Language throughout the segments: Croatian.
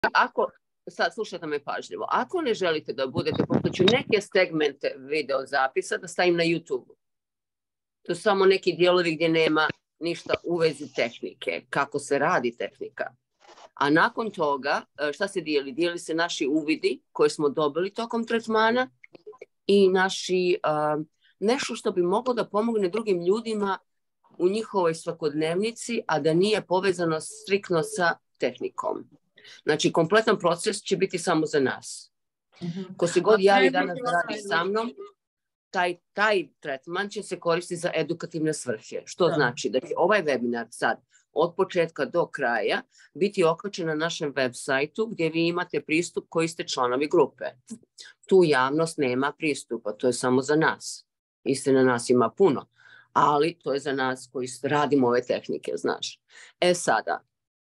ako, sad slušajte me pažljivo, ako ne želite da budete, pošto ću neke segmente video zapisa da stavim na YouTube. To su samo neki dijelovi gdje nema ništa u vezi tehnike, kako se radi tehnika. A nakon toga, šta se dijeli? Dijeli se naši uvidi koje smo dobili tokom tretmana i naši, nešto što bi moglo da pomogne drugim ljudima u njihovoj svakodnevnici, a da nije povezano striktno sa tehnikom. Znači, kompletan proces će biti samo za nas. Ko se god javi danas radi sa mnom, taj tretman će se koristiti za edukativne svrhe. Što znači da će ovaj webinar sad od početka do kraja biti okačen na našem web sajtu gdje vi imate pristup koji ste članovi grupe. Tu javnost nema pristupa, to je samo za nas. Istina, nas ima puno, ali to je za nas koji radimo ove tehnike, znaš. Sada,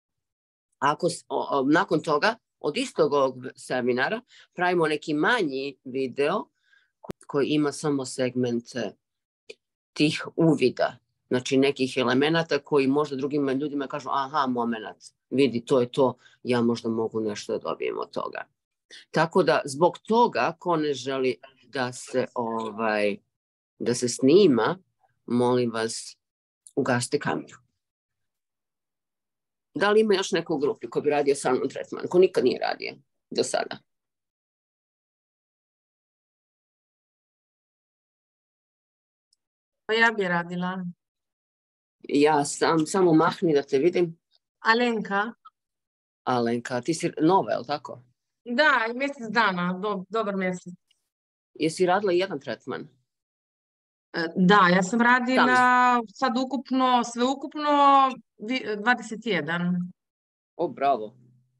nakon toga, od istog ovog seminara, pravimo neki manji video koji ima samo segmente tih uvida. Znači nekih elemenata koji možda drugim ljudima kažu aha, moment, vidi, to je to, ja možda mogu nešto da dobijem od toga. Tako da zbog toga, ko ne želi da se snima, molim vas, ugasite kameru. Da li ima još neko u grupi ko bi radio sa mnom tretman, ko nikad nije radio do sada? Pa ja bi radila. Ja samo mahni da te vidim. Alenka, ti si nova, je li tako? Da, mjesec dana, dobar mjesec. Jesi radila jedan tretman? Da, ja sam radila sad sveukupno 21. O, bravo.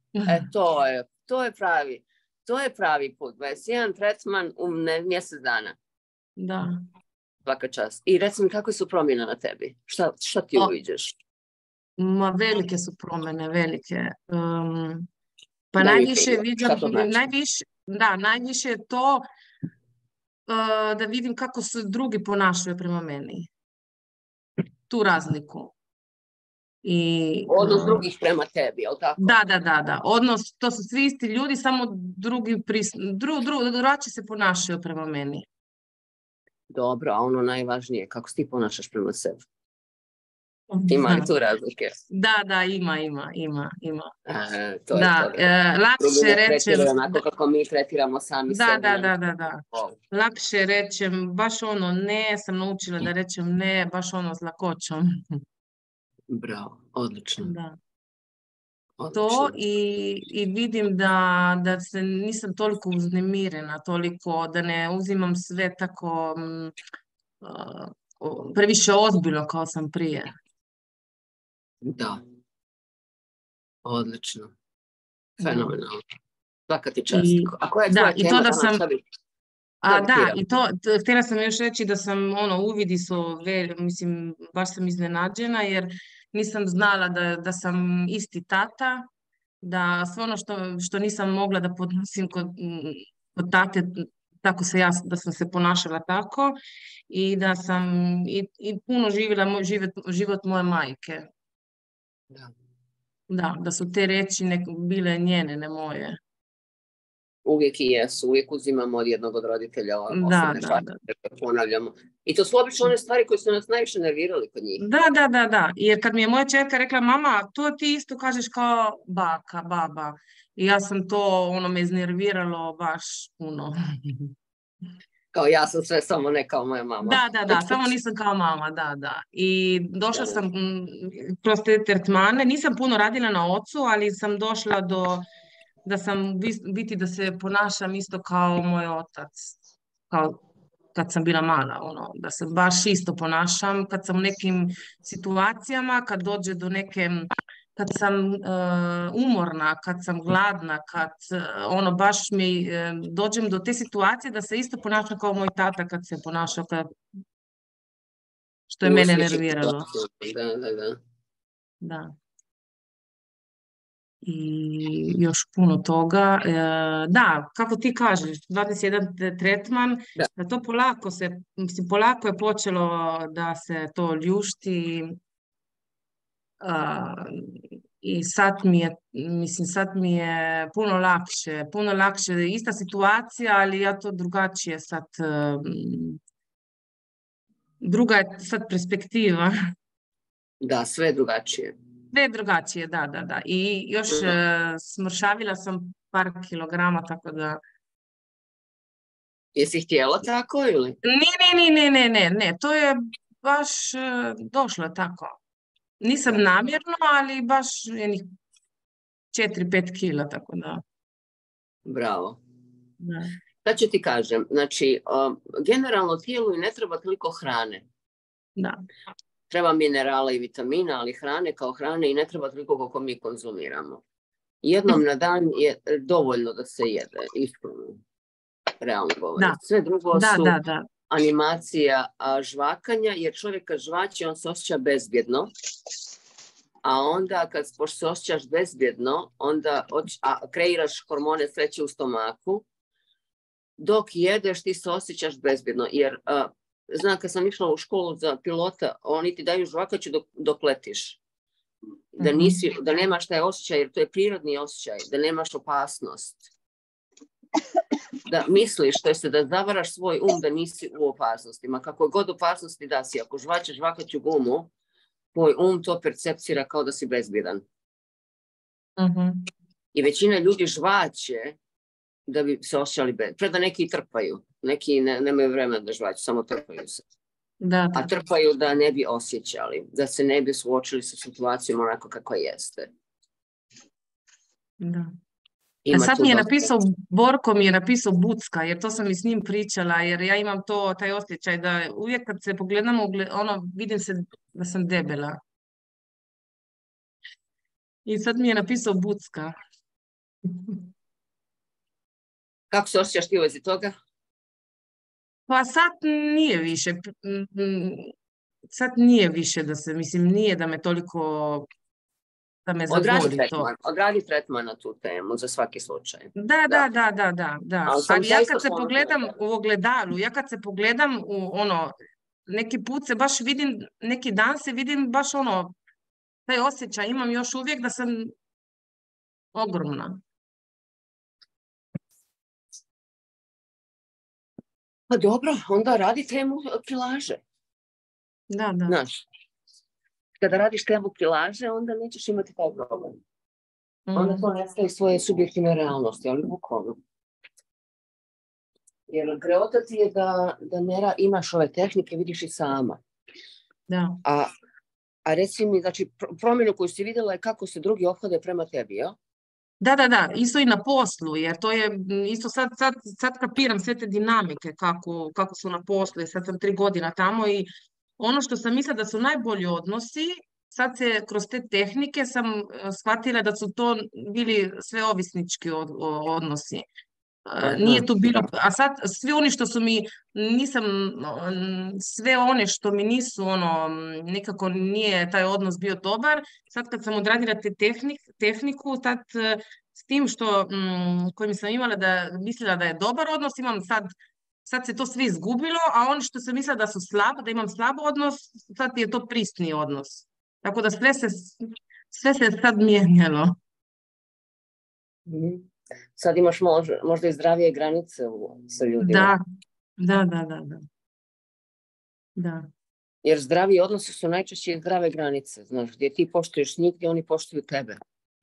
To je pravi put. 21 tretman u mjesec dana. Da. Svaka čast. I recimo, kakve su promjene na tebi? Šta ti uviđaš? Velike su promjene, velike. Pa najviše vidim, najviše je to da vidim kako se drugi ponašaju prema meni. Tu razliku. Odnos drugih prema tebi, je li tako? Da. Odnos, to su svi isti ljudi, samo drugačije se ponašaju prema meni. Dobro, a ono najvažnije, kako ti ponašaš prema sebi? Ima li tu razlike? Da, ima. To je to. Lakše rečem... Onako kako mi tretiramo sami sebe. Da. Lakše rečem, baš ono ne, sam naučila da rečem ne, baš ono s lakoćom. Bravo, odlično. Da. To i vidim da se nisam toliko uznemirena, toliko da ne uzimam sve tako previše ozbiljno kao sam prije. Da. Odlično. Fenomenalno. Svaka ti čast. A koja je tvoja tema danas? Htjela sam još reći da sam uvidi su, mislim, baš sam iznenađena jer nisam znala da sam isti tata, da sve ono što nisam mogla da podnosim kod tate, da sam se ponašala tako i da sam i puno živjela život moje majke. Da su te reči bile njene, ne moje. Uvijek i jesu, uvijek uzimamo od jednog od roditelja osobne fakte, ponavljamo. I to su obično one stvari koje su nas najviše nervirali kod njih. Da. Jer kad mi je moja čerka rekla, mama, to ti isto kažeš kao baka, baba. I ja sam to, me iznerviralo baš puno. Kao ja sam sve, samo ne kao moja mama. Da, samo nisam kao mama, da. I došla sam kroz te tretmane, nisam puno radila na ocu, ali sam došla da se ponašam isto kao moj otac, kao kad sam bila mala, da se baš isto ponašam kad sam u nekim situacijama, kad dođe do kad sam umorna, kad sam gladna, kad baš dođem do te situacije da se isto ponašam kao moj tata kad se ponašao, što je mene nerviralo. Da. I još puno toga. Da, kako ti kažeš, 21 tretman, da to polako je počelo da se to ljušti I sad mi je puno lakše, ista situacija, ali ja to drugačije sad, druga je sad perspektiva. Da, sve je drugačije. Sve je drugačije, da. I još smršavila sam par kilograma, tako da... Jesi htjela tako ili? Ne, to je baš došlo tako. Nisam namjerno, ali baš jednih 4-5 kila, tako da. Bravo. Da. Da ću ti kažem, znači, generalno tijelu i ne treba toliko hrane. Da. Treba minerala i vitamina, ali hrane kao hrane i ne treba toliko koliko mi konzumiramo. Jednom na dan je dovoljno da se jede, iskreno. Realno govorim. Sve drugo su animacija žvakanja, jer čovjek kad žvači, on se osjeća bezbjedno. A onda kad se osjećaš bezbjedno, onda kreiraš hormone sreće u stomaku. Dok jedeš, ti se osjećaš bezbjedno. Jer, znam, kad sam išla u školu za pilota, oni ti daju žvakaću dok letiš. Da nemaš taj osjećaj, jer to je prirodni osjećaj, da nemaš opasnost. Da misliš, to jest da zavaraš svoj da nisi u opasnostima. Kako god opasnosti da si, ako žvačeš žvakaću gumu, tvoj to percepcira kao da si bezbjedan. I većina ljudi žvaće da bi se osjećali bezbjedno. Preda neki i trpaju. Neki nemaju vremena da žvaću, samo trpaju se. A trpaju da ne bi osjećali, da se ne bi suočili sa situacijom onako kako jeste. Da. Sad mi je napisao, Borko mi je napisao bucka, jer to sam i s njim pričala, jer ja imam taj osjećaj da uvijek kad se pogledam, vidim se da sam debela. I sad mi je napisao bucka. Kako se osjećaš ti u vezi toga? Pa sad nije više da se, nije da me toliko... Odradi tretman na tu temu za svaki slučaj. Da. Ali ja kad se pogledam u ogledalu, neki put se baš vidim, neki dan se vidim baš taj osjećaj imam još uvijek da sam ogromna. Pa dobro, onda radi temu kilaže. Da. Znaš. Kada radiš temu kilaže, onda nećeš imati taj problem. Onda to nestaje svoje subjektivne realnosti, ali bukvalno. Jer greota ti je da imaš ove tehnike, vidiš i sama. Da. A reci mi, znači, promjenu koju si vidjela je kako se drugi ophode prema tebi, ja? Da, isto i na poslu, jer to je isto sad kapiram sve te dinamike kako su na poslu, jer sad sam 3 godina tamo i ono što sam mislila da su najbolji odnosi, sad se kroz te tehnike sam shvatila da su to bili sve ovisnički odnosi. Nije tu bilo, a sad sve oni što su mi, sve one što mi nisu nekako nije taj odnos bio dobar, sad kad sam odradila te tehniku, tad s tim kojim sam mislila da je dobar odnos, imam sad se to sve izgubilo, a ono što sam mislila da su da imam slab odnos, sad je to prisni odnos. Tako da sve se sad mijenjalo. Sad imaš možda i zdravije granice sa ljudima. Da. Jer zdravi odnosi su najčešće i zdrave granice. Znaš, gdje ti poštuješ njih, gdje oni poštuju tebe.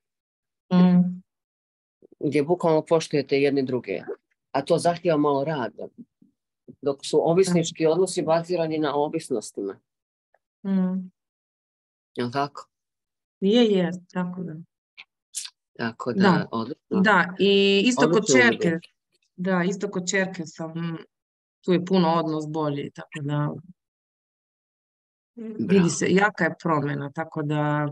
Gdje bukvalno poštujete jedni druge. A to zahtijeva malo rada. Dok su ovisnički odnosi bazirani na ovisnostima. Je li tako? Je, tako da. Tako da, odlično. Da, i isto kod čerke. Da, isto kod čerke sam, tu je puno odnos bolji, tako da vidi se, jaka je promjena, tako da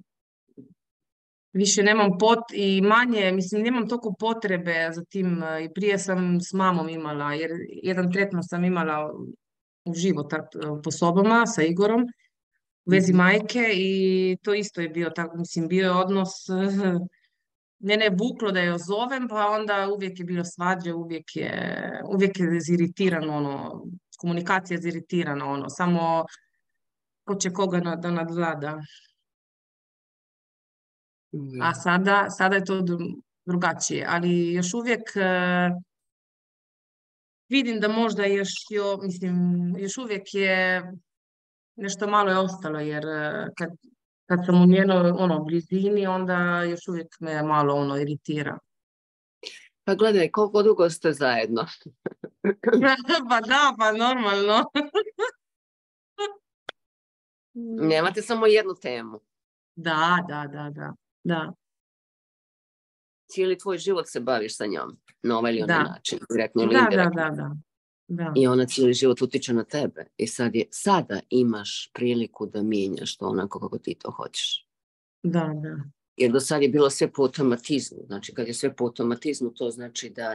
više nemam i manje, nemam toliko potrebe za tim, i prije sam s mamom imala, jer jedan tretman sam imala uživo po sobama sa Igorom, u vezi majke i to isto je bio tako, bio je odnos, mene je vuklo da je zovem, pa onda uvijek je bilo svađe, uvijek je iziritirano, komunikacija je iziritirana, samo ko će koga da nadvlada. A sada je to drugačije, ali još uvijek vidim da možda još uvijek je nešto malo je ostalo, jer kad sam u njenoj blizini, onda još uvijek me malo iritira. Pa gledaj, koliko dugo ste zajedno? Pa da, pa normalno. Nemate samo jednu temu. Da. Cijeli tvoj život se baviš sa njom, na ovaj ili onaj način, direktno ili Da. indirektno. Da. I ona cijeli život utiče na tebe. I sada imaš priliku da mijenjaš to onako kako ti to hoćeš. Da. Jer do sad je bilo sve po automatizmu. Znači, kad je sve po automatizmu, to znači da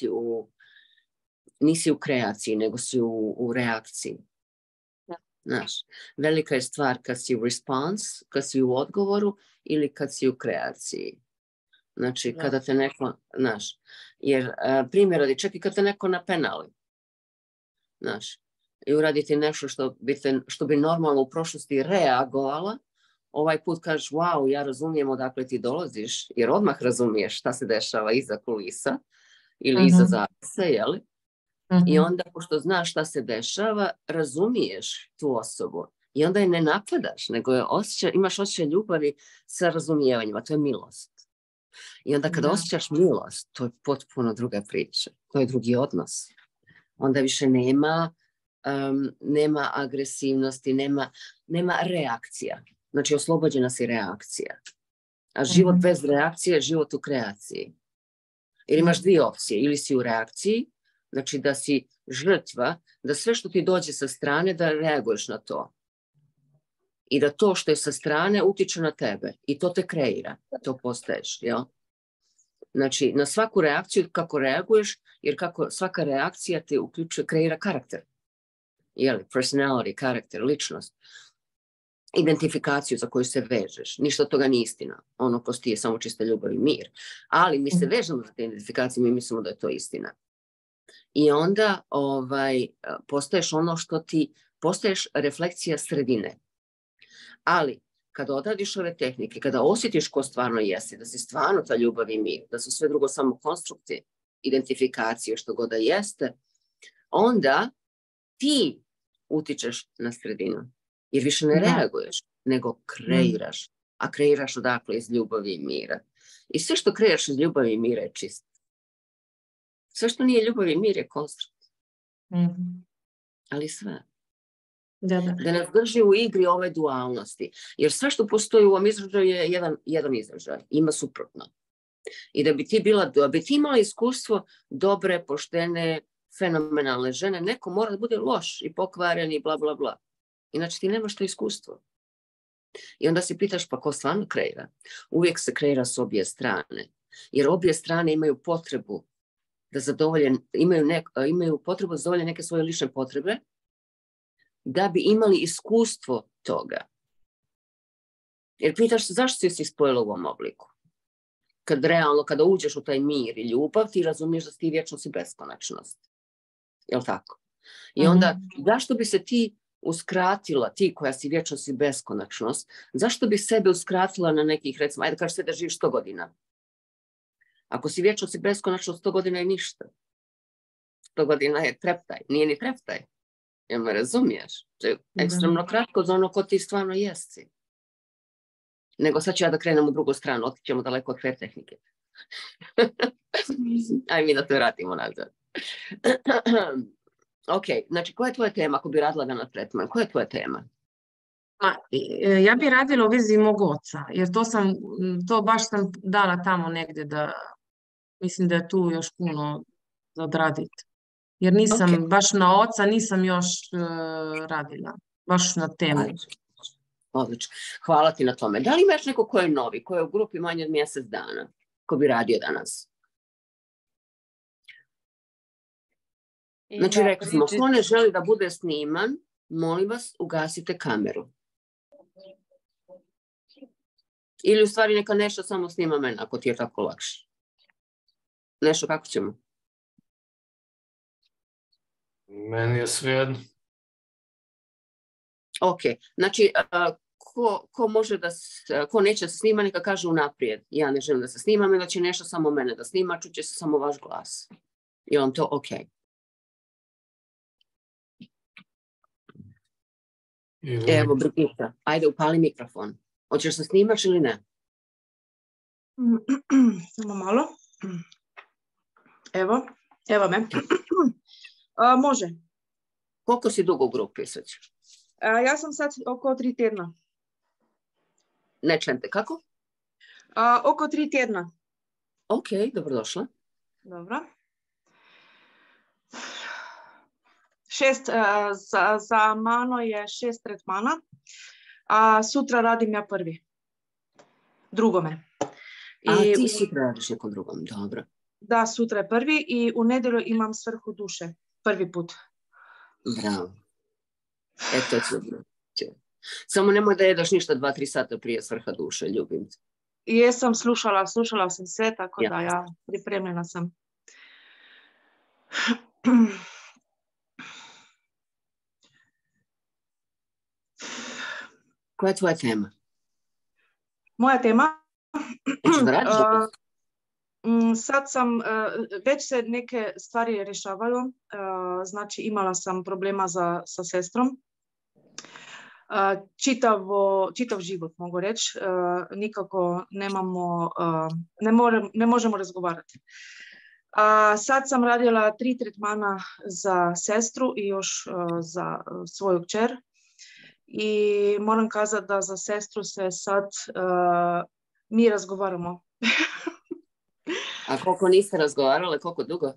nisi u kreaciji, nego si u reakciji. Znaš, velika je stvar kad si u response, kad si u odgovoru ili kad si u kreaciji. Znači, kada te neko, znaš, jer primjer radi, čak i kad te neko napenali, znaš, i uraditi nešto što bi normalno u prošlosti reagovala, ovaj put kažeš, wow, ja razumijem odakle ti dolaziš, jer odmah razumiješ šta se dešava iza kulisa ili iza zavese, jeli? I onda, pošto znaš šta se dešava, razumiješ tu osobu. I onda je ne napadaš, nego imaš osjećaj ljubavi sa razumijevanjima. To je milost. I onda kada osjećaš milost, to je potpuno druga priča. To je drugi odnos. Onda više nema agresivnosti, nema reakcija. Znači, oslobođena si reakcija. A život bez reakcije je život u kreaciji. Jer imaš dvije opcije. Ili si u reakciji, znači da si žrtva, da sve što ti dođe sa strane, da reaguješ na to. I da to što je sa strane utiče na tebe. I to te kreira. To postaješ, jel? Znači, na svaku reakciju kako reaguješ, jer kako svaka reakcija te kreira karakter. Jeli? Personality, karakter, ličnost. Identifikaciju za koju se vežeš. Ništa od toga nije istina. Ono postoji je samo čista ljubav i mir. Ali mi se vežemo za te identifikacije, mi mislimo da je to istina. I onda postaješ ono što postaješ refleksija sredine. Ali kada odradiš ove tehnike, kada osjetiš ko stvarno jesi, da si stvarno ta ljubav i mir, da su sve drugo samo konstrukcije, identifikacije, što god da jeste, onda ti utičeš na sredinu. Jer više ne reaguješ, nego kreiraš. A kreiraš odakle? Iz ljubavi i mira. I sve što kreiraš iz ljubavi i mira je čisto. Sve što nije ljubav i mir je konstrukt. Ali sve. Da nas drži u igri ove dualnosti. Jer sve što postoji u ovom izražaju je jedan izražaj. Ima suprotno. I da bi ti imala iskustvo dobre, poštene, fenomenalne žene, neko mora da bude loš i pokvaren i bla bla bla. Inače ti nemaš to iskustvo. I onda se pitaš pa ko stvarno kreira? Uvijek se kreira s obje strane. Jer obje strane imaju potrebu da imaju potrebu da zadovolje neke svoje lične potrebe da bi imali iskustvo toga. Jer pitaš se zašto si spojila u ovom obliku? Kada uđeš u taj mir i ljubav, ti razumiješ da ti vječnost i beskonačnost. Jel' tako? I onda, zašto bi se ti uskratila, ti koja si vječnost i beskonačnost, zašto bi sebe uskratila na nekih, recimo, ajde kažeš se da živiš 100 godina. Ako si vječnost i beskonačnost, 100 godina je ništa. 100 godina je treptaj, nije ni treptaj. Jel me razumiješ? To je ekstremno kratko za ono ko ti stvarno jesi. Nego sad ću ja da krenem u drugu stranu, otićemo daleko od te tehnike. Aj mi da to vratimo nazad. Ok, znači koja je tvoja tema ako bi radila ga na tretman? Koja je tvoja tema? Ja bi radila u vezi mog oca, jer to baš sam dala tamo negdje da mislim da je tu još puno za odraditi. Jer nisam baš na oca, nisam još radila, baš na temu. Odlično. Hvala ti na tome. Da li imaš neko ko je novi, ko je u grupi manje od mjesec dana, ko bi radio danas? Znači, rekli smo, ko ne želi da bude sniman, molim vas, ugasite kameru. Ili u stvari neka nešto samo snima mene, ako ti je tako lakše. Nešto, kako ćemo? Meni je svejedno. Ok, znači, ko može ko neće se snima, neka kaže unaprijed. Ja ne želim da se snimam, da će nešto samo mene da snima, čuće se samo vaš glas. Je vam to ok? Evo, Brigitta, ajde upali mikrofon. Hoćeš se snimaš ili ne? Samo malo. Evo me. Može. Koliko si dugo u grupi sad? Ja sam sad oko 3 tjedna. Ne čujem te, kako? Oko 3 tjedna. Ok, dobrodošla. Dobro. 6, za mano je 6 tretmana, a sutra radim ja prvi. Drugome. A ti sutra radiš nekom drugom, dobro. Da, sutra je prvi i u nedjelju imam svrhu duše. Prvi put. Bravo. Eto će. Samo nemoj da jedeš ništa 2-3 sata prije svrha duše, ljubim te. Jesam slušala sam sve, tako da ja pripremljena sam. Koja je tvoja tema? Moja tema? Hoćeš da radiš? Sad sam, već se neke stvari rješavaju, znači imala sam problema sa sestrom. Čitav život mogu reći, nikako ne možemo razgovarati. Sad sam radila 3 tretmana za sestru i još za svoju kćer. I moram kazati da za sestru se sad mi razgovaramo. A koliko niste razgovarali, koliko dugo?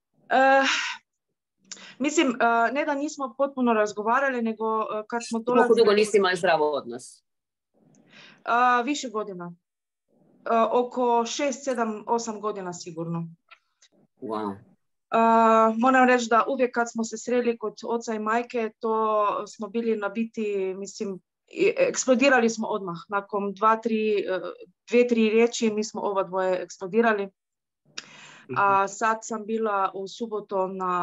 Mislim, ne da nismo potpuno razgovarali, nego kad smo dolazili... Koliko dugo niste imali zdrav odnos? Više godina. Oko 6, 7, 8 godina sigurno. Wow. Moram reći da uvijek kad smo se sreli kod oca i majke, to smo bili nabiti, mislim, eksplodirali smo odmah. Nakon 2-3 riječi mi smo oba dvoje eksplodirali. A sad sam bila u subotu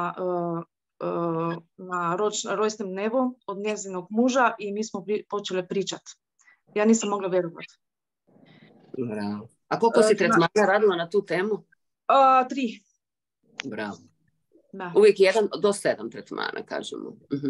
na rojstvom dnevu od njezinog muža i mi smo počeli pričati. Ja nisam mogla vjerovati. Bravo. A koliko si tretmana radila na tu temu? 3. Bravo. Da. Uvijek 1 do 7 tretmana, kažemo.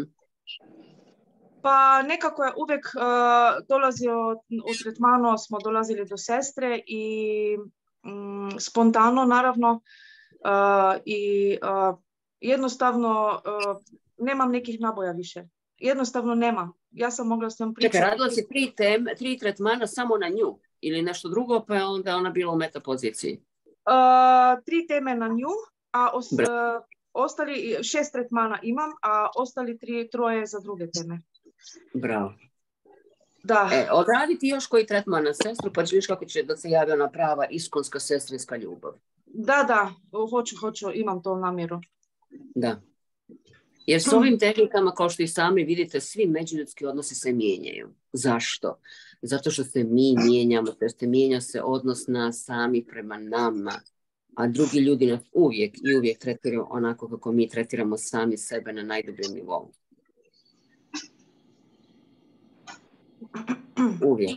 Pa nekako je uvijek dolazio u tretmanu, smo dolazili do sestre i spontano naravno i jednostavno nemam nekih naboja više. Jednostavno nemam. Ja sam mogla s njom pričati. Čekaj, radila si 3 tretmana samo na nju ili nešto drugo, pa je onda ona bila u meta poziciji? 3 teme na nju, a ostali 6 tretmana imam, a ostali 3 za druge teme. Bravo. Da. Odraditi još koji tretman na sestru, pa ćeš kako će da se javi ona prava iskonska sestrinska ljubav. Da, hoću, imam to namjeru. Da. Jer s ovim tehnikama, kao što i sami vidite, svi međuljudski odnosi se mijenjaju. Zašto? Zato što se mi mijenjamo, to mijenja se odnos nas sami prema nama, a drugi ljudi nas uvijek tretiraju onako kako mi tretiramo sami sebe na najdubljem nivou. Uvijek.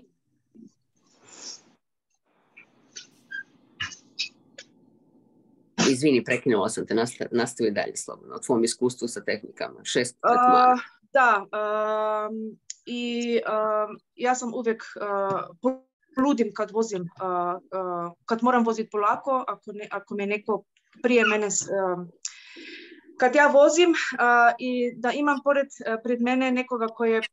Izvini, prekinula sam te, nastavi dalje slobodno, o tvom iskustvu sa tehnikama, 6 tretmana. Da, ja sam uvijek ludim kad vozim, kad moram voziti polako, ako me neko prije mene, kad ja vozim i da imam pred mene nekoga koji je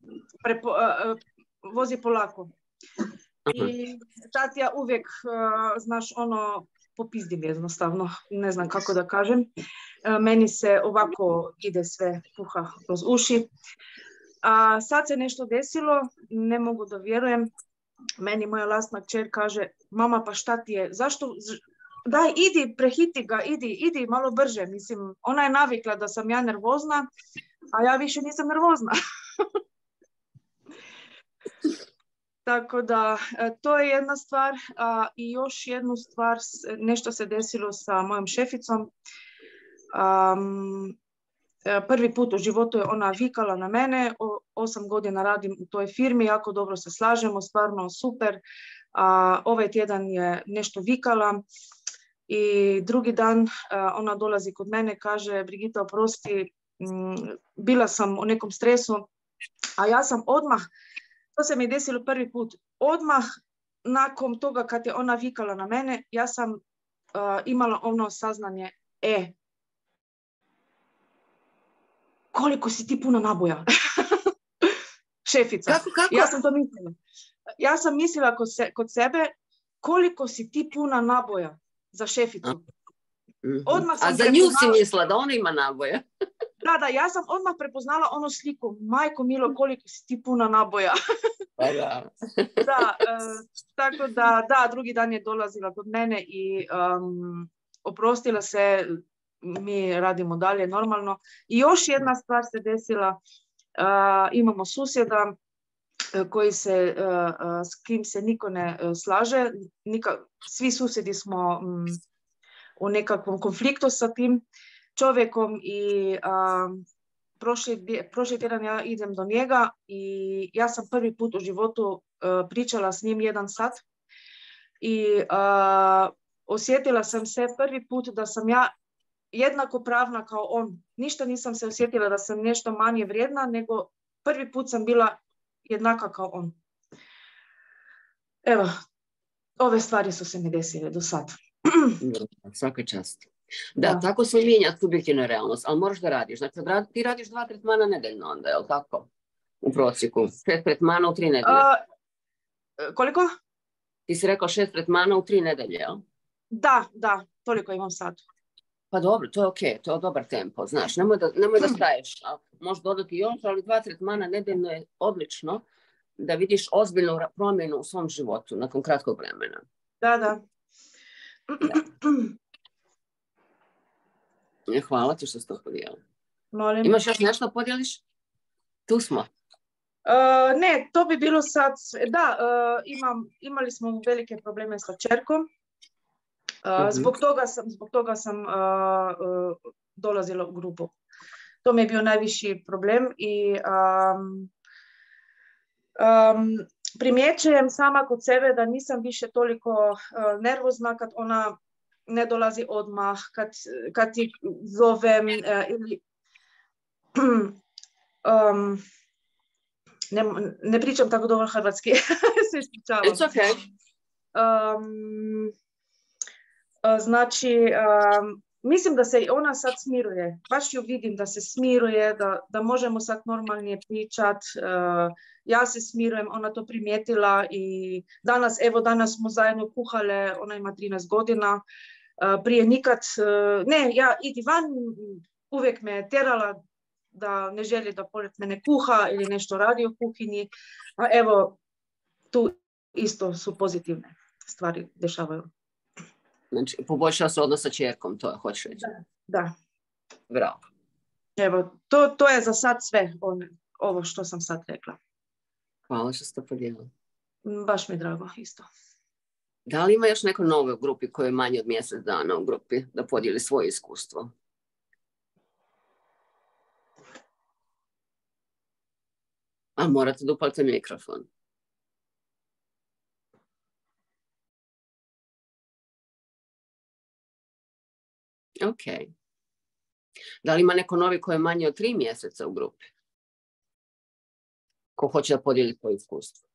vozi polako. I tad ja uvijek, znaš, popizdim jednostavno, ne znam kako da kažem. Meni se ovako ide sve puha kroz uši. A sad se nešto desilo, ne mogu da vjerujem. Meni moja vlastna kćer kaže, mama pa šta ti je, zašto, daj idi, prehiti ga, idi malo brže. Mislim, ona je navikla da sam ja nervozna, a ja više nisam nervozna. Tako da, to je jedna stvar. I još jednu stvar, nešto se desilo sa mojom šeficom. Prvi put u životu je ona vikala na mene, 8 godina radim u toj firmi, jako dobro se slažemo, stvarno super. Ovaj tjedan je nešto vikala i drugi dan ona dolazi kod mene, kaže Brigita, oprosti, bila sam u nekom stresu, a ja sam odmah, to se mi desilo prvi put, odmah nakon toga kad je ona vikala na mene, ja sam imala ono saznanje, koliko si ti puno naboja. Šefica. Kako? Ja sam to mislila. Ja sam mislila kod sebe, koliko si ti puna naboja za šeficu. Odmah sam a za nju si mislila da ona ima naboja? Da, ja sam odmah prepoznala onu sliku. Majko milo, koliko si ti puna naboja. Tako da, drugi dan je dolazila kod mene i oprostila se, mi radimo dalje normalno. I još jedna stvar se desila, imamo susjeda koji se, s kim se niko ne slaže, svi susjedi smo u nekakvom konfliktu sa tim čovjekom i prošli tjedan ja idem do njega i ja sam prvi put u životu pričala s njim 1 sat i osjetila sam se prvi put da sam ja jednako pravna kao on. Ništa nisam se osjetila da sam nešto manje vrijedna, nego prvi put sam bila jednaka kao on. Evo, ove stvari su se mi desile do sad. Svaka čast. Da, tako se mijenja subjektivna realnost, ali moraš da radiš. Znači, ti radiš 2 tretmana nedeljno onda, je li tako? U prosjeku. 6 tretmana u 3 nedelje. Koliko? Ti si rekao 6 tretmana u 3 nedelje, jel? Da, toliko imam sad. Pa dobro, to je okej, to je dobar tempo, znaš, nemoj da staješ, možeš dodati još, ali 2 tretmana nedeljno je odlično da vidiš ozbiljnu promjenu u svom životu nakon kratkog vremena. Da. Hvala ti što si to podijela. Molim. Imaš još nešto podijeliš? Tu smo. Ne, to bi bilo sad, imali smo velike probleme sa čerkom. Zbog toga sam dolazila u grupu. To mi je bio najviši problem i primjećujem sama kod sebe da nisam više toliko nervozna kad ona ne dolazi odmah, kad ti zovem ili ne pričam tako dobro hrvatski. Se ispričavam. It's okay. Znači, mislim da se i ona sad smiruje. Baš ju vidim da se smiruje, da možemo sad normalnije pričat. Ja se smirujem, ona to primijetila i danas smo zajedno kuhale, ona ima 13 godina. Prije nikad, ja idi van, uvijek me tjerala da ne želi da pored mene kuha ili nešto radi u kuhinji. A evo, tu isto su pozitivne stvari dešavaju. Znači, poboljšao se odnos sa čerkom, to hoćeš reći. Da. Bravo. Evo, to je za sad sve, ovo što sam sad rekla. Hvala što ste podijelili. Baš mi drago, isto. Da li ima još neko novo u grupi koje je manje od mjesec dana u grupi da podijeli svoje iskustvo? A morate da upalite mikrofon. Ok. Da li ima neko novi koji je manje od 3 mjeseca u grupi? Ko hoće da podijeli svoje iskustvo?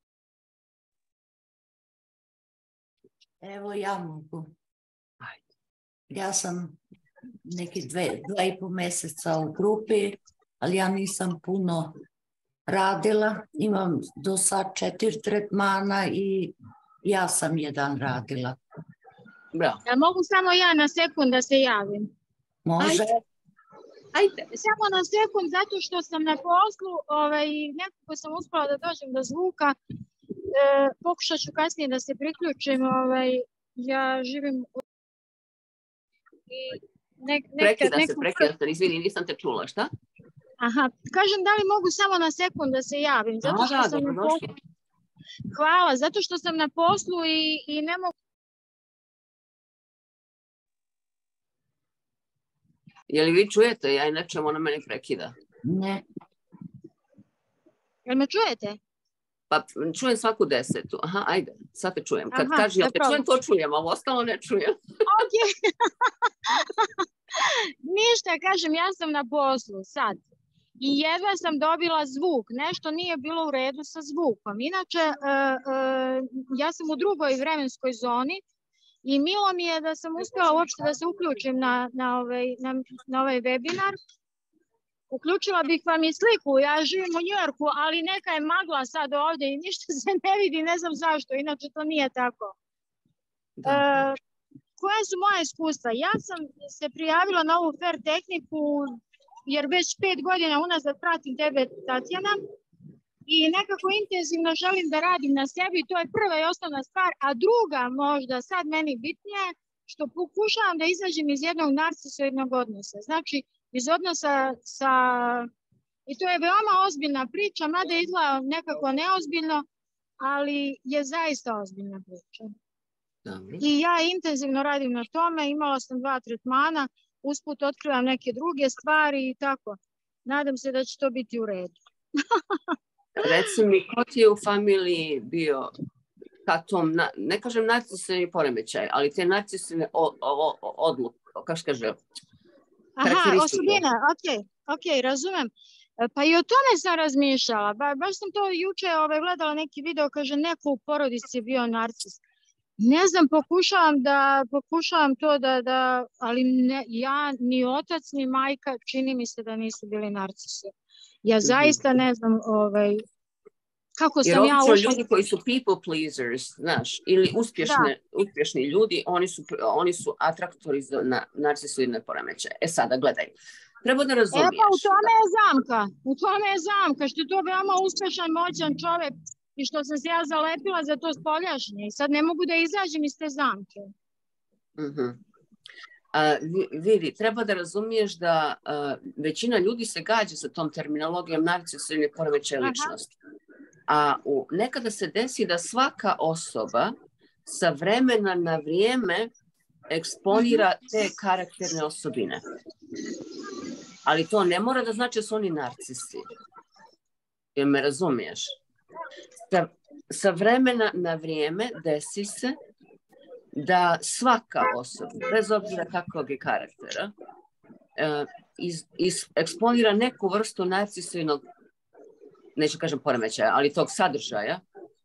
Evo ja mogu. Ja sam neki 2,5 mjeseca u grupi, ali ja nisam puno radila. Imam do sad 4 tretmana i ja sam 1 radila. Bravo. Mogu samo ja na sekund da se javim? Može. Ajde. Samo na sekund, zato što sam na poslu, nekako sam uspjela da dođem do zvuka. Pokušat ću kasnije da se priključim. Ja živim u... Prekida se, izvini, nisam te čula, šta? Aha, kažem da li mogu samo na sekund da se javim, zato što sam na poslu. Hvala, zato što sam na poslu i ne mogu... Je li vi čujete? Ja inače ona mene prekida. Ne. Jel me čujete? Pa čujem svaku 10. Aha, ajde, sad te čujem. Kad Aha, kaži, ja te dobro. čujem, to čujem, a ovo ostalo ne čujem. Ok. Ništa, kažem, ja sam na poslu sad. I jedva sam dobila zvuk. Nešto nije bilo u redu sa zvukom. Inače, ja sam u drugoj vremenskoj zoni i milo mi je da sam uspjela uopšte da se uključim na ovaj webinar. Uključila bih vam i sliku, ja živim u Njujorku, ali neka je magla sad ovdje i ništa se ne vidi, ne znam zašto, inače to nije tako. Koje su moje iskustva? Ja sam se prijavila na ovu FAIR tehniku jer već 5 godina unazad pratim tebe, Tatjana, i nekako intenzivno želim da radim na sebi, to je prva i osnovna stvar, a druga možda sad meni bitnije, što pokušavam da izađem iz jednog narcisoidnog odnosa. Znači, iz odnosa sa... I to je veoma ozbiljna priča, mada izgleda nekako neozbiljno, ali je zaista ozbiljna priča. I ja intenzivno radim na tome, imala sam 2 tretmana, usput otkrivam neke druge stvari i tako. Nadam se da će to biti u redu. Reci mi, ko ti je u familiji bio ka tom, ne kažem narcisni poremećaj, ali te narcisne odluke, kako kaže? Aha, osobine, ok, razumem. Pa i o tome sam razmišljala, baš sam to juče gledala neki video, kaže neko u porodici je bio narcis. Ne znam, pokušavam to da ali ja ni otac ni majka čini mi se da nisu bili narcisi. Ja zaista ne znam kako sam ja ušla. Jer ljudi koji su people pleasers, znaš, ili uspješni ljudi, oni su atraktori na narcisoidne poremećaje. Sada gledaj. Treba da razumiješ. Pa u tome je zamka, što je to veoma uspješan, moćan čovjek i što sam se ja zalepila za to spoljašnje i sad ne mogu da izađem iz te zamke. Vidi, treba da razumiješ da većina ljudi se gađa sa tom terminologijom narcisoidne poremećaje ličnosti. A nekada se desi da svaka osoba sa vremena na vrijeme eksponira te karakterne osobine. Ali to ne mora da znači da su oni narcisi. Jer me razumiješ? Sa vremena na vrijeme desi se da svaka osoba, bez obzira kakvog je karaktera, eksponira neku vrstu narcisoidnog, neću kažem poremećaja, ali tog sadržaja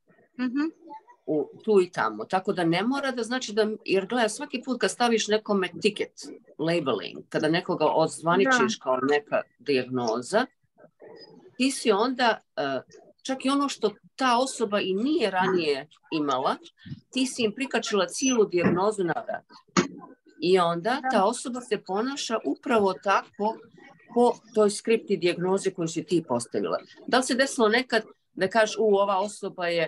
tu i tamo. Tako da ne mora da znači da, jer gledaj, svaki put kad staviš nekome ticket, labeling, kada nekoga odzvaničiš kao neka dijagnoza, ti si onda, čak i ono što ta osoba i nije ranije imala, ti si im prikačila cijelu dijagnozu na vrat. I onda ta osoba se ponaša upravo tako po toj skripti dijagnoze koju si ti postavila. Da li se desilo nekad da kažeš, ova osoba je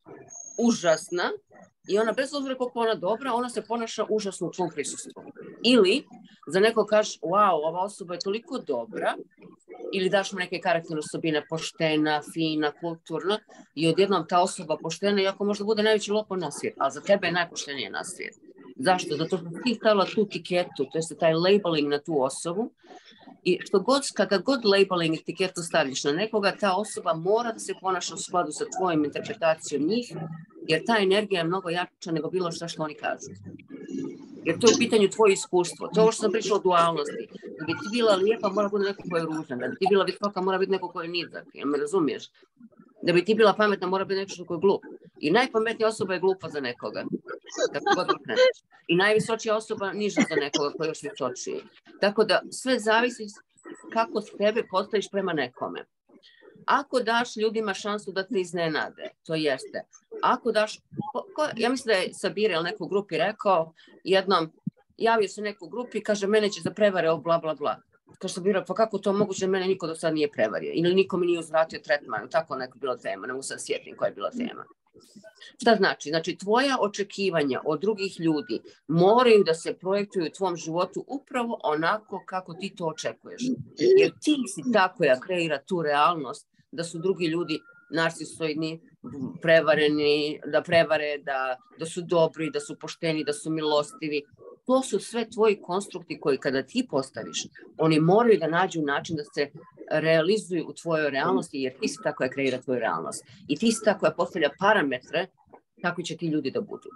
užasna i ona bez obzira koliko ona dobra, ona se ponaša užasno u tvom prisustvu. Ili za neko kažeš, wow, ova osoba je toliko dobra, ili daš mu neke karakterne osobine, poštena, fina, kulturna, i odjednom ta osoba poštena, iako možda bude najveći lopov na svijet, ali za tebe je najpoštenije na svijet. Zašto? Zato što ti stavila tu tiketu, to je taj labeling na tu osobu, i kada god labeling etiketu staviš na nekoga, ta osoba mora da se ponaša u skladu sa tvojom interpretacijom njih, jer ta energija je mnogo jača nego bilo što oni kažu. Jer to je u pitanju tvoje iskustvo. To je ovo što sam pričala o dualnosti. Da bi ti bila lijepa, mora biti neko ko je ružan. Da bi ti bila visoka, mora biti neko ko je nizak. Jel me razumiješ? Da bi ti bila pametna, mora biti neko ko je glup. I najpametnija osoba je glupa za nekoga. Kako god okreneš. I najvisočija osoba niža za nekoga koji je još visočiji. Tako da sve zavisi kako tebe postaviš prema nekome. Ako daš ljudima šansu da te iznenade, to jeste. Ako daš, ja mislim da je Sabir ili neko u grupi rekao, jednom javio se neko u grupi i kaže, mene će za prevare ovo bla bla bla. Kaže Sabir, pa kako to moguće da mene niko do sad nije prevario? Ili niko mi nije uzvratio tretman, tako neko bila tema, ne mogu sad sjetim koja je bila tema. Šta znači? Znači, tvoja očekivanja od drugih ljudi moraju da se projektuju u tvom životu upravo onako kako ti to očekuješ. Jer ti si ta koja kreira tu realnost da su drugi ljudi narcisoidni, prevareni, da prevare, da su dobri, da su pošteni, da su milostivi. To su sve tvoji konstrukti koji kada ti postaviš, oni moraju da nađu način da se realizuju u tvojoj realnosti, jer ti si ta koja kreira tvoju realnost. I ti si ta koja postavlja parametre kako će ti ljudi da budu.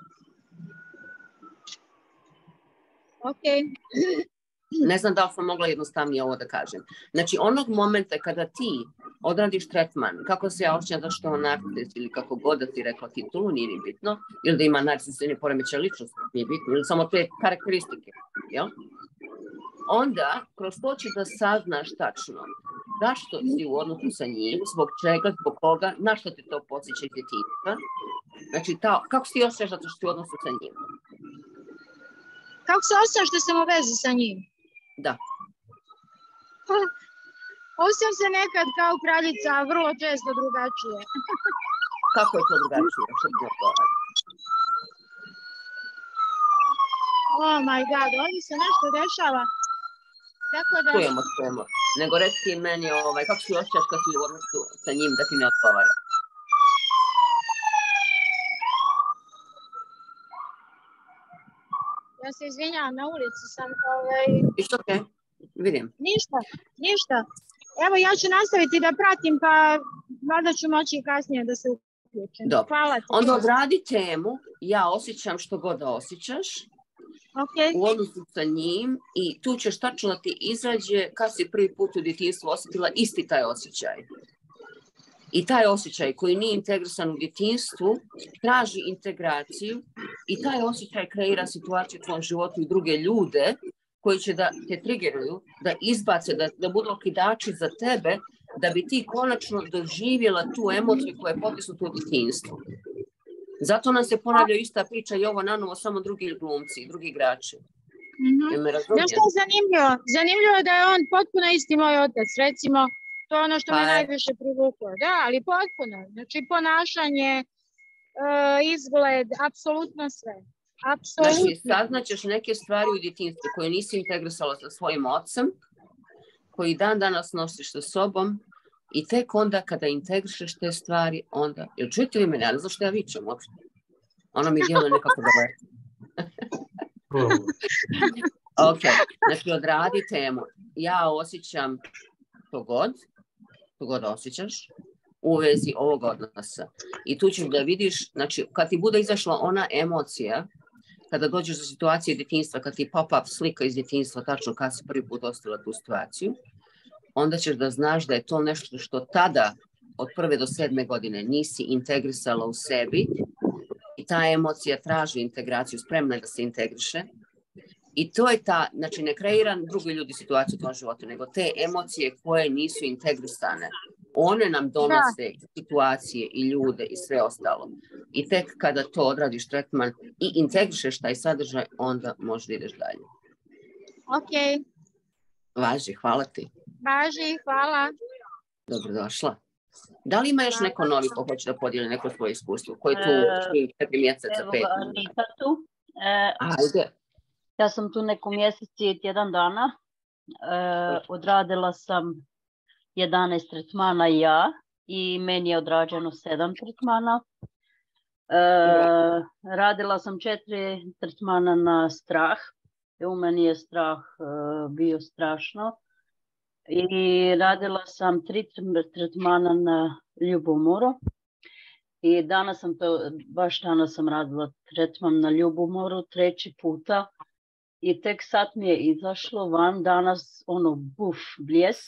Ok. Ne znam da li sam mogla jednostavnije ovo da kažem. Znači, onog momenta kada ti odradiš tretman, kako se ja osjećam da što on narcis ili kako god da ti rekla titulu, nije ni bitno, ili da ima narcisni poremećaj ličnosti, nije bitno, ili samo te karakteristike, jel? Onda, kroz to će da saznaš tačno zašto si u odnosu sa njim, zbog čega, zbog koga, na što te to podsjeća iz djetinjstva. Znači, kako si osjećaš zato što si u odnosu sa njim? Kako se osjećaš da sam u vezi sa njim? Da. Osjećam se nekad kao kraljica, a vrlo često drugačije. Kako je to drugačije? Što ti odgovara? Oh my god, ovdje se nešto dešava. Tako da... Čujemo. Nego reci ti meni kako si osjećaš kad si u odnosu sa njim da ti ne odgovara? Ja se izvinjavam, na ulici sam. Išto okej, vidim. Ništa. Evo, ja ću nastaviti da pratim, pa valjda ću moći kasnije da se uključim. Dobro. Hvala ti. Onda odradi temu, ja osjećam što god da osjećaš, u odnosu sa njim, i tu ćeš tačno da ti izađe kad si prvi put u djetinjstvu osjetila isti taj osjećaj. I taj osjećaj koji nije integrisan u djetinjstvu traži integraciju i taj osjećaj kreira situaciju u tvojom životu i druge ljude koji će da te triggeruju, da izbace, da budu okidači za tebe, da bi ti konačno doživjela tu emociju koja je potisnuta u djetinjstvu. Zato nam se ponavlja ista priča i ovo nanovo, samo drugi glumci, drugi igrači. Znaš što je zanimljivo? Zanimljivo je da je on potpuno isti moj otac, recimo. To je ono što me najviše privuklo. Da, ali potpuno. Znači, ponašanje, izgled, apsolutno sve. Znači, saznaćeš neke stvari u djetinjstvu koje nisi integrisala sa svojim ocem, koji dan danas nosiš sa sobom, i tek onda kada integrišeš te stvari, onda... Jel čujete vi mene? Ja ne znam što ja vičem uopšte. Ono mi djeluje nekako da vrti. Ok, znači odradi temu. Ja osjećam to god osjećaš, u vezi ovog odnosa. I tu ćeš da vidiš, znači, kad ti bude izašla ona emocija, kada dođeš do situacije djetinjstva, kad ti pop-up slika iz djetinjstva, tačno kad si prvi put ostala tu situaciju, onda ćeš da znaš da je to nešto što tada, od 1. do 7. godine, nisi integrisala u sebi, i ta emocija traži integraciju, spremna je da se integriše. I to je ta, znači, ne kreira drugi ljudi situaciju u tom životu, nego te emocije koje nisu integrisane. One nam donose situacije i ljude i sve ostalo. I tek kada to odradiš tretman i integrišeš taj sadržaj, onda možeš da ideš dalje. Ok. Važi, hvala ti. Važi, hvala. Dobrodošla. Da li ima još neko novi ko hoće da podijeli neko svoje iskustvo? Koji tu 4 mjeseca, 5? Anita tu. Ajde. Ja sam tu neko mjesec i tjedan dana. Odradila sam 11 tretmana i meni je odrađeno 7 tretmana. Radila sam 4 tretmana na strah. U meni je strah bio strašno. I radila sam 3 tretmana na ljubomoru. I danas sam radila tretman na ljubomoru 3. puta. I tek sad mi je izašlo van danas bljes,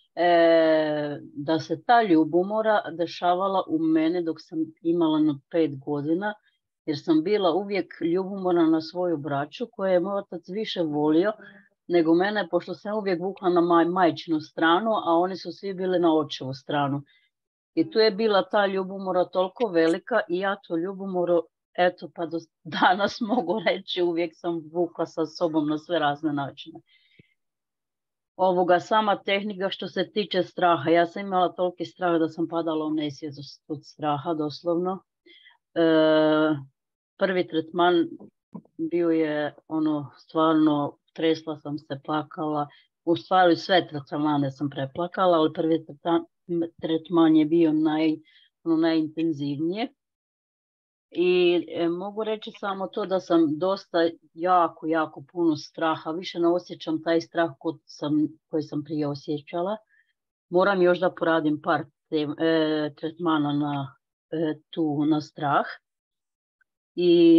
da se ta ljubomora dešavala u mene dok sam imala 5 godina, jer sam bila uvijek ljubomorna na svoju braću koju je moj otac više volio nego mene, pošto sam uvijek vukla na majčinu stranu, a oni su svi bili na očevu stranu. I tu je bila ta ljubomora toliko velika i ja tu ljubomoru, eto, pa do danas mogu reći, uvijek sam vukla sa sobom na sve razne načine. Sama tehnika što se tiče straha, ja sam imala toliki strah da sam padala u nesvijest od straha, doslovno. Prvi tretman bio je stvarno, tresla sam se, plakala, u stvari sve tretmane sam preplakala, ali prvi tretman je bio najintenzivnije. I mogu reći samo to da sam dosta jako puno straha, više ne osjećam taj strah koji sam prije osjećala. Moram još da poradim par tretmana na strah. I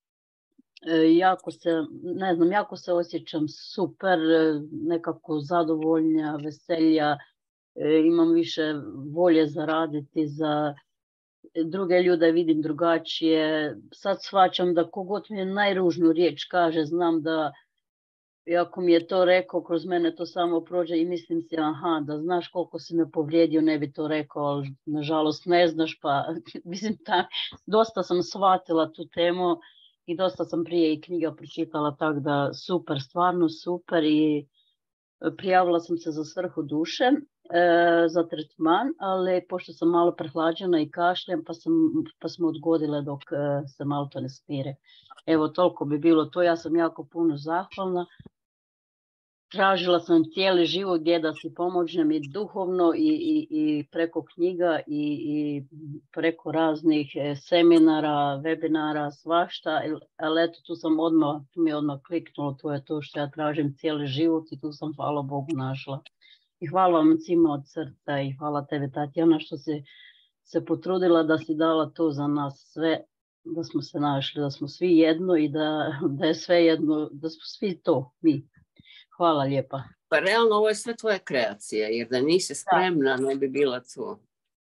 jako se osjećam super, nekako zadovoljna, veselja, imam više volje za raditi, za druge ljude vidim drugačije. Sad shvaćam da kogod mi je najružnu riječ kaže, znam da iako mi je to rekao, kroz mene to samo prođe i mislim si, aha, da znaš koliko si me povrijedio, ne bi to rekao, ali nažalost ne znaš, pa mislim, dosta sam shvatila tu temu i dosta sam prije i knjiga pročitala, tako da super, stvarno super i prijavila sam se za svrhu duše, za tretman, ali pošto sam malo prehlađena i kašljem, pa smo odgodile dok se malo to ne smire. Evo, toliko bi bilo to, ja sam jako puno zahvalna. Tražila sam cijeli život gdje da si pomožem i duhovno i preko knjiga i preko raznih seminara, webinara, svašta, ali eto tu mi je odmah kliknulo, to je to što ja tražim cijeli život i tu sam, hvala Bogu, našla. I hvala vam svima od srca i hvala tebi, Tatjana, što si se potrudila da si dala to za nas sve, da smo se našli, da smo svi jedno i da je sve jedno, da smo svi to, mi. Hvala lijepa. Pa realno ovo je sve tvoja kreacija, jer da nisi spremna ne bi bila tu.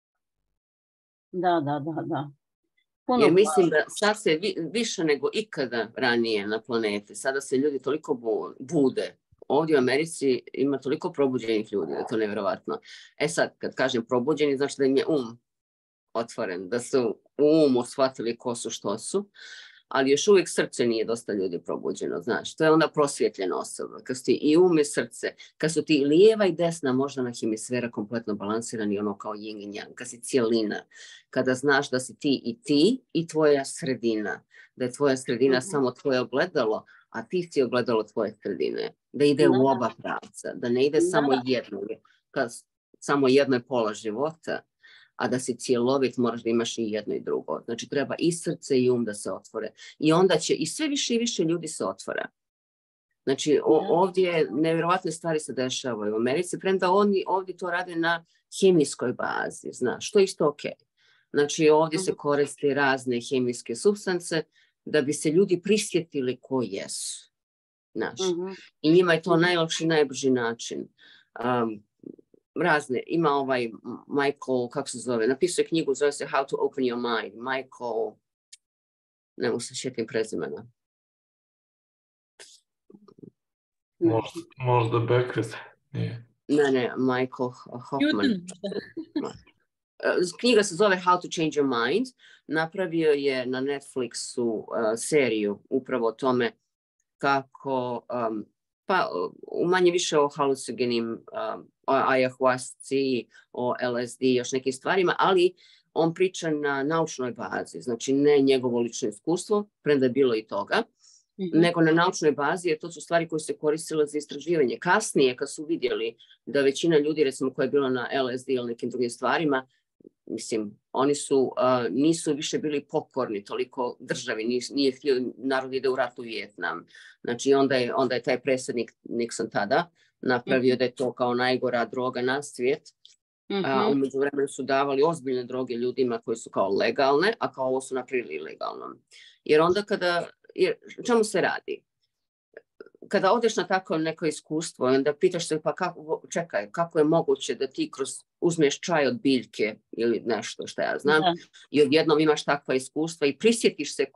Da. Jer mislim da sad se više nego ikada ranije na planeti, sada se ljudi toliko bude. Ovdje u Americi ima toliko probuđenih ljudi, da je to nevjerovatno. Sad, kad kažem probuđeni, znači da im je otvoren, da su u umu shvatili ko su, što su, ali još uvijek srce nije dosta ljudi probuđeno, znaš. To je onda prosvjetljena osoba. Kad su ti i um i srce, kad su ti lijeva i desna moždana hemisfera kompletno balansirani, ono kao yin i yang, kad si cijelina, kada znaš da si ti i tvoja sredina, da je tvoja sredina samo tvoje ogledalo, a ti si ogledalo tvoje sredine, da ide u oba pravca, da ne ide samo jedno je pola života, a da si cjelovit, moraš da imaš i jedno i drugo. Znači treba i srce i da se otvore. I onda će i sve više i više ljudi se otvora. Znači ovdje nevjerovatne stvari se dešavaju u Americi, premda oni ovdje to rade na hemijskoj bazi, znaš, što je isto ok. Znači ovdje se koriste razne hemijske supstance da bi se ljudi prisjetili ko jesu. Znaš. I njima je to najlakši, najbrži način. Razne, ima ovaj Michael, kako se zove, napisao je knjigu, zove se How to Open Your Mind. Michael, ne mogu se sjetim prezimena. Možda Beckett, nije. Ne, Michael Hoffman. Knjiga se zove How to Change Your Mind. Napravio je na Netflixu seriju upravo o tome kako, pa manje više o halucinogenim, o ayahuasci, o LSD, još nekim stvarima, ali on priča na naučnoj bazi, znači ne njegovo lično iskustvo, premda je bilo i toga, nego na naučnoj bazi, jer to su stvari koje se koristile za istraživanje. Kasnije, kad su vidjeli da većina ljudi, recimo koja je bila na LSD ili nekim drugim stvarima, mislim, oni nisu više bili pokorni toliko državi, nije htio narod ide u rat u Vijetnam. Znači onda je taj predsjednik Nixon tada napravio da je to kao najgora droga na svijet. U međuvremenu su davali ozbiljne droge ljudima koji su kao legalne, a kao ovo su napravili ilegalno. Jer onda čemu se radi? Kada odeš na tako neko iskustvo, onda pitaš se, pa kako je moguće da ti uzmeš čaj od biljke ili nešto što ja znam, i odjednom imaš takva iskustva i prisjetiš se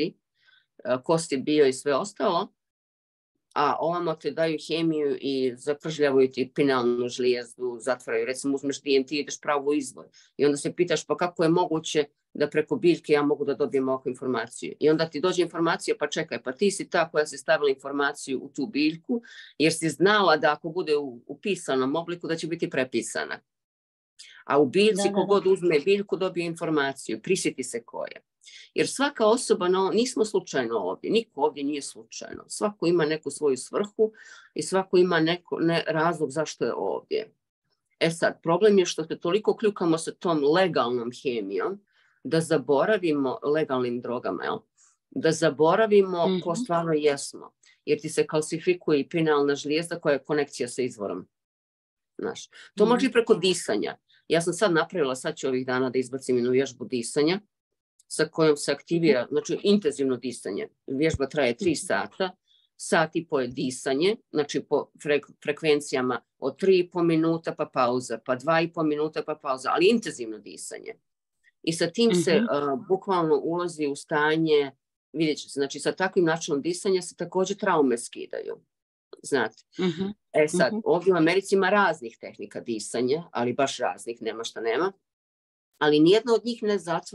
ko si bio i sve ostalo, a ovamo te daju hemiju i zakržljavaju ti pinalnu žlijezdu, zatvaraju, recimo uzmeš DMT i ideš pravo u izvor. I onda se pitaš, pa kako je moguće da preko biljke ja mogu da dobijem ovakvu informaciju. I onda ti dođe informacija, pa čekaj, pa ti si ta koja si stavila informaciju u tu biljku, jer si znala da ako bude u pisanom obliku da će biti prepisana. A u biljci kogod uzme biljku dobije informaciju, prisjeti se koje. Jer svaka osoba, nismo slučajno ovdje, niko ovdje nije slučajno. Svako ima neku svoju svrhu i svako ima razlog zašto je ovdje. Sad, problem je što se toliko kljukamo sa tom legalnom hemijom, da zaboravimo legalnim drogama, da zaboravimo ko stvarno jesmo. Jer ti se kalsifikuje i pinalna žlijezda koja je konekcija sa izvorom. Znaš. To može i preko disanja. Ja sam sad napravila, sad ću ovih dana da izbacim jednu vježbu disanja sa kojom se aktivira, znači intenzivno disanje. Vježba traje 3 sata, sat i po je disanje, znači po frekvencijama od 3,5 minuta pa pauza, pa 2,5 minuta pa pauza, ali intenzivno disanje. I sa tim se bukvalno ulazi u stanje, vidjet ćete, znači sa takvim načinom disanja se također traume skidaju. Znate. E sad, ovdje u Americi ima raznih tehnika disanja, ali baš raznih, nema šta nema. Ali nijedna od njih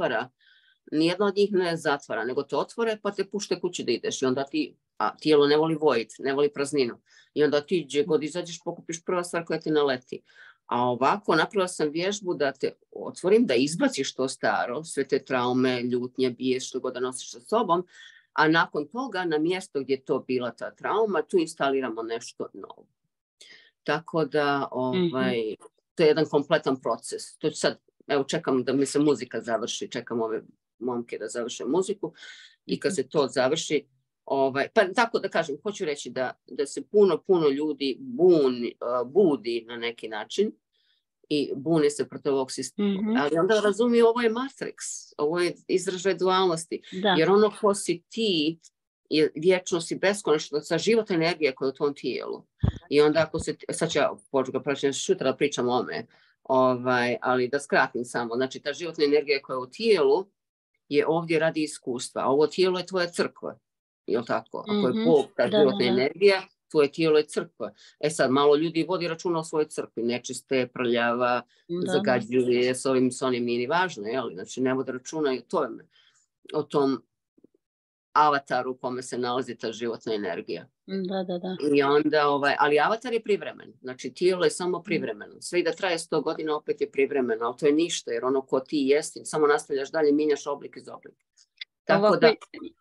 ne zatvara, nego te otvore pa te pušte kući da ideš. I onda tijelo ne voli void, ne voli prazninu. I onda ti gdje god izađeš pokupiš prva stvar koja ti naleti. A ovako napravila sam vježbu da te otvorim, da izbaciš to staro, sve te traume, ljutnje, bijes, što god da nosiš sa sobom, a nakon toga na mjesto gdje je to bila ta trauma, tu instaliramo nešto novo. Tako da to je jedan kompletan proces. To sad, evo čekam da mi se muzika završi, čekam ove momke da završe muziku i kad se to završi, pa tako da kažem, hoću reći da se puno ljudi budi na neki način i bune se protiv ovog sistema. Ali onda razumiju, ovo je Matrix, ovo je izražaj dualnosti, jer ono ko si ti je vječnost i beskonačno sa životna energija koja je u tvom tijelu. I onda ako se, sad ću ja šutra da pričam o ome, ali da skratim samo, znači ta životna energija koja je u tijelu je ovdje radi iskustva, a ovo tijelo je tvoja crkva. Jel tako? Ako je Bog, ta životna energija, tvoje tijelo je crkva. E sad, malo ljudi vodi računa o svojoj crkvi, nečiste, prljava, zagađuje, s onim nije ni važno, jel? Znači, ne vodi računa i o tom avataru u kome se nalazi ta životna energija. I onda, ali avatar je privremen, znači tijelo je samo privremeno. Sve i da traje 100 godina opet je privremeno, ali to je ništa, jer ono ko ti jesi, samo nastavljaš dalje, mijenjaš oblik iz oblika. Tako da,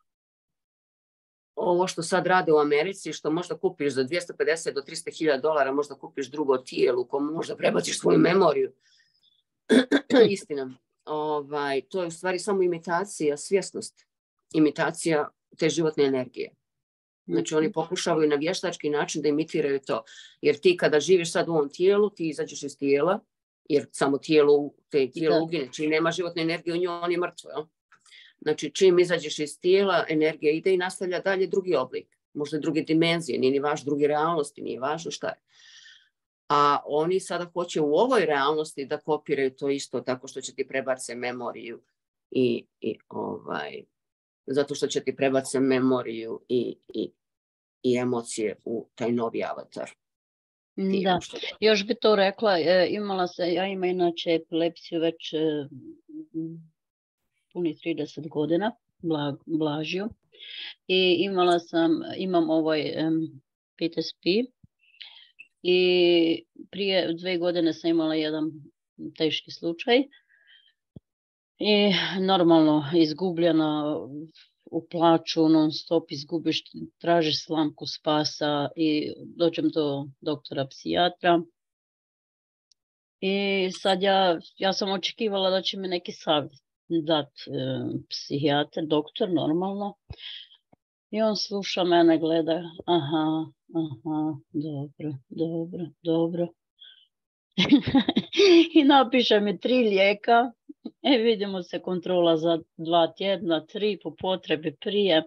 ovo što sad rade u Americi, što možda kupiš za $250 do $300,000, možda kupiš drugo tijelo u komu možda prebaciš svoju memoriju. Istina. To je u stvari samo imitacija svjesnosti. Imitacija te životne energije. Znači oni pokušavaju na vještački način da imitiraju to. Jer ti kada živiš sad u ovom tijelu, ti izađeš iz tijela, jer samo tijelo ugine. Čim nema životne energije u njoj, on je mrtvo. Jel? Znači, čim izađeš iz tijela, energija ide i nastavlja dalje drugi oblik. Možda druge dimenzije, nije ni važno druge realnosti, nije važno šta je. A oni sada hoće u ovoj realnosti da kopiraju to isto tako što će ti prebaciti memoriju zato što će ti prebaciti memoriju i emocije u taj novi avatar. Da, još bi to rekla, ja imam inače epilepsiju već puni 30 godina, blažiju. I imam ovaj PTSP i prije 2 godine sam imala jedan teški slučaj i normalno izgubljena u plaću, non stop izgubiš, tražiš slamku spasa i dođem do doktora psijatra. I sad ja sam očekivala da će mi neki savjet dat psihijatar, doktor, normalno. I on sluša mene, gleda, aha, dobro. I napiše mi 3 lijeka. Vidimo se kontrola za 2 tjedna, 3 po potrebi prije.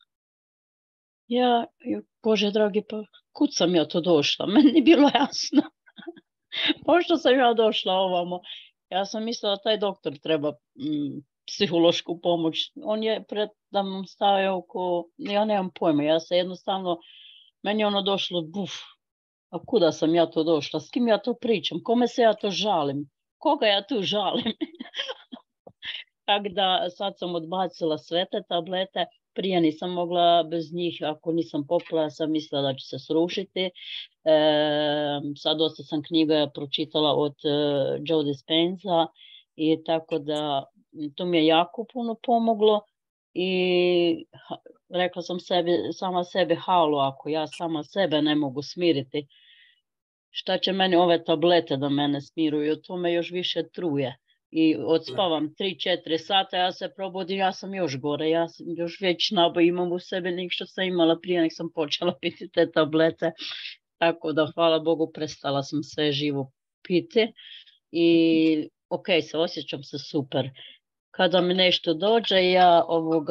Bože dragi, pa kud sam ja to došla? Meni je bilo jasno. Pošto sam ja došla ovamo, ja sam mislila da taj doktor treba psihološku pomoć. On je predam stavio ja nemam pojma, ja se jednostavno, meni je ono došlo, a kuda sam ja to došla, s kim ja to pričam, kome se ja to žalim, koga ja tu žalim. Tako da sad sam odbacila sve te tablete, prije nisam mogla bez njih, ako nisam popila, ja sam mislila da će se srušiti. Sad dosta sam knjiga pročitala od Joe Dispenza i tako da to mi je jako puno pomoglo i rekla sam sama sebi, halo, ako ja sama sebe ne mogu smiriti, šta će meni ove tablete da mene smiruju, to me još više truje. I odspavam 3-4 sata, ja se probudim, ja sam još gore, ja sam još već imam u sebi nek što sam imala prije nek sam počela piti te tablete. tako da hvala Bogu prestala sam sve živo piti i ok, osjećam se super. Kada mi nešto dođe, ja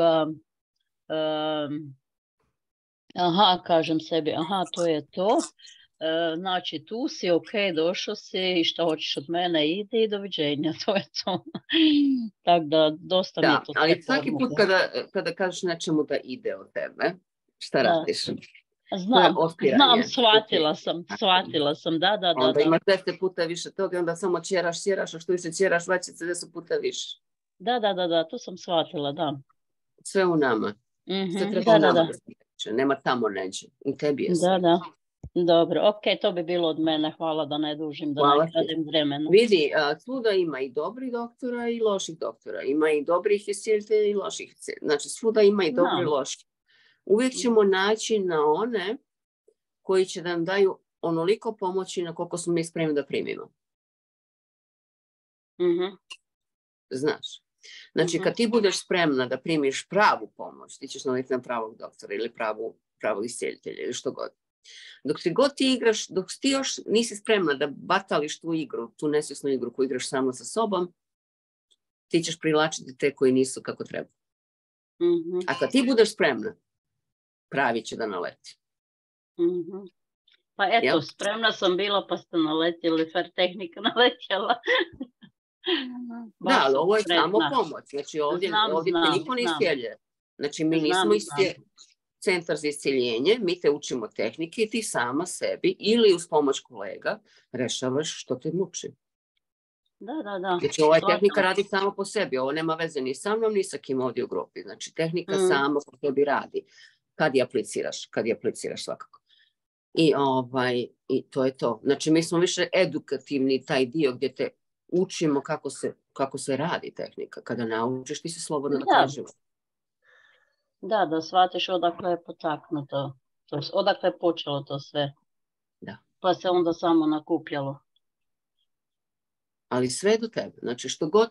kažem sebi, to je to. Znači, tu si, ok, došao si i što hoćeš od mene, ide i doviđenja, to je to. Tako da, dosta mi je to. Ali svaki put kada kažeš nečemu da ide od tebe, šta radiš? Znam, shvatila sam, da. Onda imaš 10 puta više toga i onda samo ćeraš, a što više ćeraš, vraća se 10 puta više. Da, to sam shvatila, da. Sve u nama. Sve treba u nama da se tiče. Nema tamo neđe. U tebi je sve. Da. Dobro, ok, to bi bilo od mene. Hvala da ne dužim, da ne kradim vremena. Vidi, svuda ima i dobrih doktora i loših doktora. Ima i dobrih iscijelitelja i loših. Znači, svuda ima i dobri i loši. Uvijek ćemo naći na one koji će nam daju onoliko pomoći na koliko smo mi spremni da primimo. Znaš. Znači, kad ti budeš spremna da primiš pravu pomoć, ti ćeš naviknuti na pravog doktora ili pravog iscijelitelja ili što god. Dok ti igraš, dok ti još nisi spremna da batališ tu igru, tu nesvjesnu igru koju igraš samo sa sobom, ti ćeš privlačiti te koji nisu kako treba. A kad ti budeš spremna, pravi će da naleti. Pa eto, spremna sam bila pa ste naletjeli, fer tehnika naletjela. Da, ali ovo je samo pomoć. Znači ovdje te niko ne iscijeljuje. Znači mi nismo centar za iscijeljenje, mi te učimo tehnike i ti sama sebi ili uz pomoć kolega rešavaš što te muči. Da. Znači ova tehnika radi samo po sebi, ovo nema veze ni sa mnom, ni sa kim ovdje u grupi. Znači tehnika samo po tebi radi. Kad je apliciraš svakako. I to je to. Znači mi smo više edukativni taj dio gdje te učimo kako se radi tehnika. Kada naučiš ti se slobodno nakažeš. Da shvatiš odakle je potaknuto. Odakle je počelo to sve. Da. Pa se onda samo nakupljalo. Ali sve do tebe. Znači što god,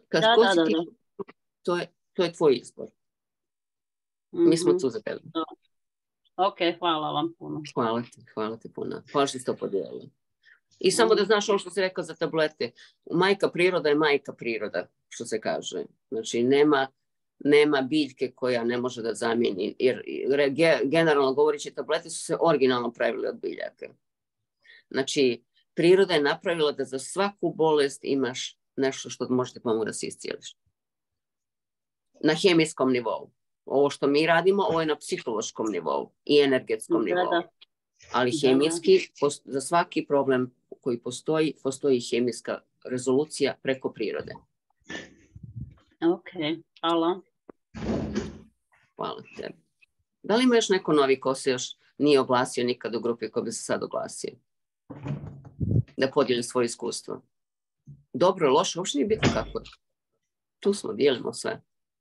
to je tvoj izbor. Mi smo tu za tebe. Ok, hvala vam puno. Hvala ti puno. Hvala što ste to podijelili. I samo da znaš ovo što si rekao za tablete. Majka priroda je majka priroda, što se kaže. Znači nema biljke koja ne može da zamijeni. Jer generalno govoreći, tablete su se originalno pravile od biljaka. Znači, priroda je napravila da za svaku bolest imaš nešto što možete pomoći da se iscijeliš. Na hemijskom nivou. Ovo što mi radimo, ovo je na psihološkom nivou i energetskom nivou. Ali hemijski, za svaki problem koji postoji hemijska rezolucija preko prirode. Ok, hvala. Hvala tebi. Da li ima još neko novi ko se još nije oglasio nikad u grupi ko bi se sad oglasio? Da podijeli svoje iskustvo. Dobro, loše, uopšte nije bitno kako. Tu smo, dijelimo sve.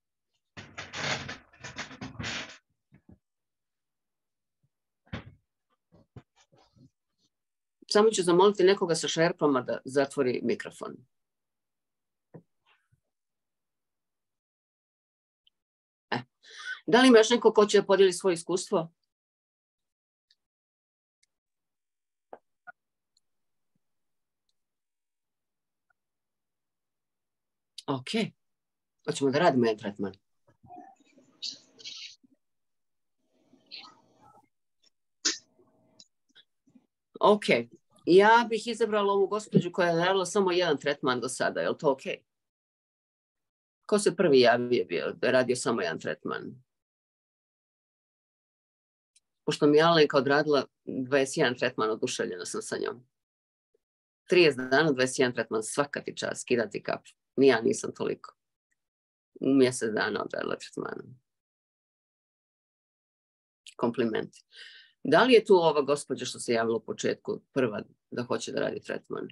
Samo ću zamoliti nekoga sa šerpama da zatvori mikrofon. Da li ima još neko ko će da podijeli svoje iskustvo? Ok. Hoćemo da radimo jedan tretman. Ok. Ja bih izabrala ovu gospođu koja je radila samo jedan tretman do sada. Je li to ok? Ko se prvi javio bio da je radio samo jedan tretman? Pošto mi je Alenka odradila 21 tretman, oduševljena sam sa njom. 30 dana, 21 tretman, svaka ti čast, skidati kapu. Ni ja nisam toliko. U mjesec dana odradila tretmanom. Komplimenti. Da li je tu ova gospođa što se javila u početku prva da hoće da radi tretman?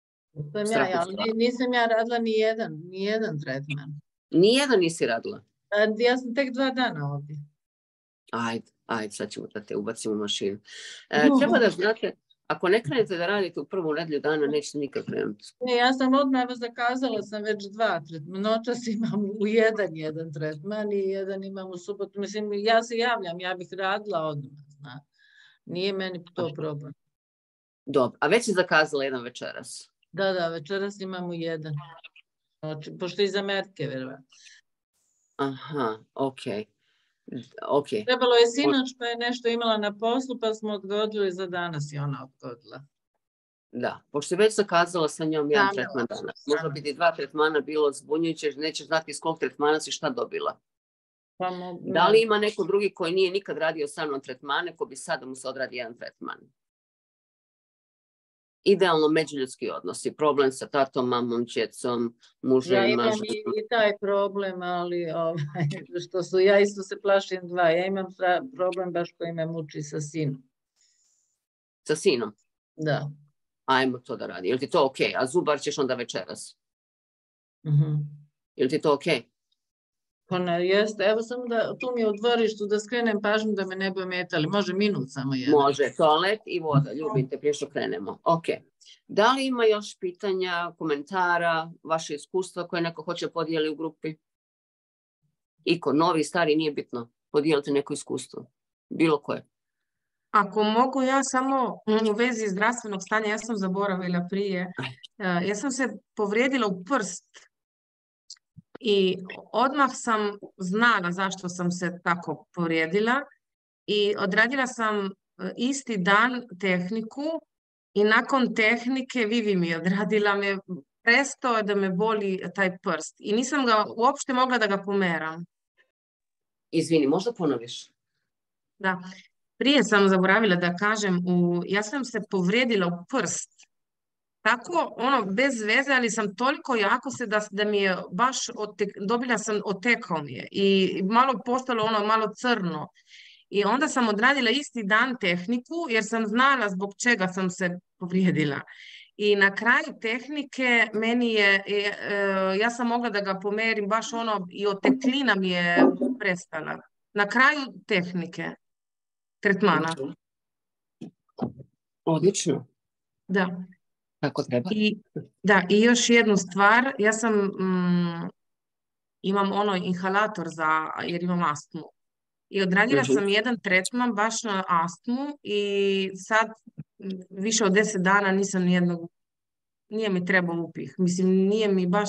Nisam ja radila ni jedan tretman. Nijedan nisi radila? Ja sam tek 2 dana ovdje. Ajde, sad ćemo da te ubacimo u mašinu. Treba da znate, ako ne krenete da radite u prvu nedjelju dana, nećete nikad krenuti. Ja sam odmah zakazala sam već 2 tretmana. Noćas imam u jedan tretman i jedan imam u subotu. Mislim, ja se javljam, ja bih radila odmah. Nije meni to problem. Dobro, a već si zakazala jedan večeras? Da, večeras imamo jedan. Pošto iz Amerike, verovatno. Aha, ok. Trebalo je sinoć, pa je nešto imala na poslu, pa smo odgodili za danas i ona odgodila. Da, pošto je već zakazala sa njom jedan tretman danas. Možda bi ti 2 tretmana bilo zbunjujuće, nećeš znati iz kog tretmana si šta dobila. Da li ima neko drugi koji nije nikad radio sa mnom tretmane, ko bi sad da mu se odradi jedan tretman? Idealno međuljudski odnosi, problem sa tatom, mamom, ćecom, mužem, ja imam i taj problem, ali ja isto se plašim 2. Ja imam problem baš koji me muči sa sinom. Sa sinom? Da. Ajmo to da radi. Je li ti to okej? A zubar ćeš onda večeras? Je li ti to okej? Pa ne, jeste. Evo samo da tu mi je u dvorištu da skrenem pažnju da me ne bi ometali. Može minut samo jedan. Može, toalet i voda. Ljubim te prije što krenemo. Ok. Da li ima još pitanja, komentara, vaše iskustva koje neko hoće podijeli u grupi? Iko, novi, stari, nije bitno. Podijelite neko iskustvo. Bilo koje. Ako mogu ja samo u vezi zdravstvenog stanja, ja sam zaboravila prije. Ja sam se povrijedila u prst i odmah sam znala zašto sam se tako povrijedila i odradila sam isti dan tehniku i nakon tehnike Vivi mi odradila me, prestao je da me boli taj prst i nisam ga uopšte mogla da ga pomeram. Izvini, možda ponoviš? Da. Prije sam zaboravila da kažem, ja sam se povrijedila u prst. Tako, bez veze, ali sam toliko jako se da mi je baš, dobila sam, otekao mi je i malo postalo malo crno. I onda sam odradila isti dan tehniku jer sam znala zbog čega sam se povrijedila. I na kraju tehnike meni je, ja sam mogla da ga pomerim, baš i oteklina mi je prestala. Na kraju tehnike. Tretmana. Odlično. Da. Tako treba. I još jednu stvar, ja sam, imam inhalator jer imam astmu. I odradila sam jedan tretman baš na astmu i sad više od 10 dana nisam nijednog, nije mi trebao upih. Mislim, nije mi baš,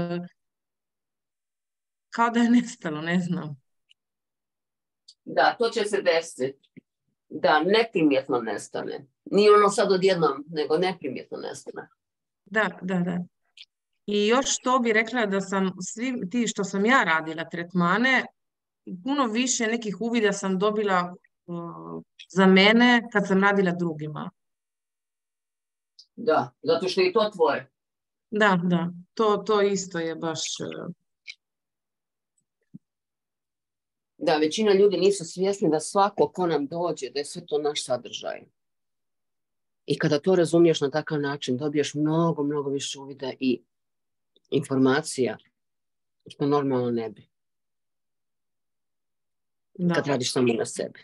kao da je nestalo, ne znam. Da, to će se desiti. Da, neprimjetno nestane. Nije sad odjednom, nego neprimjetno nestane. Da. I još to bi rekla da sam, svi ti što sam ja radila tretmane, puno više nekih uvida sam dobila za mene kad sam radila drugima. Da, zato što je to tvoje. Da, to isto je baš... Da, većina ljudi nisu svjesni da svako ko nam dođe, da je sve to naš sadržaj. I kada to razumiješ na takav način, dobiješ mnogo, mnogo više uvida i informacija, što normalno ne bi. Da. Kad radiš samo na sebi.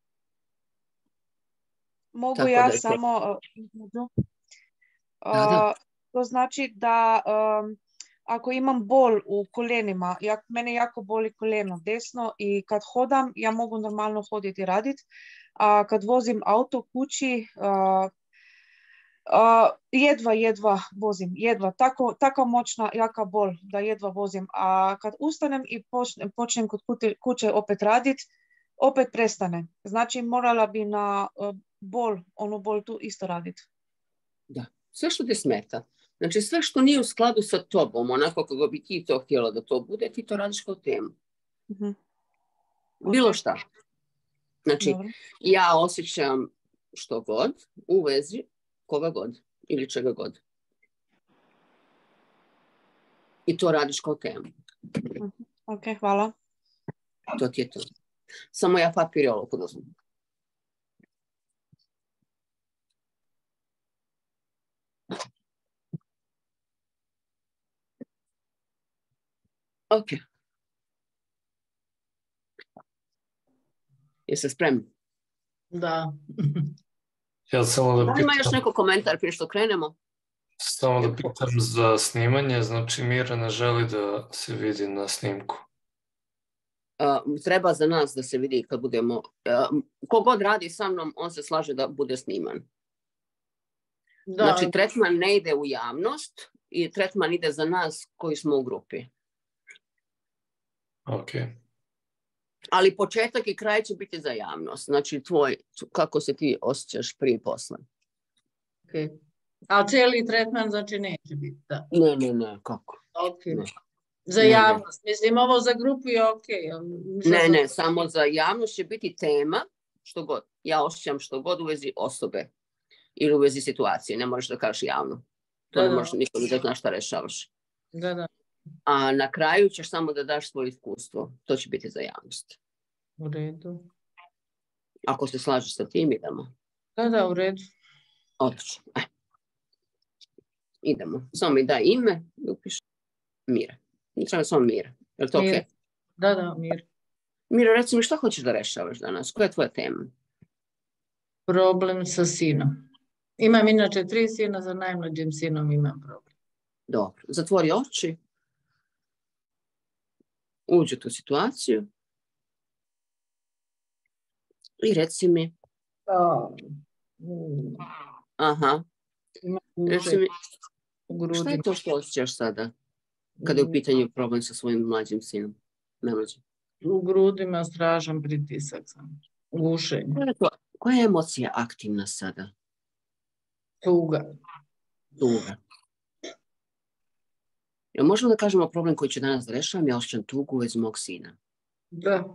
Mogu tako ja samo... To znači da ako imam bol u kolenima, mene jako boli koleno desno i kad hodam, ja mogu normalno hoditi i raditi, a kad vozim auto kući, jedva vozim, tako moćna, jaka bol da jedva vozim, a kad ustanem i počnem kod kuće opet raditi, opet prestane. Znači morala bi na bol tu isto raditi. Da, sve što ti smeta. Znači sve što nije u skladu sa tobom, onako kako bi ti to htjela da to bude, ti to radiš kao temu. Bilo šta. Znači, ja osjećam što god u vezi koga god ili čega god. I to radiš kao temu. Ok, hvala. To ti je to. Samo ja papir i olovku dozvim. Ok. Jeste spremni? Da. Ja samo da pitam... Ima još neko komentar prije što krenemo? Samo da pitam za snimanje, znači Mira ne želi da se vidi na snimku. Treba za nas da se vidi kad budemo... Kogod radi sa mnom, on se slaže da bude sniman. Da, Znači, tretman ne ide u javnost i tretman ide za nas koji smo u grupi. Ok. Ali početak i kraj će biti za javnost. Znači, kako se ti osjećaš prije i posle. ok. A cijeli tretman znači neće biti, da. Ne, kako? Ok. Ne. Za Ne, javnost. Mislim, ovo za grupu je ok. Ne, samo za javnost će biti tema, što god. Ja osjećam što god u vezi osobe ili u vezi situacije. Ne možeš da kažeš javno. To ne možeš niko vidjeti na šta rešavaš. Da. A na kraju ćeš samo da daš svoje iskustvo. To će biti za javnost. U redu. Ako se slažeš sa tim, idemo. Da, u redu. Odlično. Idemo. Samo mi daj ime i upiši Mira. Treba samo Mira. Je li to Mira. ok? Da, Mir. Mira, reci mi šta hoćeš da rešavaš danas? Koja je tvoja tema? Problem sa sinom. Imam inače 3 sina, za najmlađim sinom imam problem. Dobro. Zatvori oči. Uđi u tu situaciju. I reci mi. Aha. Reci mi, šta je to što osjećaš sada? Kada je u pitanju problem sa svojim mlađim sinom? Najmlađim. U grudima strašan pritisak sam. Gušenje. Koja je emocija aktivna sada? Tuga. Jel možemo da kažemo problem koji ću danas da rešavam? Ja osjećam tugu u vezi mog sina. Da.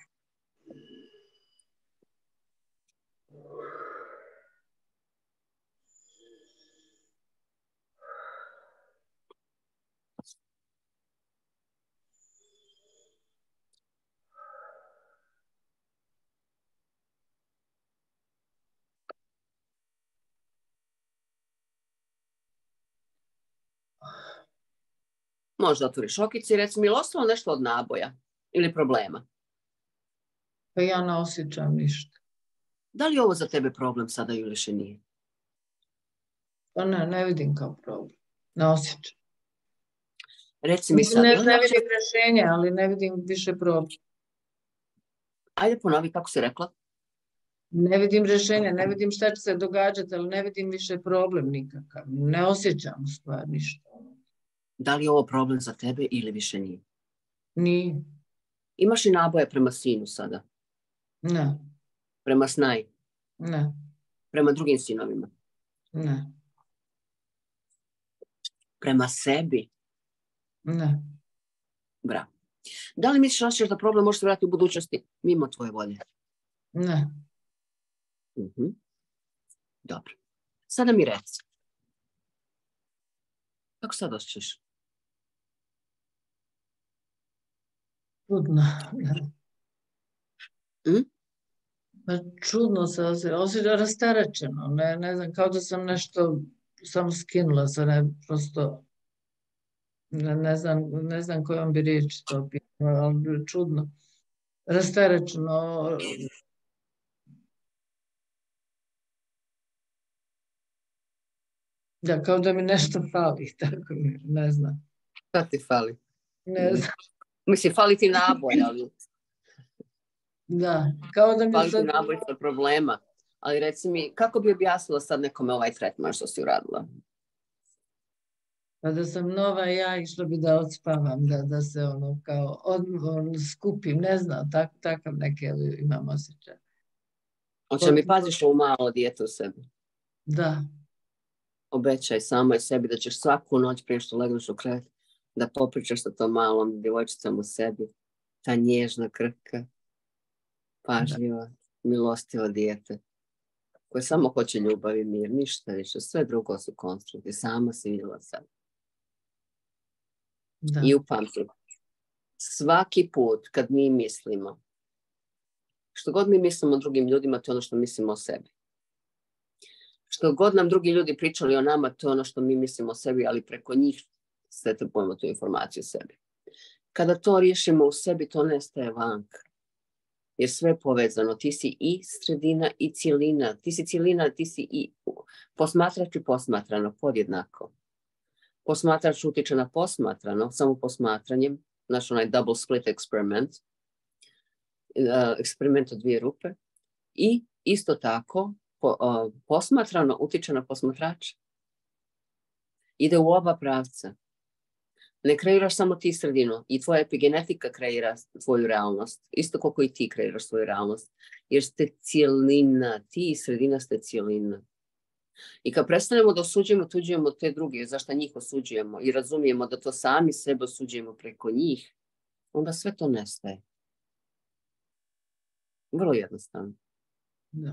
Možda otvoriš okice i reci mi, ili ostalo nešto od naboja ili problema? Pa ja ne osjećam ništa. Da li je ovo za tebe problem sada ili više nije? Pa ne vidim kao problem. Ne osjećam. Reci mi Mislim, sad. ne vidim rješenje, ali ne vidim više problem. Ajde ponovi kako si rekla. Ne vidim rješenja, ne vidim šta će se događati, ali ne vidim više problem nikakav. Ne osjećam u stvari ništa. Da li je ovo problem za tebe ili više nije? Nije. Imaš li naboje prema sinu sada? Ne. Prema Snaji? Ne. Prema drugim sinovima? Ne. Prema sebi? Ne. Bravo. Da li misliš da problem može se vratiti u budućnosti mimo tvoje volje? Ne. Dobro. Sada mi reci. Kako sad osjećaš? Čudno. Čudno se osjeća, rasterećeno. Ne znam, kao da sam nešto samo skinula, prosto ne znam kojom bi riječ to bilo, ali čudno. Rasterećeno. Da, kao da mi nešto fali, tako mi, ne znam. Šta ti fali? Ne znam. Mislim, fali ti naboj, ali... Da, kao da mi fali ti naboj sa problema. Ali reci mi, kako bi objasnila sad nekome ovaj tretman što si uradila? Pa da sam nova ja išla bi da odspavam, da se kao skupim, ne znam, takav neke imam osjećaj. Hoće mi paziš ovu malo dijete u sebi? Da. Obećaj samoj sebi da ćeš svaku noć prije što legneš u krevet da popričaš sa tom malom djevojčicom u sebi. Ta nježna, krhka, pažljiva, milostiva dijete koje samo hoće ljubav i mir, ništa više, sve drugo su konstrukti, sama si vidjela sebe. I upamti, svaki put kad mi mislimo, što god mi mislimo o drugim ljudima, to je ono što mislimo o sebi. Što god nam drugi ljudi pričali o nama, to je ono što mi mislimo o sebi, ali preko njih sve trpujemo tu informaciju o sebi. Kada to riješimo u sebi, to nestaje vanka. Jer sve je povezano. Ti si i sredina i cijelina. Ti si cijelina, ti si i posmatrač i posmatrano, podjednako. Posmatrač utiče na posmatrano, samo posmatranjem, naš onaj double split eksperiment, eksperiment od 2 rupe. I isto tako, posmatrano utiče na posmatrača. Ide u oba pravca. Ne kreiraš samo ti sredinu. I tvoja epigenetika kreira tvoju realnost. Isto koliko i ti kreiraš svoju realnost. Jer ste cijelina. Ti i sredina ste cijelina. I kad prestanemo da osuđujemo te druge, zašto njih osuđujemo i razumijemo da to sami sebe osuđujemo preko njih, onda sve to nestaje. Vrlo jednostavno. Da.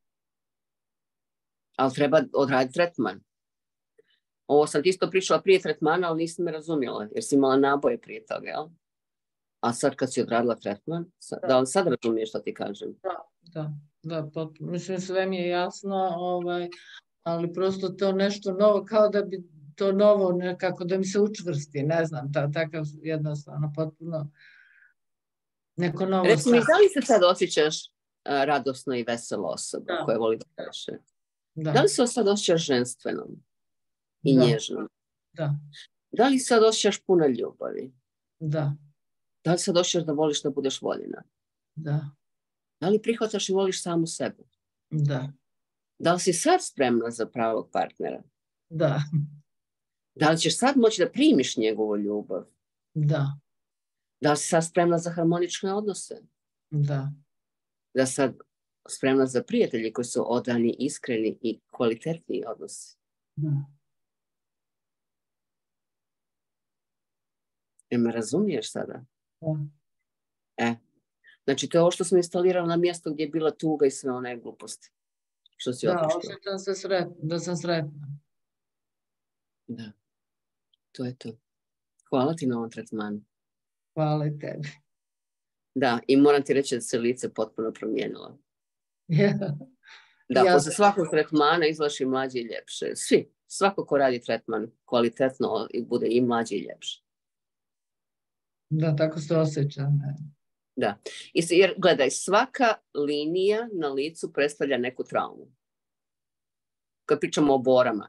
Ali treba odraditi tretman. Ovo sam ti isto pričala prije tretmana, ali nisi me razumjela, jer si imala naboje prije toga, jel? A sad kad si odradila tretman, da li sad razumiješ što ti kažem? Da, mislim sve mi je jasno, ali prosto to nešto novo, kao da bi to novo nekako da mi se učvrsti, ne znam, takav jednostavno potpuno neko novo. Reci mi, da li se sad osjećaš radosno i veselo osoba koja voli da pleše? Da li se sad osjećaš ženstvenom i nježnom? Da li sad osjećaš puno ljubavi? Da li sad osjećaš da voliš da budeš voljena? Da li prihvataš i voliš samu sebe? Da li si sad spremna za pravog partnera? Da li ćeš sad moći da primiš njegovu ljubav? Da li si sad spremna za harmonične odnose? Da sad spremna za prijatelji koji su odani, iskreni i kvalitetni odnosi? Me razumiješ sada? Znači, to je ovo što smo instalirali na mjesto gdje je bila tuga i sve one gluposti. Što si otišla. Osjećam se da sam sretna. Da, to je to. Hvala ti na ovom tretmanu. Hvala i tebi. Da, i moram ti reći da se lice potpuno promijenilo. Da, posle svakog tretmana izlaš i mlađi i ljepše. Svi, svako ko radi tretman kvalitetno bude i mlađi i ljepše. Da, tako se osjećam. Da, jer gledaj, svaka linija na licu predstavlja neku traumu. Kad pričamo o borama.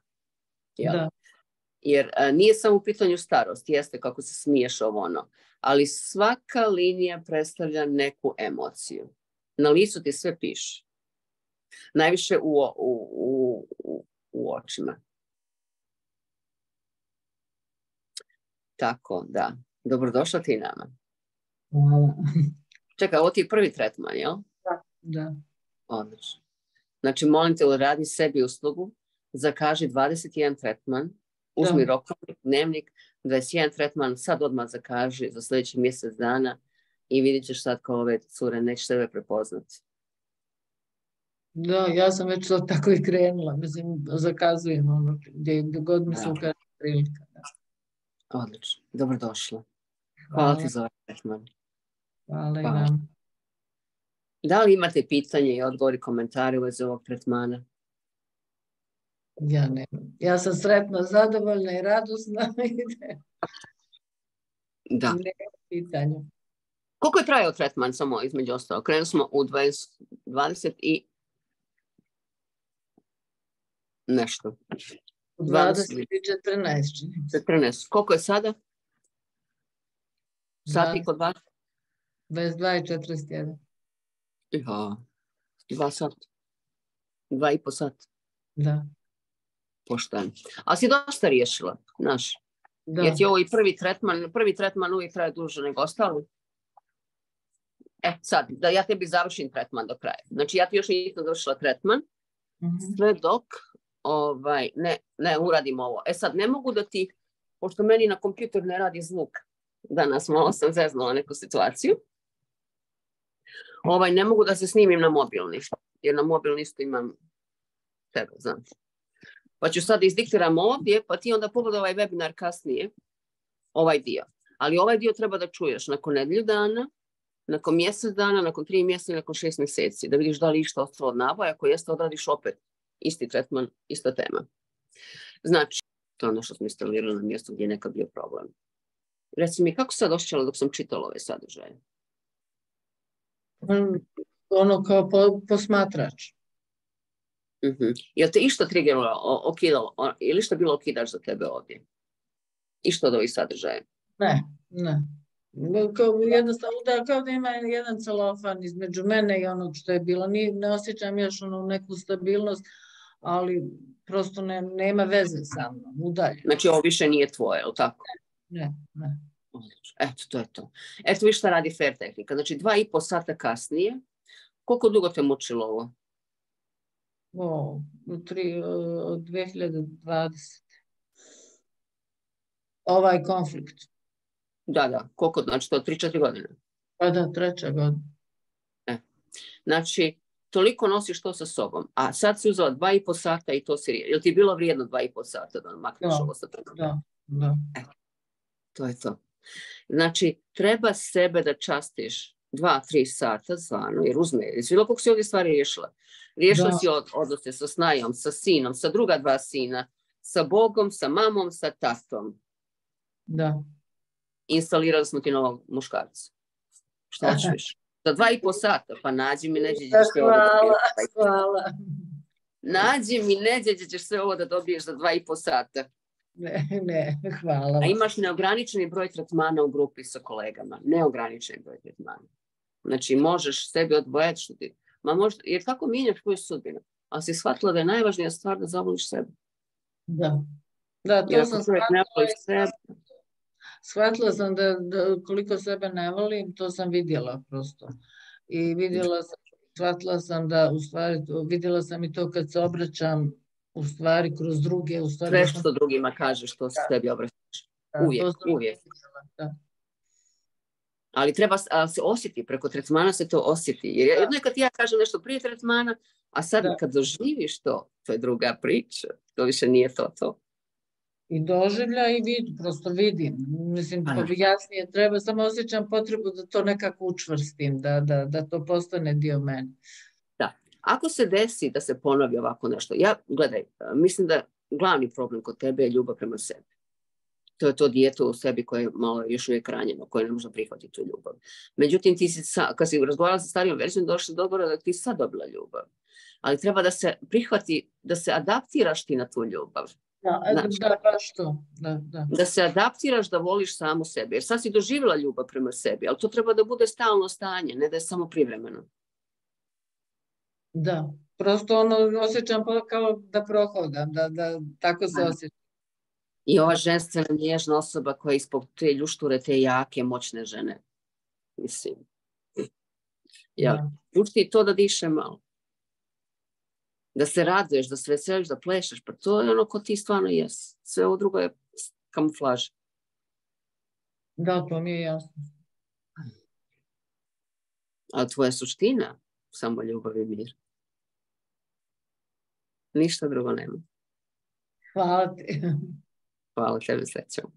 Jer nije samo u pitanju starost, jeste kako se smiješ ovo ono, ali svaka linija predstavlja neku emociju. Na licu ti sve piše. Najviše u očima. Tako, da. Dobrodošla ti nama. Hvala. Čekaj, ovo ti je prvi tretman, jel? Da. Odlično. Znači, molim te, uradi sebi uslugu, zakaži 21 tretman, uzmi rokovnik, dnevnik, 21 tretman, sad odmah zakaži za sljedeći mjesec dana i vidit ćeš sad kao ove cure, neće tebe prepoznati. Da, ja sam već to tako i krenula, mislim, zakazujem ono, gdje god mi se ukaže prilika. Odlično, dobrodošla. Hvala ti za ovaj tretman. Hvala i vam. Da li imate pitanje i odgovori, komentari u vezi ovog tretmana? Ja nemam. Ja sam sretna, zadovoljna i radosna. Da. Nema pitanja. Koliko je trajao tretman, samo između ostalo? Krenuli smo u 20 i nešto. 20 i 14. 14. Koliko je sada? Sati kod vas? 22 i 41. Ja, 2 sata. 2,5 sata. Da. Pošteno. Ali si dosta riješila, znaš. Da. Jer ti ovo i prvi tretman uvijek traje duže nego ostali. Sad, da ja tebi završim tretman do kraja. Znači, ja ti još nisam završila tretman, sve dok ne uradim ovo. Sad, ne mogu da ti, pošto meni na kompjuter ne radi zvuk, danas malo sam zeznula neku situaciju, ne mogu da se snimim na mobilni, jer na mobilni isto imam tebe, znaš. Pa ću sad izdiktiram ovdje, pa ti onda pogledaj ovaj webinar kasnije, ovaj dio. Ali ovaj dio treba da čuješ nakon nedelju dana, nakon mjesec dana, nakon 3 mjeseca i nakon 6 mjeseci, da vidiš da li išta ostalo od naboja, ako jeste odradiš opet isti tretman, ista tema. Znači, to je ono što smo instalirali na mjestu gdje je nekad bio problem. Reci mi, kako sad osjećala dok sam čitala ove sadržaje? Ono kao posmatrač. Jel te išta triggeralo, okidalo, ili što bilo okidaš za tebe ovdje? Išta od ovih sadržaja? Ne. Jednostavno, kao da ima jedan celofan između mene i onog što je bilo. Ne osjećam još neku stabilnost, ali prosto nema veze sa mnom, udalje. Znači ovo više nije tvoje, ili tako? Ne. Eto, to je to. Eto, vi šta radi Fair tehnika. Znači 2,5 sata kasnije. Koliko dugo te mučilo ovo? Od 2020. Ovaj konflikt. Da. Koliko? Znači to 3-4 godine? Pa da, 3. godina. Znači, toliko nosiš to sa sobom. A sad si uzela 2,5 sata i to si... Jel ti je bilo vrijedno 2,5 sata da makneš ovo sa toga? Da. To je to. Znači, treba sebe da častiš 2-3 sata zvano, jer uzme, bilo koliko si ovdje stvari riješila. Riješila si odnose sa snajom, sa sinom, sa druga 2 sina, sa Bogom, sa mamom, sa tatom. Da. Instalirali smo ti novog muškarca. Šta ćeš više? Za 2,5 sata, pa nađi mi neđe ćeš sve ovo da dobiješ. Hvala. Nađi mi neđe ćeš sve ovo da dobiješ za 2,5 sata. Ne, hvala. A imaš neograničeni broj tretmana u grupi sa kolegama. Neograničeni broj tretmana. Znači, možeš sebi odbojati što ti... Jer tako mijenjaš svoju sudbinu. Ali si shvatila da je najvažnija stvar da zavoliš sebe. Da, to sam shvatila. Shvatila sam da koliko sebe ne volim, to sam vidjela prosto. I shvatila sam da, u stvari, vidjela sam i to kad se obraćam, u stvari, kroz druge. Sve što drugima kažeš, to se sebi obraćaš. Uvijek. Ali treba se osjeti, preko tretmana se to osjeti. Jer jedno je kad ja kažem nešto prije tretmana, a sad kad doživiš to je druga priča. To više nije to. I doživlja i prosto vidim. Mislim, jasnije treba, samo osjećam potrebu da to nekako učvrstim, da to postane dio mene. Da. Ako se desi da se ponovi ovako nešto, gledaj, mislim da glavni problem kod tebe je ljubav prema sebi. To je to dijete u sebi koje je malo još uvijek ranjeno, koje ne može prihvatiti tu ljubav. Međutim, ti si kad si razgovarala sa starijom verzijom, došla do dogovora da ti sad dobila ljubav. Ali treba da se prihvati, da se adaptiraš ti na tu ljubav. Baš to. Da se adaptiraš, da voliš samu sebe. Jer sad si doživjela ljubav prema sebi, ali to treba da bude stalno stanje, ne da je samo privremeno. Da, prosto osjećam kao da prohodam, da tako se osjećam. I ova ženstvena nježna osoba koja je ispod te ljušture, te jake, moćne žene. Mislim. Pušti to da diše malo. Da se raduješ, da se veseliš, da plešeš, pa to je ono ko ti stvarno jes. Sve ovo drugo je kamuflaža. Da, to mi je jasno. A tvoja suština, samo ljubav i mir. Ništa drugo nema. Hvala ti. Hvala tebi, srećom.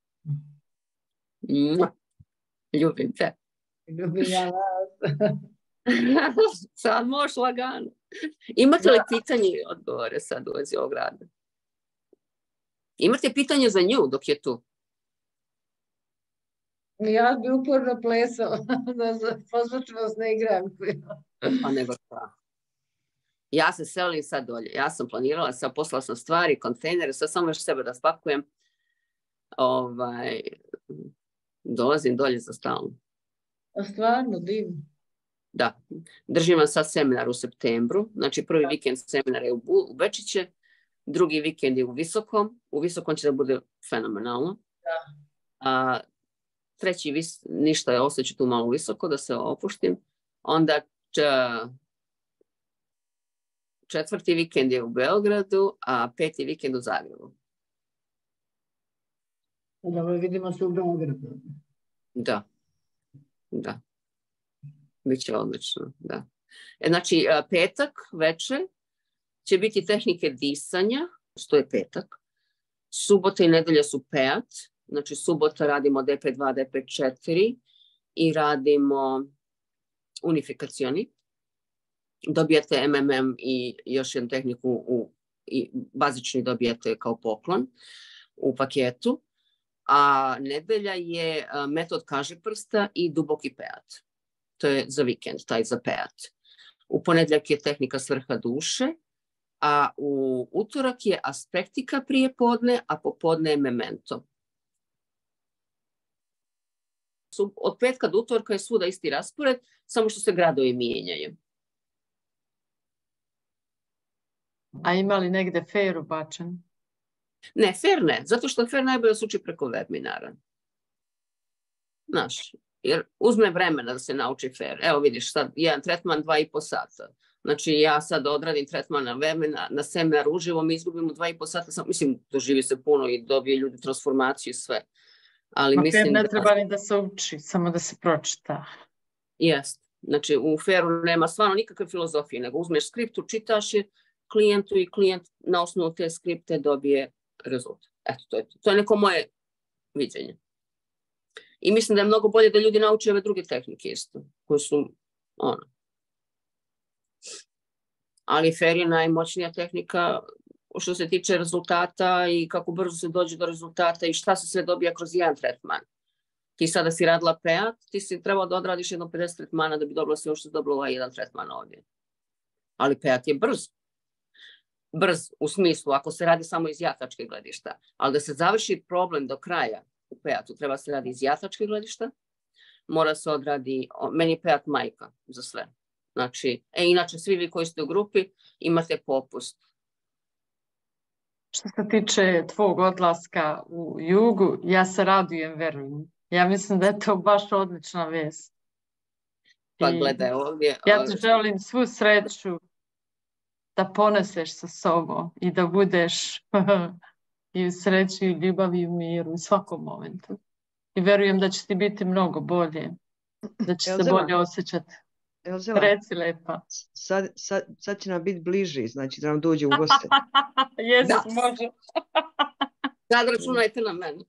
Ljubim te. Ljubim ja vas. Sad možeš lagano. Imate li pitanje i odgovore sad u vezi ovog rada? Imate pitanje za nju dok je tu? Ja bi uporno plesao da pozvaću vas na igranku. Pa nego šta. Ja se selim sad dolje. Ja sam planirala, sad poslala sam stvari, kontejnere, sad samo još sebe da spakujem. Dolazim dolje za stalno. A stvarno, divno. Da. Držim vam sad seminar u septembru. Znači prvi vikend seminara je u Bečiće, drugi vikend je u Visokom. U Visokom će da bude fenomenalno. A treći ništa je, ostaću tu malo visoko da se opuštim. Onda četvrti vikend je u Beogradu, a 5. vikend u Zagrebu. Dobro, vidimo se u Beogradu. Da. Biće odlično, da. Znači, petak večer će biti tehnike disanja, što je petak. Subota i nedelja su PEAT. Znači, subota radimo DP2, DP4 i radimo unifikacioni. Dobijate MMM i još jednu tehniku i bazični dobijate kao poklon u paketu. A nedelja je metod kažeprsta i duboki PEAT. To je za vikend, taj za PEAT. U ponedjeljak je tehnika svrha duše, a u utorak je aspektika prije podne, a popodne je memento. Od petka do utorka je svuda isti raspored, samo što se gradovi mijenjaju. A ima li negde fair ubačen? Ne, fair ne, zato što fair najbolje se uči preko webinara. Znaš, jer uzme vremena da se nauči fair. Evo vidiš, sad jedan tretman 2,5 sata. Znači ja sad odradim tretman na seminar uživo, mi izgubimo 2,5 sata, mislim, doživi se puno i dobije ljudi transformaciju i sve. Ali mislim ne treba ni da se uči, samo da se pročita. Jest. Znači u fairu nema stvarno nikakve filozofije, nego uzmeš skript, učitaš je klijentu i klijent na osnovu te skripte dobije rezultat. Eto, to je neko moje viđenje. I mislim da je mnogo bolje da ljudi nauče ove druge tehnike isto, koje su Ali fair je najmoćnija tehnika što se tiče rezultata i kako brzo se dođe do rezultata i šta se sve dobija kroz jedan tretman. Ti sada si radila PEAT, ti si trebao da odradiš jedno 50 tretmana da bi dobila sve što si dobila ovaj jedan tretman ovdje. Ali PEAT je brz. Brz u smislu ako se radi samo iz jatačke gledišta. Ali da se završi problem do kraja u PEAT-u treba se radi iz jatačke gledišta. Mora se odradi, meni je PEAT majka za sve. Znači, inače svi vi koji ste u grupi imate popust. Što se tiče tvog odlaska u Jugu, ja se radujem, verujem. Ja mislim da je to baš odlična vest. Pa gledaj ovdje. Ja ti želim svu sreću da poneseš sa sobom i da budeš i u sreći, i ljubavi, i u miru u svakom momentu. I verujem da će ti biti mnogo bolje. Da će se bolje osjećati. Reci lepa. Sad će nam biti bliži, znači da nam dođe u goste. Jesi, može. Sad računajte na mene.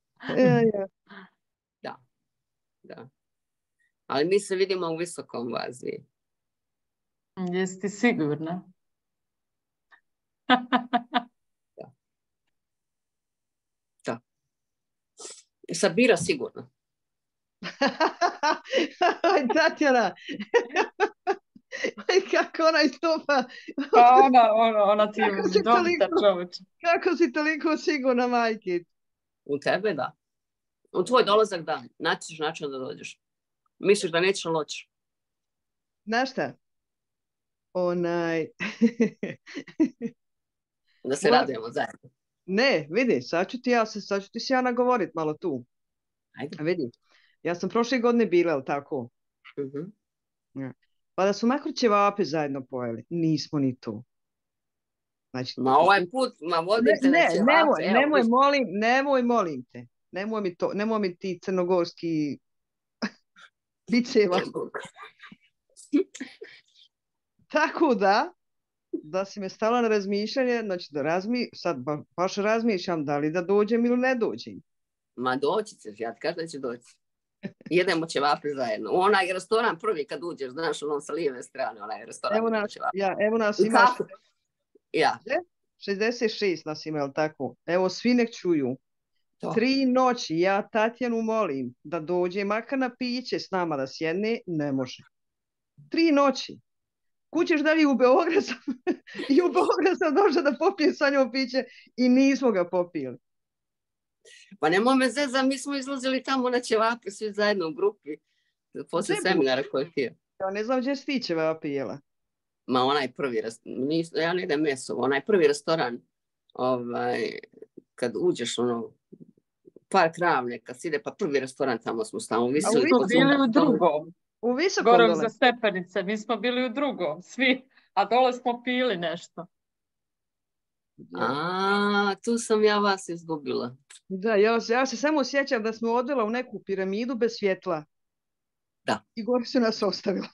Da. Ali mi se vidimo u visokom u Aziji. Jesi ti sigurna? Da. Sabira sigurno. Tatjana, kako ona istupa. Ona ti je dobita čovječ. Kako si toliko sigurna, majki? U tebe, da. U tvoj dolazak, da. Naći ćeš način da dođeš. Misliš da nećeš loći? Znaš šta? Da se radujemo zajedno. Ne, vidi, sad ću ti se ja nagovorit malo tu. Ajde. Vidi. Ja sam prošle godine bila, ali tako? Ja. Pa da su makar ćevape zajedno pojeli. Nismo ni tu. Znači, ovaj put, vodim se na ćevape. Nemoj, molim te. Nemoj mi ti crnogorski biceva. Tako da si me stala na razmišljanje, znači sad baš razmišljam da li da dođem ili ne dođem. Ma doći ćeš, ja ti kažem da će doći. Jedemo ćevape zajedno. U onaj restoran prvi kad uđeš, znaš, onom sa lijeve strane, onaj restoran. Evo nas ima. Ja. 66 nas ima, jel tako? Evo, svi nek čuju. 3 noći ja Tatjanu molim da dođe makar na piće s nama da sjedne, ne može. 3 noći. Kućeš da li u Beograd i u Beograd sam došla da popijem sa njom piće i nismo ga popili. Pa nemoj me zezam, mi smo izlazili tamo na ćevape svi zajedno u grupi poslije seminara koji ti je. Ja ne znam gdje si ti ćevape jela. Ma onaj prvi, ja ne idem meso, onaj prvi restoran, kad uđeš Park Ravne, kad si ide, pa prvi restoran tamo smo stavili. Mi smo bili u drugom. U visokom dole. Gore za stepenice, mi smo bili u drugom, svi, a dole smo pili nešto. Tu sam ja vas izgubila. Da, ja se samo sjećam da smo odvela u neku piramidu bez svjetla. Da. I gore su nas ostavila.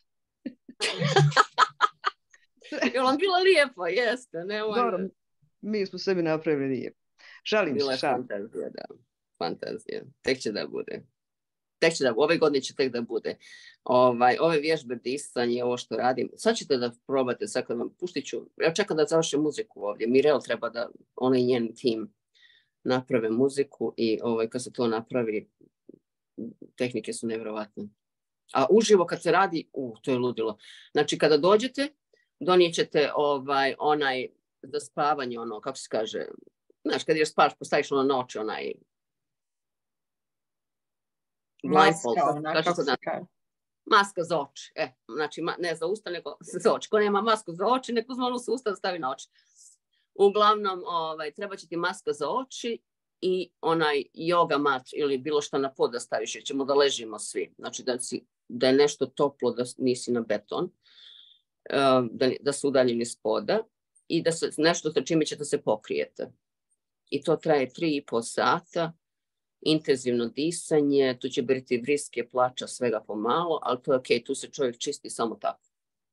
Je vam bila lijepo, jeste. Dobro, mi smo sebi napravili lijepo. Žalim se. Bila je fantazija, da. Fantazija. Tek će da bude. Ove godine će tek da bude. Ove vježbe, disanje, ovo što radim. Sad ćete da probate, sad kad vam pustit ću. Ja čekam da završim muziku ovdje. Mirel treba da, ona i njen tim naprave muziku i kad se to napravi, tehnike su nevjerovatne. A uživo kad se radi, to je ludilo. Znači kada dođete, donijet ćete onaj za spavanje, kako se kaže, znaš, kad ješ spavaš, postaviš na oči, onaj blindfold, kako se kaže. Maska za oči. Znači, ne za usta, nego za oči. Ko nema masku za oči, neko uzme onu sa usta da stavi na oči. Uglavnom, treba će ti maska za oči i onaj yoga mat ili bilo što na pod da staviš, jer ćemo da ležimo svi. Znači, da je nešto toplo, da nisi na beton, da se udaljeni s poda i da se nešto sa čime ćete se pokrijete. I to traje 3,5 sata. Intenzivno disanje, tu će biti vriske, plača, svega pomalo, ali to je okej, tu se čovjek čisti samo tako.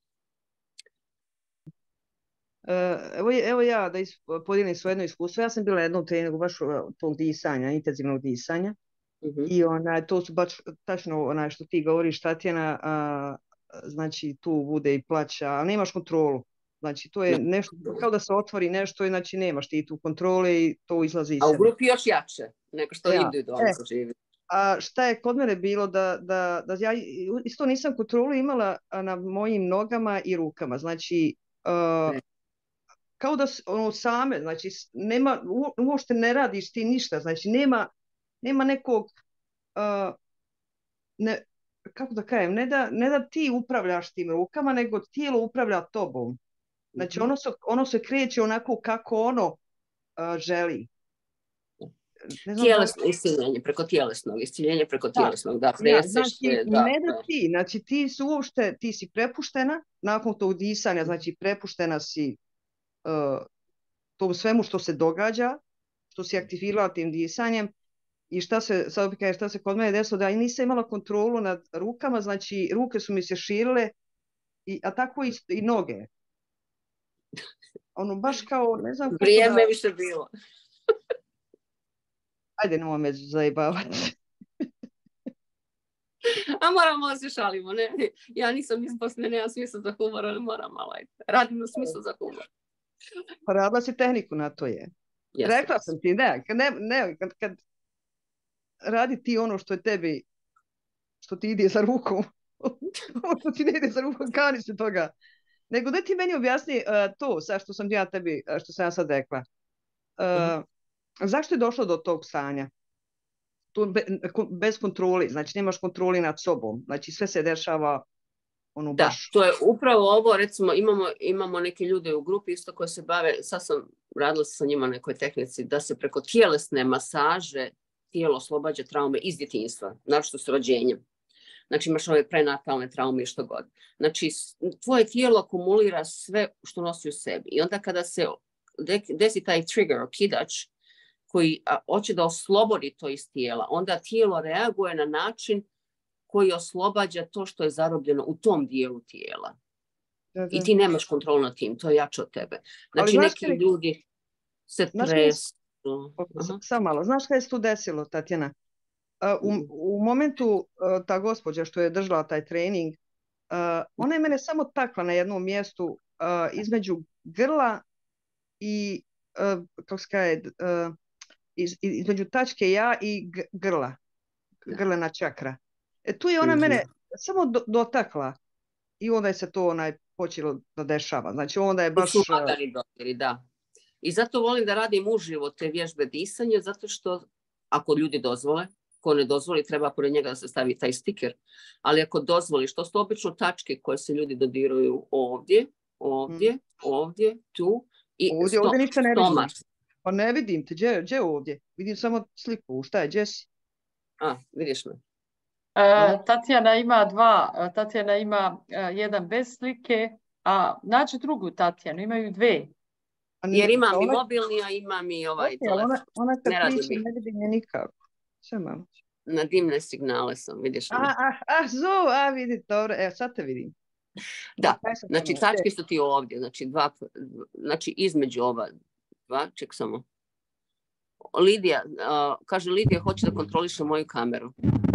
Evo ja da podijelim svoje jedno iskustvo. Ja sam bila jednom treningu baš tog disanja, intenzivnog disanja. I to su baš tačno što ti govoriš, Tatjana, znači tu bude i plaća, ali nemaš kontrolu. Znači to je nešto, kao da se otvori nešto i znači nemaš ti tu kontrole i to izlazi iz sebe. A u grupi još jače, nego što individualno živi. A šta je kod mene bilo da ja isto nisam kontrolu imala na mojim nogama i rukama. Znači, kao da same, znači nema, uopšte ne radiš ti ništa, znači nema nekog, kako da kažem, ne da ti upravljaš tim rukama, nego tijelo upravlja tobom. Znači ono se kreće onako kako ono želi. Tjelesno isciljenje, preko tjelesnog, isciljenje preko tjelesnog, da preseš se. Znači ti si uopšte, ti si prepuštena nakon tog disanja, znači prepuštena si tom svemu što se događa, što si aktivirala tim disanjem. I šta se kod mene desilo, da nisam imala kontrolu nad rukama, znači ruke su mi se širile, a tako i noge. Ono baš kao, ne znam... Vrijeme više bilo. Ajde, nemoj me zajebavati. A moramo da se šalimo, ne? Ja nisam iz Bosne, nemam smisla za humor, ali moram malo. Radim u smislu za humor. Pa radila si tehniku na to je. Rekla sam ti, kad radi ti ono što je tebi, što ti ide za rukom, što ti ne ide za rukom, kani se toga. Nego da ti meni objasni to, što sam ja tebi, što sam ja sad rekla. Zašto je došlo do tog stanja? Bez kontroli, znači nemaš kontroli nad sobom, znači sve se dešava ono baš... Da, to je upravo ovo, recimo imamo neke ljude u grupi isto koje se bave, sad sam radila sa njima na nekoj tehnici, da se preko tjelesne masaže tijelo oslobađa traume iz djetinjstva, naročito s rođenjem. Znači imaš ove prenatalne traume i što god. Znači tvoje tijelo akumulira sve što nosi u sebi i onda kada se desi taj trigger, okidač, koji hoće da oslobodi to iz tijela, onda tijelo reaguje na način koji oslobađa to što je zarobljeno u tom dijelu tijela. I ti nemaš kontrolu nad tim, to je jače od tebe. Znači neki ljudi se tresu. Samo malo, znaš kaj se tu desilo, Tatjana? U momentu ta gospođa što je držala taj trening, ona je mene samo takla na jednom mjestu između grla i kako se kaže, između tačke ja i grla, grlena čakra. Tu je ona mene samo dotakla i onda je se to počelo da dešava. Znači onda je baš... Da. I zato volim da radim uživo te vježbe disanja, zato što ako ljudi dozvole, ko ne dozvoli treba pored njega da se stavi taj stiker, ali ako dozvoliš, to su obično tačke koje se ljudi dodiraju ovdje, tu i ovdje ništa ne vidim. Pa ne vidim te, gdje ovdje? Vidim samo sliku, šta je, gdje si? Vidiš me. Tatjana ima jedan bez slike, a nađe drugu Tatjanu, imaju dve. Jer imam i mobilni, a imam i ovaj telefon. Ona kad priča ne vidim je nikako. Sve malo. Na dimne signale sam, vidiš me. Vidi, dobro, evo sad te vidim. Da, znači tačke su ti ovdje, znači između ova dva, ček samo. Lidija, kaže Lidija, hoće da kontroliše moju kameru.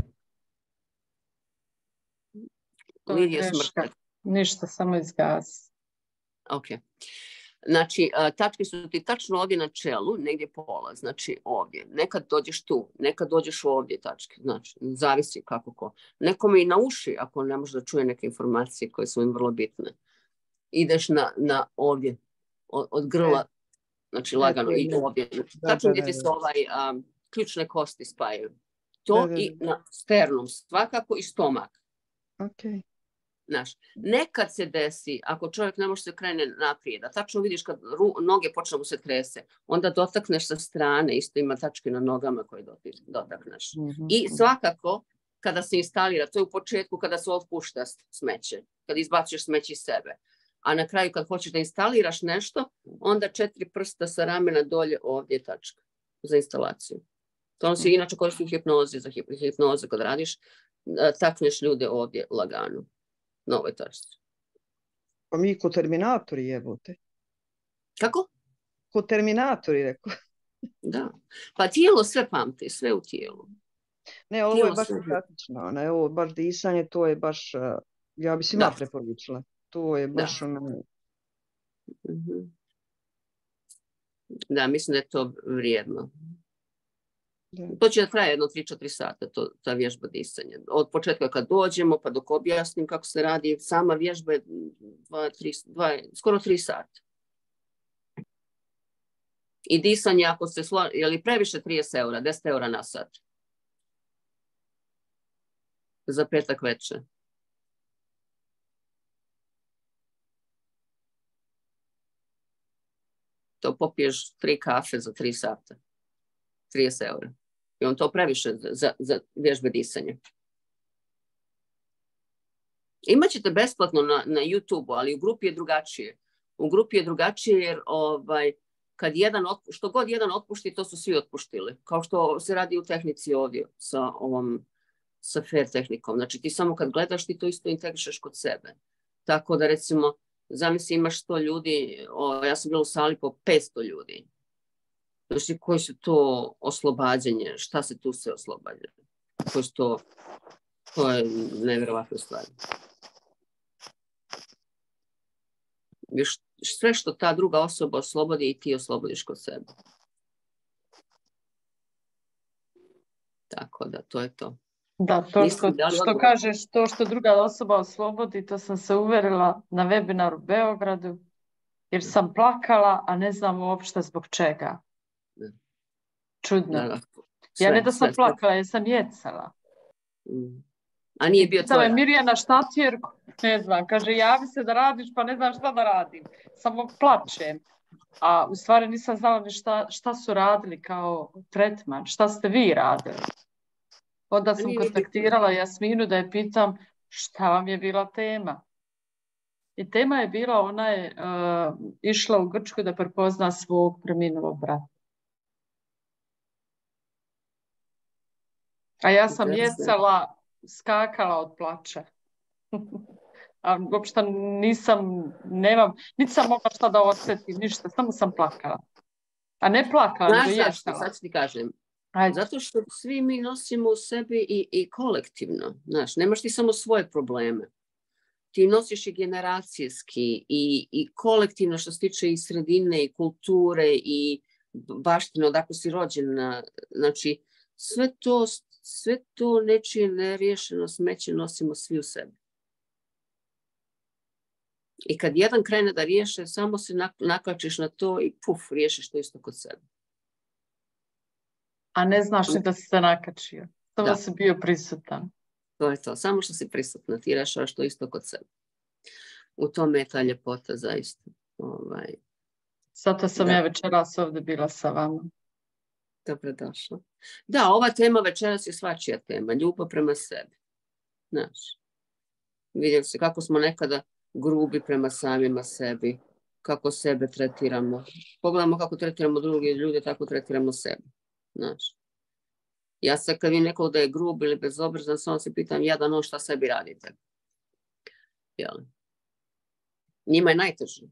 Lidija smrta. Ništa, samo izgasi. Ok. Znači, tačke su ti tačno ovdje na čelu, negdje pola, znači ovdje. Nekad dođeš tu, nekad dođeš ovdje tačke, znači, zavisi kako ko. Nekome i na uši, ako ne može da čuje neke informacije koje su im vrlo bitne. Ideš na ovdje, od grla, znači lagano i ovdje. Tačno gdje ti se ključne kosti spajaju. To i na sternum, svakako i stomak. Okay. Znaš, nekad se desi, ako čovjek ne može se krene naprijed, a tačno vidiš kad noge počnu mu se trese, onda dotakneš sa strane, isto ima tačke na nogama koje dotakneš. I svakako, kada se instalira, to je u početku kada se otpušta smeće, kada izbacuješ smeće iz sebe. A na kraju kad hoćeš da instaliraš nešto, onda 4 prsta sa ramena dolje, ovdje je tačka za instalaciju. To se inače koristi u hipnozi, za hipnoze kad radiš, takneš ljude ovdje lagano. Na ovoj tačci. Pa mi ko Terminatori jebote. Kako? Ko Terminatori, rekao. Da. Pa tijelo sve pamti, sve u tijelu. Ne, ovo je baš praktično. Ne, ovo baš disanje, to je baš, ja bi svima preporučila. To je baš Da, mislim da je to vrijedno. To će da traje jedno 3-4 sata, ta vježba disanja. Od početka kad dođemo, pa dok objasnim kako se radi, sama vježba je skoro 3 sata. I disanje, ako se je li previše 30 eura, 10 eura na sat. Za petak večer. To popiješ 3 kafe za 3 sata. 30 eura. I on to previše za vježbe disanja. Imaćete besplatno na YouTube-u, ali u grupi je drugačije. U grupi je drugačije jer kad što god jedan otpušti, to su svi otpuštili. Kao što se radi u tehnici ovdje sa fair tehnikom. Znači ti samo kad gledaš ti to isto integrišeš kod sebe. Tako da recimo, zamisli imaš 100 ljudi, ja sam bila u sali po 500 ljudi. Znači, koji su to oslobađanje, šta se tu sve oslobađa? To je nevjerovatna stvar. Sve što ta druga osoba oslobodi i ti oslobodiš kod sebe. Tako da, to je to. Da, to što kažeš, to što druga osoba oslobodi, to sam se uverila na webinaru u Beogradu, jer sam plakala, a ne znam uopšte zbog čega. Čudno. Ja ne da sam plakala, ja sam jecala. A nije bio tvoja? Mirjana Štatjer, ne znam, kaže javi se da radiš, pa ne znam šta da radim. Samo plačem. A u stvari nisam znala ni šta su radili kao tretman, šta ste vi radili. Onda sam kontaktirala Jasminu da je pitam šta vam je bila tema. I tema je bila, ona je išla u Grčku da prepozna svog preminulog brata. A ja sam jecala, skakala od plača. A uopšte niti sam mogla šta da osjetim, ništa, samo sam plakala. A ne plakala, nego jecala. Sad ti kažem. Zato što svi mi nosimo u sebi i kolektivno. Znaš, nemaš ti samo svoje probleme. Ti nosiš i generacijski i kolektivno što se tiče i sredine i kulture i baštine odakle si rođena. Znači, sve to nečije neriješeno smeće nosimo svi u sebi. I kad jedan krene da riješe, samo se nakačiš na to i puf, riješiš to isto kod sebe. A ne znaš ni da si se nakačio. Samo si bio prisutan. To je to. Samo što si prisutna. Ti rešavaš to isto kod sebe. U tome je ta ljepota zaista. Zato sam ja večeras ovdje bila sa vama. Dobrodošla. Da, ova tema večeras je svačija tema. Ljubav prema sebi. Znaš. Vidjeli se kako smo nekada grubi prema samima sebi. Kako sebe tretiramo. Pogledamo kako tretiramo druge ljude, tako tretiramo sebe. Znaš. Ja sad kad vidim nekog da je grub ili bezobrazan, samo se pitam šta sebi radite. Jel? Njima je najteže.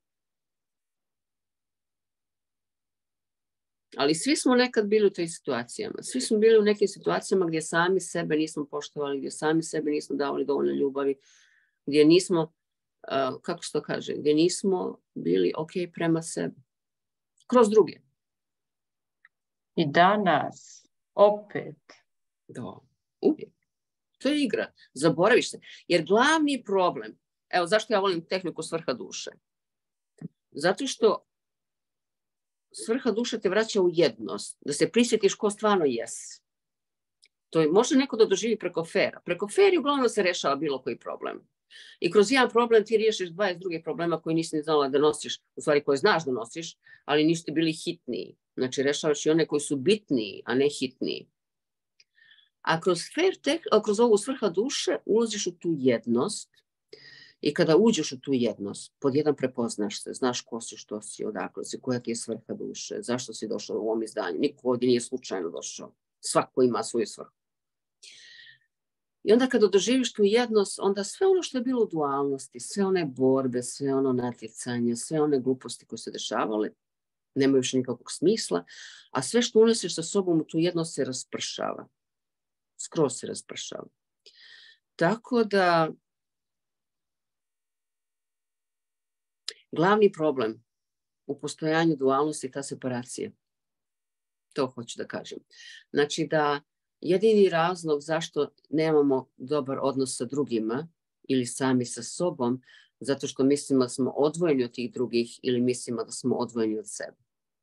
Ali svi smo nekad bili u toj situacijama. Svi smo bili u nekim situacijama gdje sami sebe nismo poštovali, gdje sami sebe nismo davali dovoljno ljubavi, gdje nismo, kako se to kaže, gdje nismo bili ok prema sebi. Kroz druge. I danas, opet. Da, uvijek. To je igra. Zaboraviš se. Jer glavni problem, evo zašto ja volim tehniku svrha duše. Zato što svrha duše te vraća u jednost. Da se prisjetiš ko stvarno jesi. To može neko da doživi preko fera. Preko feri uglavnom se rešava bilo koji problem. I kroz jedan problem ti riješiš 20 drugih problema koji nisi ni znala da nosiš, u stvari koje znaš da nosiš, ali nisu bili hitniji. Znači rešavaš i one koji su bitniji, a ne hitniji. A kroz ovu svrha duše ulaziš u tu jednost i kada uđeš u tu jednost, pod jedan prepoznaš se, znaš ko si, što si, odakle si, koja ti je svrha duše, zašto si došao u ovom izdanju. Niko ovdje nije slučajno došao. Svako ima svoju svrhu. I onda kada doživiš tu jednost, onda sve ono što je bilo u dualnosti, sve one borbe, sve ono natjecanje, sve one gluposti koje se dešavale, nemaju više nikakvog smisla, a sve što unesiš sa sobom u tu jednost se raspršava. Skroz se raspršava. Tako da glavni problem u postojanju dualnosti je ta separacija. To hoću da kažem. Znači da jedini razlog zašto nemamo dobar odnos sa drugima ili sami sa sobom, zato što mislimo da smo odvojeni od tih drugih ili mislimo da smo odvojeni od sebe.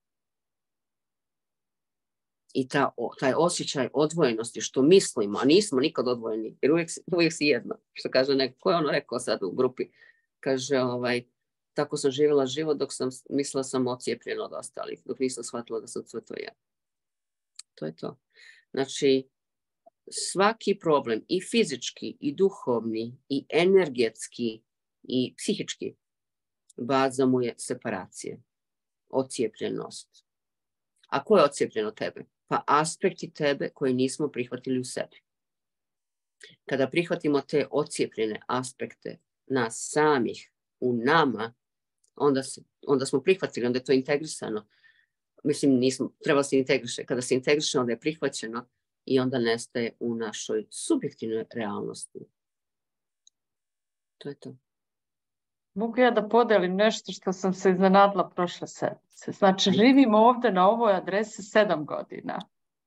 I taj osjećaj odvojenosti što mislimo, a nismo nikad odvojeni, jer uvijek si jedno. Što kaže neko, ko je ono rekao sad u grupi? Kaže, tako sam živjela život dok sam mislila sam ocijepljena od ostalih, dok nisam shvatila da sam sve to ja. To je to. Znači, svaki problem, i fizički, i duhovni, i energetski, i psihički, baza mu je separacija, ocijepljenost. A ko je ocijepljen od tebe? Pa aspekti tebe koji nismo prihvatili u sebi. Kada prihvatimo te ocijepljene aspekte nas samih u nama, onda smo prihvatili, onda je to integrisano. Mislim, treba se integriše. Kada se integriše, onda je prihvaćeno i onda nestaje u našoj subjektivnoj realnosti. To je to. Mogu ja da podelim nešto što sam se iznenadila prošle sedmice. Znači, živim ovdje na ovoj adresi 7 godina.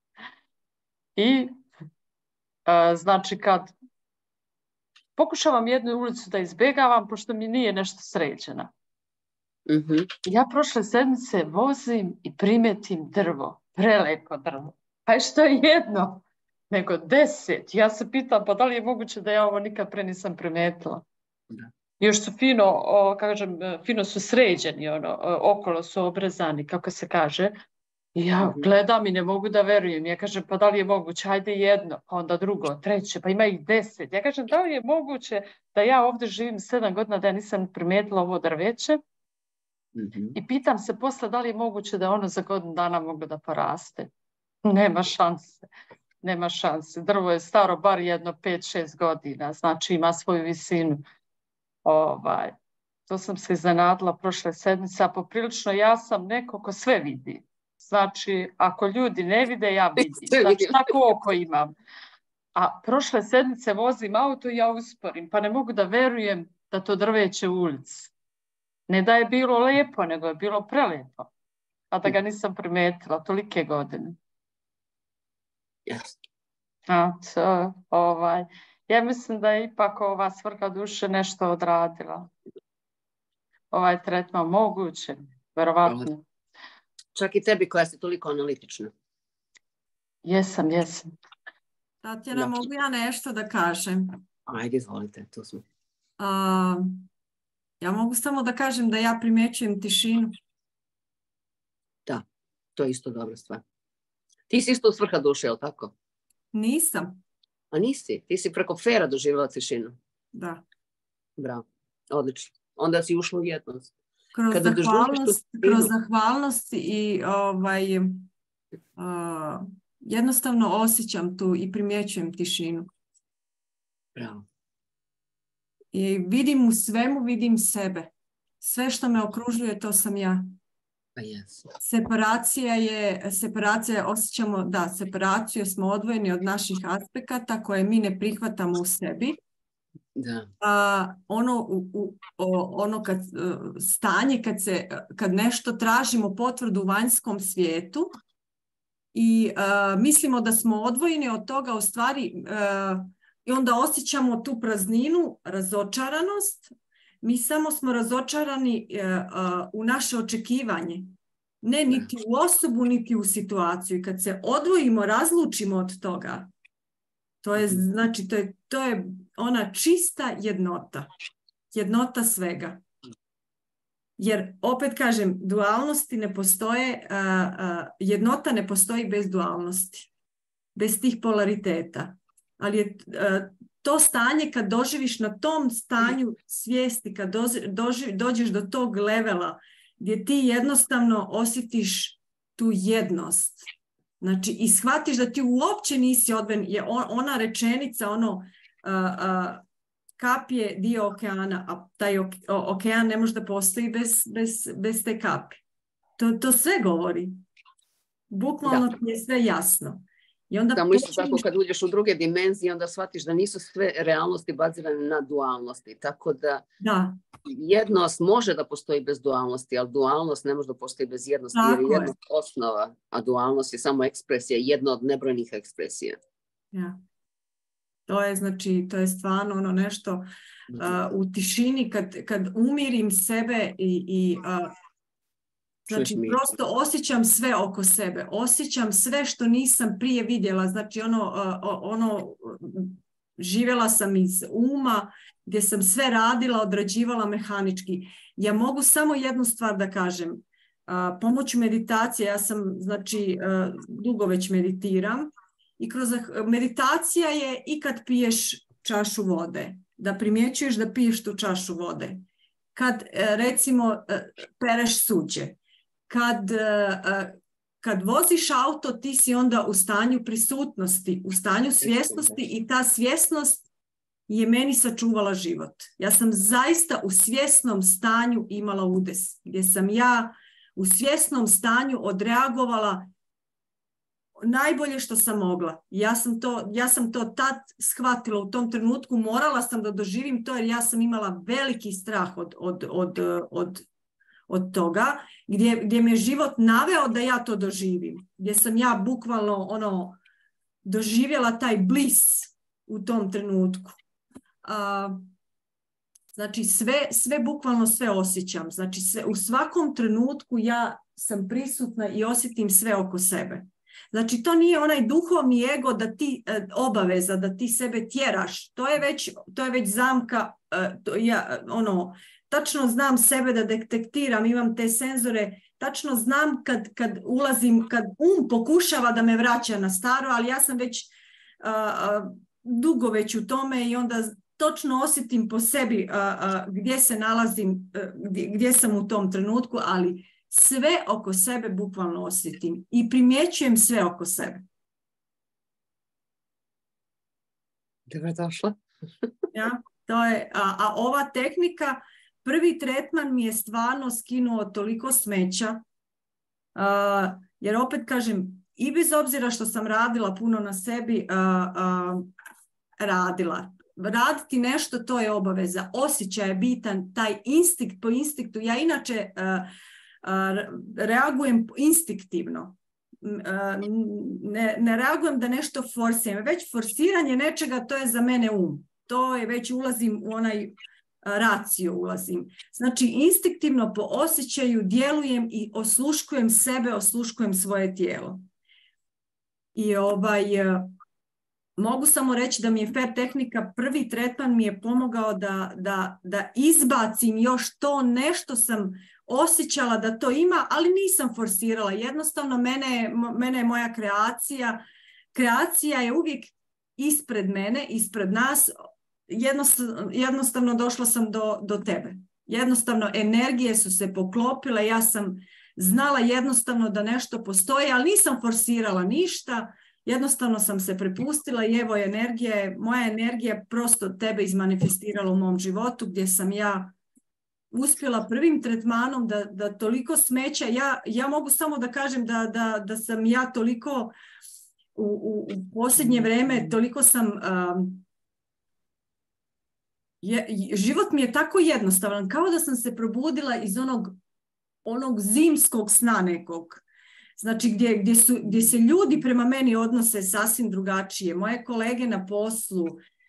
I znači, kad pokušavam jednu ulicu da izbjegavam, pošto mi nije nešto sređena. Ja prošle sedmice vozim i primetim drvo. Prelepo drvo. Pa što je jedno, nego 10. Ja se pitam, pa da li je moguće da ja ovo nikad pre nisam primetila? Još su fino su sređeni, okolo su obrezani, kako se kaže. I ja gledam i ne mogu da verujem. Ja kažem, pa da li je moguće, ajde jedno, pa onda drugo, treće, pa ima ih 10. Ja kažem, da li je moguće da ja ovdje živim 7 godina da ja nisam primetila ovo drveće? I pitam se posle da li je moguće da ono za godinu dana moglo da poraste. Nema šanse. Nema šanse. Drvo je staro bar jedno 5-6 godina, znači ima svoju visinu. To sam se iznenadila prošle sedmice, a poprilično ja sam neko ko sve vidi. Znači, ako ljudi ne vide, ja vidim. Znači, tako oko imam. A prošle sedmice vozim auto i ja usporim, pa ne mogu da verujem da to drveće u ulici. Ne da je bilo lijepo, nego je bilo prelijepo. A da ga nisam primetila tolike godine. Ja mislim da je ipak ova svrha duše nešto odradila. Ovaj tretman moguće, verovatno. Čak i tebi koja si toliko analitična. Jesam. Tatjana, mogu ja nešto da kažem? Ajde, izvolite, tu smo. Ja mogu samo da kažem da ja primećujem tišinu. Da, to je isto dobra stvar. Ti si isto svrha duše, je li tako? Nisam. A nisi? Ti si preko fera doživjela tišinu. Da. Bravo, odlično. Onda si ušla u jednost. Kroz zahvalnost i jednostavno osjećam tu i primjećujem tišinu. Bravo. I vidim u svemu, vidim sebe. Sve što me okružuje, to sam ja. Separacija osjećamo, da, separaciju smo odvojeni od naših aspekata koje mi ne prihvatamo u sebi. Da. Stanje kad nešto tražimo potvrdu u vanjskom svijetu i mislimo da smo odvojeni od toga u stvari i onda osjećamo tu prazninu, razočaranost. Mi samo smo razočarani u naše očekivanje. Ne niti u osobu, niti u situaciju. I kad se odvojimo, razlučimo od toga, To je, znači, to je ona čista jednota. Jednota svega. Jer, opet kažem, dualnosti ne postoje, jednota ne postoji bez dualnosti. Bez tih polariteta. Ali je to stanje kad doživiš na tom stanju svijesti, kad dođeš do tog levela gdje ti jednostavno osjetiš tu jednost. Znači, i shvatiš da ti uopće nisi odvojen, je ona rečenica, kap je dio okeana, a taj okean ne može da postoji bez te kapi. To sve govori. Bukvalno ti je sve jasno. I onda tamo isto tako kad uđeš u druge dimenzije, onda shvatiš da nisu sve realnosti bazirane na dualnosti. Tako da jednost može da postoji bez dualnosti, ali dualnost ne može da postoji bez jednosti. Tako jer je jednost osnova, a dualnost je samo ekspresija, jedna od nebrojnih ekspresija. Ja. To je, znači, to je stvarno ono nešto u tišini kad umirim sebe znači, prosto osjećam sve oko sebe. Osjećam sve što nisam prije vidjela. Znači, živjela sam iz uma gdje sam sve radila, odrađivala mehanički. Ja mogu samo jednu stvar da kažem. Pomoću meditacije, ja sam, znači, dugo već meditiram i kroz meditacija je i kad piješ čašu vode. Da primjećuješ da piješ tu čašu vode. Kad, recimo, pereš suđe. Kad voziš auto, ti si onda u stanju prisutnosti, u stanju svjesnosti i ta svjesnost je meni sačuvala život. Ja sam zaista u svjesnom stanju imala udes, gdje sam ja u svjesnom stanju odreagovala najbolje što sam mogla. Ja sam to tad shvatila u tom trenutku, morala sam da doživim to jer ja sam imala veliki strah od toga, gdje me život naveo da ja to doživim. Gdje sam ja bukvalno doživjela taj bliss u tom trenutku. Znači bukvalno sve osjećam. Znači u svakom trenutku ja sam prisutna i osjetim sve oko sebe. Znači to nije onaj duhovni ego da ti obaveza, da ti sebe tjeraš. To je već zamka, tačno znam sebe da detektiram, imam te senzore, tačno znam kad ulazim, kad pokušava da me vraća na staro, ali ja sam već dugo već u tome i onda točno osjetim po sebi gdje se nalazim, gdje sam u tom trenutku, ali sve oko sebe bukvalno osjetim i primjećujem sve oko sebe. Dobrodošla. Ja, to je, a ova tehnika, prvi tretman mi je stvarno skinuo toliko smeća, jer opet kažem, i bez obzira što sam radila puno na sebi, raditi nešto, to je obaveza. Osjećaj je bitan, taj instinkt po instinktu. Ja inače reagujem instinktivno. Ne reagujem da nešto forsiram. Već forsiranje nečega, to je za mene To je već ulazim u onaj raciju ulazim. Znači, instinktivno po osjećaju djelujem i osluškujem sebe, osluškujem svoje tijelo. I mogu samo reći da mi je FAIR tehnika, prvi tretman mi je pomogao da izbacim još to nešto sam osjećala da to ima, ali nisam forsirala. Jednostavno, mene je moja kreacija. Kreacija je uvijek ispred mene, ispred nas. Jednostavno došla sam do tebe. Jednostavno energije su se poklopile, ja sam znala jednostavno da nešto postoji, ali nisam forsirala ništa, jednostavno sam se prepustila i evo moja energija prosto tebe izmanifestirala u mom životu gdje sam ja uspjela prvim tretmanom da toliko smeća, ja mogu samo da kažem da sam ja toliko u posljednje vrijeme, toliko sam život mi je tako jednostavan, kao da sam se probudila iz onog zimskog sna nekog. Znači gdje se ljudi prema meni odnose sasvim drugačije. Moje kolege na poslu,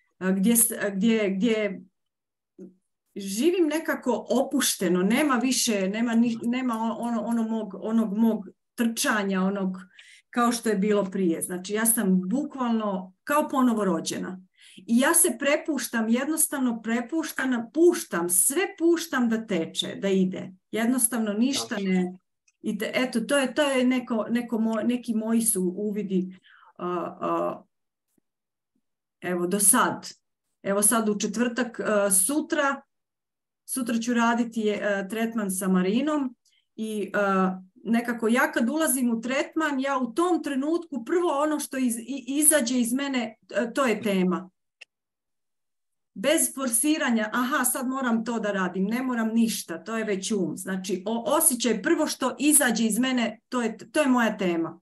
gdje živim nekako opušteno, nema više, nema onog mog trčanja, kao što je bilo prije. Znači ja sam bukvalno kao ponovo rođena. I ja se prepuštam, jednostavno puštam, sve puštam da teče, da ide. Jednostavno ništa ne... Eto, to je neki moji su uvidi evo do sad. Evo sad u četvrtak, sutra ću raditi tretman sa Marinom i nekako ja kad ulazim u tretman, ja u tom trenutku prvo ono što izađe iz mene, to je tema. Bez forsiranja, aha, sad moram to da radim, ne moram ništa, to je već Znači, osjećaj prvo što izađe iz mene, to je moja tema.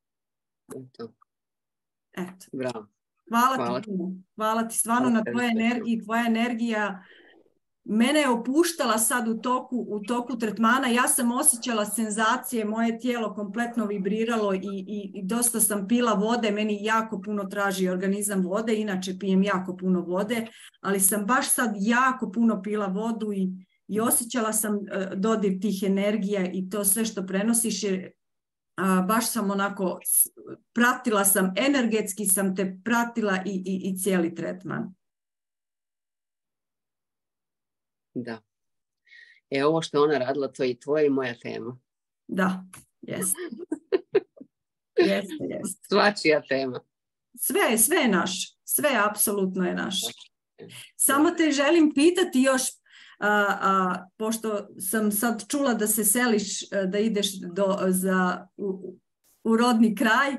Eto. Bravo. Hvala ti stvarno na tvojoj energiji. Tvoja energija mene je opuštala sad u toku tretmana. Ja sam osjećala senzacije, moje tijelo kompletno vibriralo i dosta sam pila vode. Meni jako puno traži organizam vode, inače pijem jako puno vode, ali sam baš sad jako puno pila vodu i osjećala sam dodir tih energija i to sve što prenosiš je baš sam onako, pratila sam, energetski sam te pratila i cijeli tretman. Da. Ovo što ona radila, to je i tvoja i moja tema. Da, jeste. Jeste. Svačija tema. Sve je naš. Sve apsolutno je naš. Samo te želim pitati još, pošto sam sad čula da se seliš, da ideš u rodni kraj,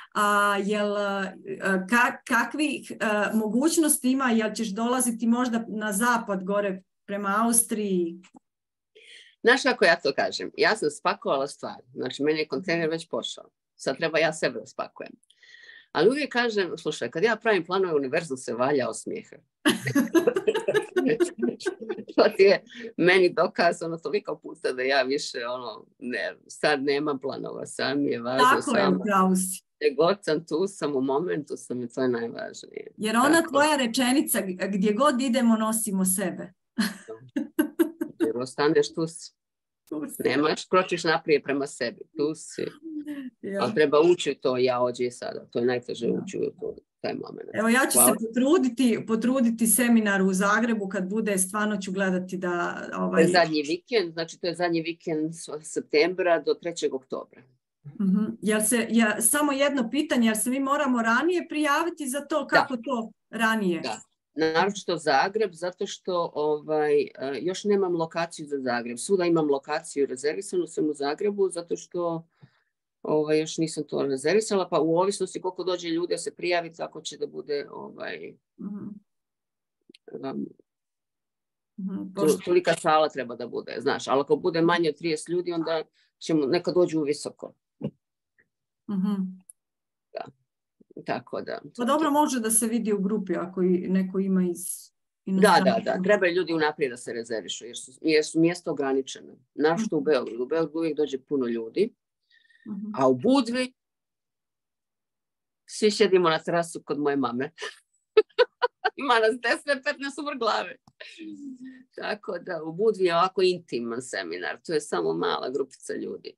kakvih mogućnosti ima, jel ćeš dolaziti možda na zapad gore prema Austriji? Znaš kako ja to kažem? Ja sam spakovala stvari. Znači, meni je kontejner već pošao. Sad treba ja sebe da spakujem. Ali uvijek kažem, slušaj, kad ja pravim planove, univerzum se valja od smijeha. To ti je meni dokazano toliko puta da ja više, sad nemam planova, sad mi je važno tako samo. Je, pravo si. God sam tu, sam u momentu, sam i to je najvažnije. Jer ona tvoja rečenica, gdje god idemo, nosimo sebe. Jer ostaneš tu si. Nemaš, kročiš naprijed prema sebi. Tu si. Ja. Ali treba ući u to ja ovdje sada. To je najteže ući u to, taj moment. Evo ja ću se potruditi seminar u Zagrebu kad bude, stvarno ću gledati da... To je zadnji vikend, znači to je zadnji vikend od septembra do 3. oktobra. Samo jedno pitanje, jer se mi moramo ranije prijaviti za to, kako to ranije? Da. Naročito Zagreb, zato što još nemam lokaciju za Zagreb. Svuda imam lokaciju, rezervisanu sam u Zagrebu, zato što još nisam to rezervisala, pa u ovisnosti koliko dođe ljudi se prijaviti, tako će da bude tolika sala treba da bude, znaš, ali ako bude manje od 30 ljudi, onda ćemo neka dođu u visoko. Da. Tako da. Pa dobro, može da se vidi u grupi ako neko ima iz... Da. Trebaju ljudi unaprijed da se rezervišu, jer su mjesto ograničene. Našto u Beogradu. U Beogradu uvijek dođe puno ljudi, a u Budvi svi sjedimo na terasu kod moje mame. Ima nas 10-15 u glave. Tako da u Budvi je ovako intiman seminar. To je samo mala grupica ljudi.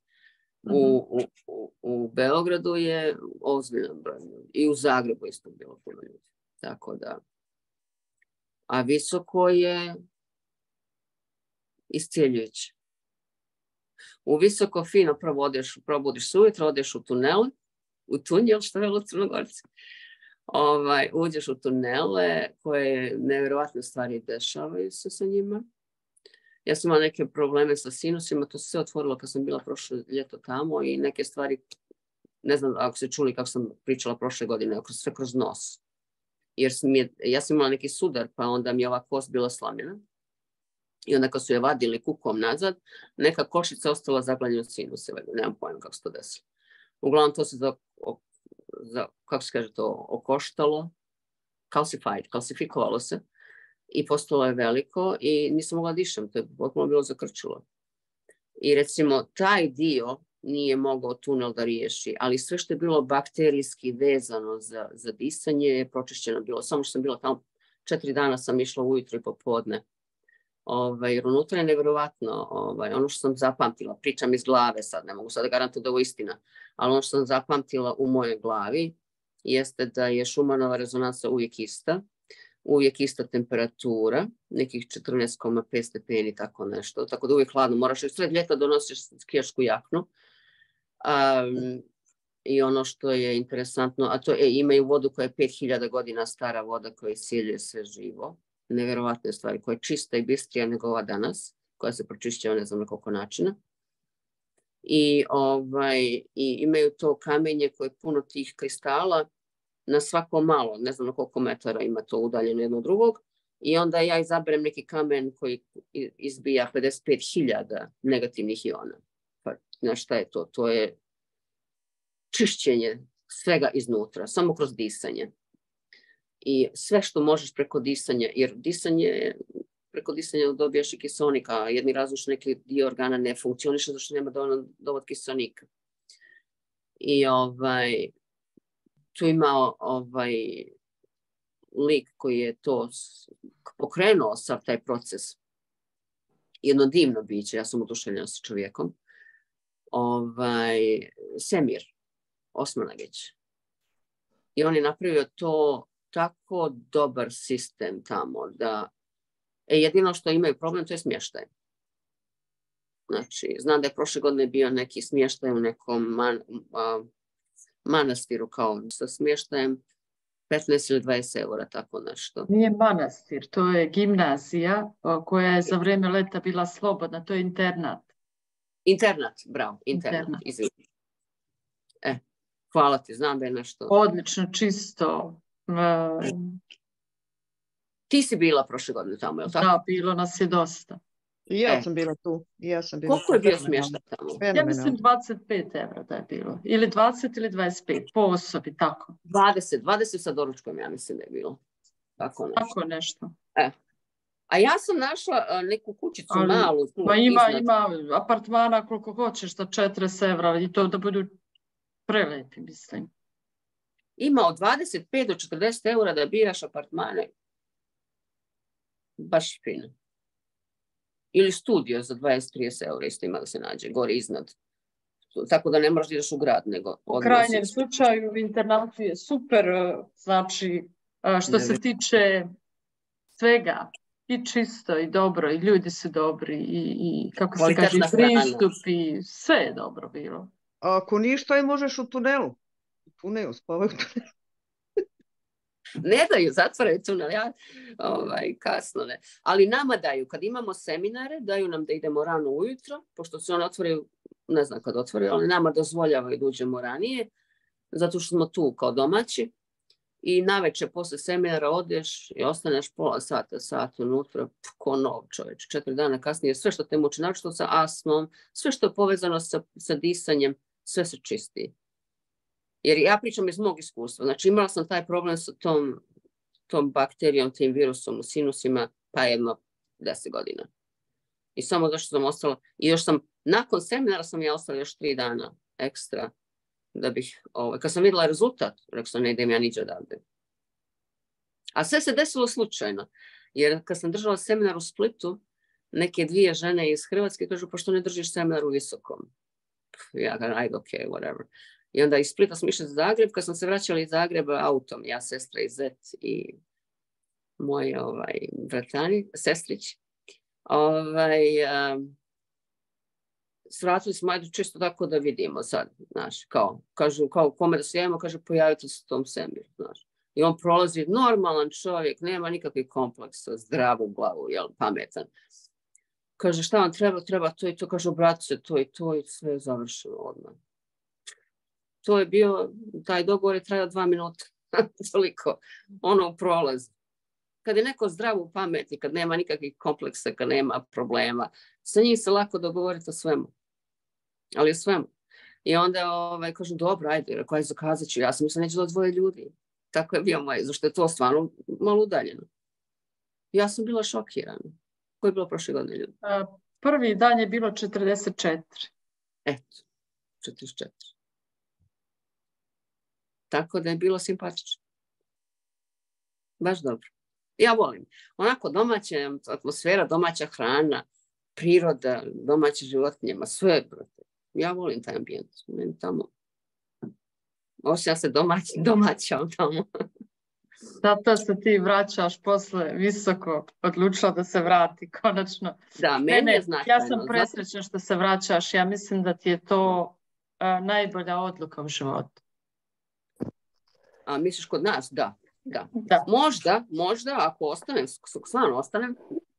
U Beogradu je ozbiljan broj ljudi. I u Zagrebu isto bilo puno ljudi. Tako da. A visoko je iscijeljujuće. U visoko fino probudiš se ujutro, odeš u tunel, što je u Crnogorci. Uđeš u tunele koje nevjerovatne stvari dešavaju se sa njima. Ja sam imala neke probleme sa sinusima, to se sve otvorilo kad sam bila prošle ljeto tamo i neke stvari, ne znam ako ste čuli kako sam pričala prošle godine, sve kroz nos. Jer ja sam imala neki sudar, pa onda mi je ova kost bila slamljena. I onda kad su je vadili kukom nazad, neka košica ostala zaglavljena od sinuse. Nemam pojma kako se to desilo. Uglavnom to se kako se kaže to, okoštalo, kalsifikovalo se. I postalo je veliko i nisam mogla dišem, to je potpuno bilo zakrčilo. I recimo taj dio nije mogao tunel da riješi, ali sve što je bilo bakterijski vezano za disanje je pročišćeno bilo. Samo što sam bila tamo 4 dana sam išla ujutro i popodne. Jer unutra je nevjerovatno, ono što sam zapamtila, pričam iz glave sad, ne mogu sad da garantujem da je ovo istina, ali ono što sam zapamtila u mojoj glavi jeste da je Schumannova rezonansa uvijek ista temperatura, nekih 14,5 stepeni, tako nešto, tako da uvijek hladno, moraš u sred ljeta donosiš skijašku jaknu. I ono što je interesantno, a to je imaju vodu koja je 5000 godina stara voda koja isiljuje sve živo. Nevjerovatne stvari, koja je čista i bistrija nego ova danas, koja se pročišćava ne znam na koliko načina. I imaju to kamenje koje je puno tih kristala na svako malo, ne znam na koliko metara ima to udaljeno jedno od drugog. I onda ja izaberem neki kamen koji izbija 55.000 negativnih iona. Pa, znaš šta je to? To je čišćenje svega iznutra, samo kroz disanje. I sve što možeš preko disanja, jer preko disanja dobijaš i kiseonik, a jedni različno neki dio organa ne funkcioniše zato što nema dovoljno kiseonika. I tu ima lik koji je to pokrenuo sav taj proces. Jedno divno biće, ja sam oduševljena sa čovjekom. Semir Osmanagić. I on je napravio to tako dobar sistem tamo da jedino što imaju problem to je smještaj. Znači, znam da je prošle godine bio neki smještaj u nekom manastiru kao sa smještajem 15 ili 20 eura, tako nešto. Nije manastir, to je gimnazija koja je za vrijeme leta bila slobodna, to je internat. Internat, bravo, internat. Izvini. Hvala ti, znam da je nešto... Odlično, čisto. Ti si bila prošle godine tamo, je li tako? Da, bilo nas je dosta. I ja sam bila tu. Koliko je bio smještaj tamo? Ja mislim 25 evra da je bilo. Ili 20 ili 25, po osobi, tako. 20 sa doručkom, ja mislim da je bilo. Tako nešto. A ja sam našla neku kućicu malu. Pa ima apartmana koliko hoćeš za 40 evra i to da budu prelepi, mislim. Ima od 25 do 40 eura da biraš apartmane. Baš fino. Ili studio za 20-30 eura isto ima da se nađe, gore iznad. Tako da ne moraš da ideš u grad, nego... U krajnjem slučaju u internatu je super, znači, što se tiče svega, i čisto, i dobro, i ljudi su dobri, i kako se kaže, pristup, i sve je dobro bilo. Ako ništa, možeš u tunelu. Spavaj u tunelu. Ne daju, zatvaraju tunel, kasno ne. Ali nama daju, kad imamo seminare, daju nam da idemo rano ujutro, pošto se one otvoraju, ne znam kad otvoraju, ali nama dozvoljavaju da uđemo ranije, zato što smo tu kao domaći. I navečer posle seminara odeš i ostaneš pola sata unutra, ko nov čovječ. 4 dana kasnije, sve što te muči, naročito sa astmom, sve što je povezano sa disanjem, sve se čisti. Jer ja pričam iz mog iskustva. Znači imala sam taj problem sa tom bakterijom, tim virusom u sinusima, pa jedno 10 godina. I samo zašto sam ostala, i još sam, nakon seminara sam ja ostala još 3 dana ekstra, da bih, kad sam vidjela rezultat, rekao sam ne idem ja niđe odavde. A sve se desilo slučajno, jer kad sam držala seminar u Splitu, neke 2 žene iz Hrvatske kažu, pa što ne držiš seminar u Visokom? Ja kažem, ajde, ok, whatever. I onda iz Splita sam išla za Zagreb, kad sam se vraćala iz Zagreba autom, ja, sestra i zet i moj sestrić, svratili smo, ajde čisto tako da vidimo sad, znaš, kažu, kome da se javimo, kaže, pojavite se u tom semiru, znaš. I on prolazi, normalan čovjek, nema nikakvih kompleksa, zdravu glavu, pametan. Kaže, šta vam treba to i to, kaže, obrati se to i to i sve je završeno odmah. To je bio, taj dogovor je trajao 2 minuta, toliko, u prolazu. Kad je neko zdrav u pameti, kad nema nikakvih kompleksa, kad nema problema, sa njih se lako dogovoriti o svemu. Ali o svemu. I onda kažu, dobro, ajde, rekao, zakazat ću. Ja sam mislila, neće doći 2 ljudi. Tako je bio moj, zašto je to stvarno malo udaljeno. Ja sam bila šokirana. Koje je bilo prošle godine ljudi? Prvi dan je bilo 44. Eto, 44. Tako da je bilo simpatično. Baš dobro. Ja volim. Onako domaća atmosfera, domaća hrana, priroda, domaće životinje, sve, brate. Ja volim taj ambijent. Meni tamo. Osjećam se domaća tamo. Zato se ti vraćaš posle visoko, odlučila da se vrati konačno. Da, meni je značajno. Ja sam presrećna što se vraćaš. Ja mislim da ti je to najbolja odluka u životu. A misliš kod nas? Da. Da. Možda, ako ostanem, stvarno ostanem,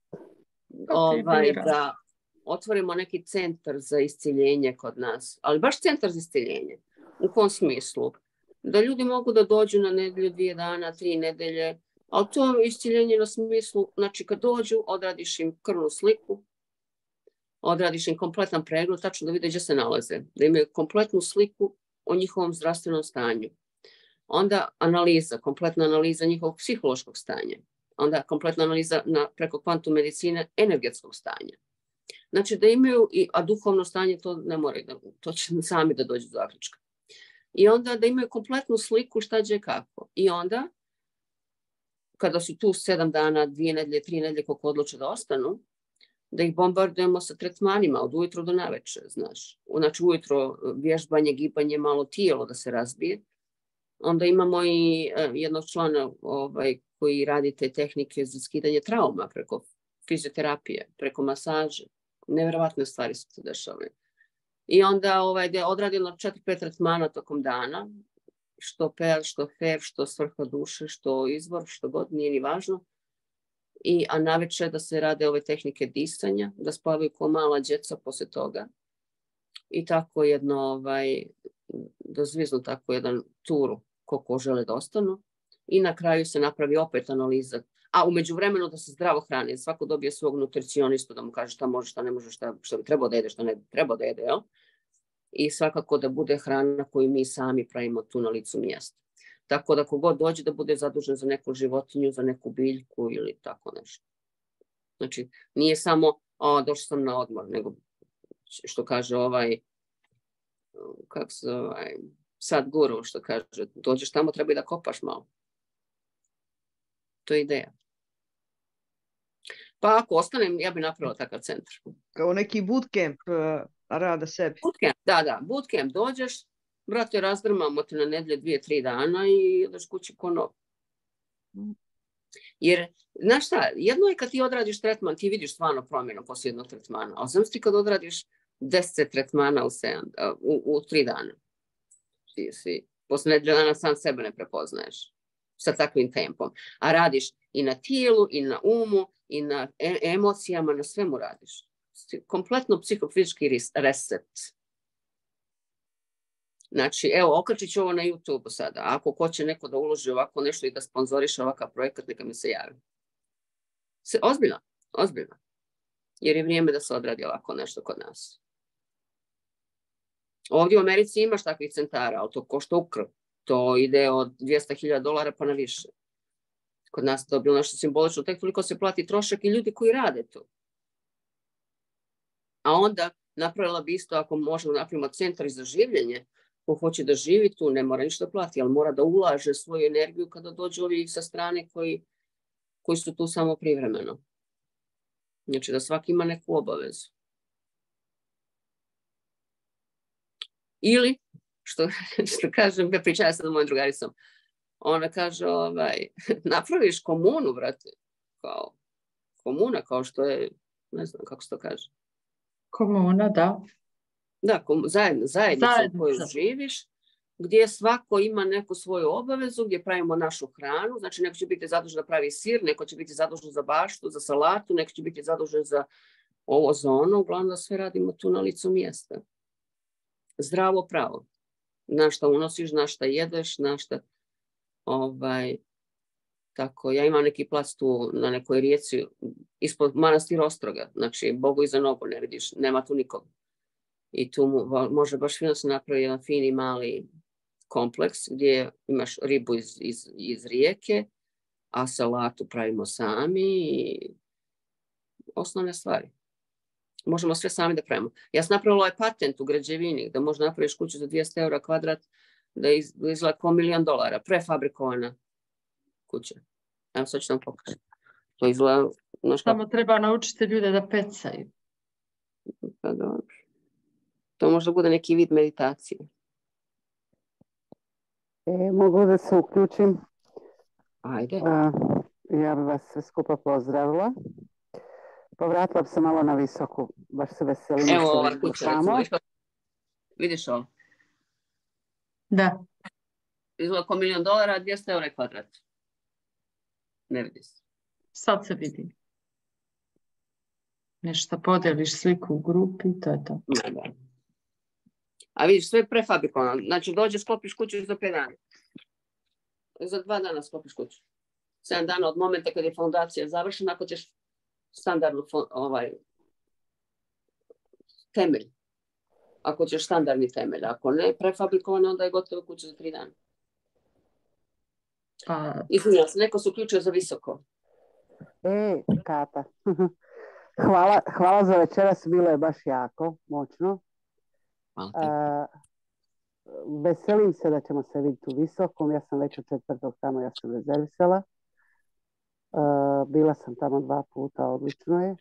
da otvorimo neki centar za isciljenje kod nas. Ali baš centar za isciljenje. U kom smislu? Da ljudi mogu da dođu na nedelju, 2 dana, 3 nedelje, ali to isciljenje na smislu, znači kad dođu, odradiš im krvnu sliku, odradiš im kompletan pregled, tačno da vide gdje se nalaze, da imaju kompletnu sliku o njihovom zdravstvenom stanju. Onda analiza, kompletna analiza njihovog psihološkog stanja. Onda kompletna analiza preko kvantum medicine energetskog stanja. Znači da imaju, a duhovno stanje to ne moraju, to će sami da dođu do zaključka. I onda da imaju kompletnu sliku šta će kako. I onda, kada su tu 7 dana, 2 nedelje, 3 nedelje, koliko odluče da ostanu, da ih bombardujemo sa tretmanima od ujutro do navečer, znaš. Znači ujutro vježbanje, gibanje, malo tijelo da se razbije. Onda imamo i jednog člana koji radi te tehnike za skidanje trauma preko fizioterapije, preko masaže. Nevjerovatne stvari se dešavaju. I onda je odradilo 4-5 tretmana tokom dana, što PEL, što FER, što svrha duše, što izvor, što god, nije ni važno. A navečer da se rade ove tehnike disanja, da spavaju ko mala djeca poslije toga. I tako jedno, da zviznu tako jedan turu koliko žele da ostanu. I na kraju se napravi opet analiza. A u međuvremenu da se zdravo hrani, svako dobije svog nutricionistu da mu kaže šta može, šta ne može, šta bi trebao da jede, šta ne bi trebao da jede, jel? I svakako da bude hrana koju mi sami pravimo tu na licu mjesta. Tako da kogod dođe da bude zadužen za neku životinju, za neku biljku ili tako nešto. Znači, nije samo došao sam na odmor, nego što kaže Sadhguru, što kaže, dođeš tamo, treba i da kopaš malo. To je ideja. Pa ako ostanem, ja bi napravila takav centar. Kao neki bootcamp rada sebi. Bootcamp, da. Bootcamp dođeš, brate, razdrmamo te na nedelje 2-3 dana i odeš kući ko nov. Jer, znaš šta, jedno je kad ti odradiš tretman, ti vidiš stvarno promjenu poslije jednog tretmana, ali znam ti kad odradiš 10 tretmana u 3 dana. Poslije nedelje dana sam sebe ne prepoznaješ sa takvim tempom. A radiš i na tijelu, i na umu, i na emocijama, na svemu radiš. Kompletno psihofizički reset. Znači, evo, okačit ću ovo na YouTube sada. Ako hoće neko da uloži ovako nešto i da sponzoriše ovakav projekat, neka mi se javi. Ozbiljno. Jer je vrijeme da se odradi ovako nešto kod nas. Ovdje u Americi imaš takvih centara, ali to košta ukrv. To ide od $200,000 pa na više. Kod nas to je bilo nešto simbolično. Tek toliko se plati trošak i ljudi koji rade tu. A onda napravila bi isto, ako možemo napravimo centar za življenje, ko hoće da živi tu, ne mora ništa plati, ali mora da ulaže svoju energiju kada dođu ovi sa strane koji su tu samo privremeno. Znači da svaki ima neku obavezu. Ili, što kažem, pričala sam sa mojom drugaricom, ona kaže, napraviš komunu, brate, kao komuna, kao što je, ne znam kako se to kaže. Komuna, da. Da, zajednica u kojoj živiš, gdje svako ima neku svoju obavezu, gdje pravimo našu hranu, znači neko će biti zadužen da pravi sir, neko će biti zadužen za baštu, za salatu, neko će biti zadužen za ovo, za ono, uglavnom da sve radimo tu na licu mjesta. Zdravo pravo. Znaš šta unosiš, znaš šta jedeš, znaš šta... Tako, ja imam neki plac tu na nekoj rijeci ispod manastira Ostroga, znači Bogu iza nogu ne vidiš, nema tu nikog. I tu može baš fino se napravi jedan fini mali kompleks gdje imaš ribu iz rijeke, a salatu pravimo sami i osnovne stvari. Možemo sve sami da pravimo. Ja sam napravila ovaj patent u građevini da možda napraviš kuću za 200 € kvadrat da izgleda kao $1.000.000, prefabrikovana kuća. Evo sad ću vam pokazati. To izgleda... Samo treba naučiti ljude da pecaju. Pa dobro. To možda bude neki vid meditacije. Mogu da se uključim? Ajde. Ja bih vas sve skupa pozdravila. Povratila bi se malo na visoku. Baš se veselim. Evo ova kuća, recimo. Vidiš ovo? Da. Izgleda oko $1.000.000, 200 eura kvadrat. Ne vidi se. Sad se vidi. Nešto podeliš sliku u grupi, to je to. Da. A vidiš, sve je prefabrikovano. Znači, dođe, sklopiš kuću za 5 dana. Za 2 dana sklopiš kuću. 7 dana od momenta kad je fondacija završena, ako ćeš standardnu temelj. Ako ćeš standardni temelj. Ako ne, prefabrikovano, onda je gotovo kuća za 3 dana. Izvinjam se, neko se uključio za visoko. Kata. Hvala za večeras, bilo je baš jako moćno. Veselim se da ćemo se vidjeti u visokom. Ja sam već od 4. tamo, ja sam rezervisala. Bila sam tamo 2 puta, odlično je.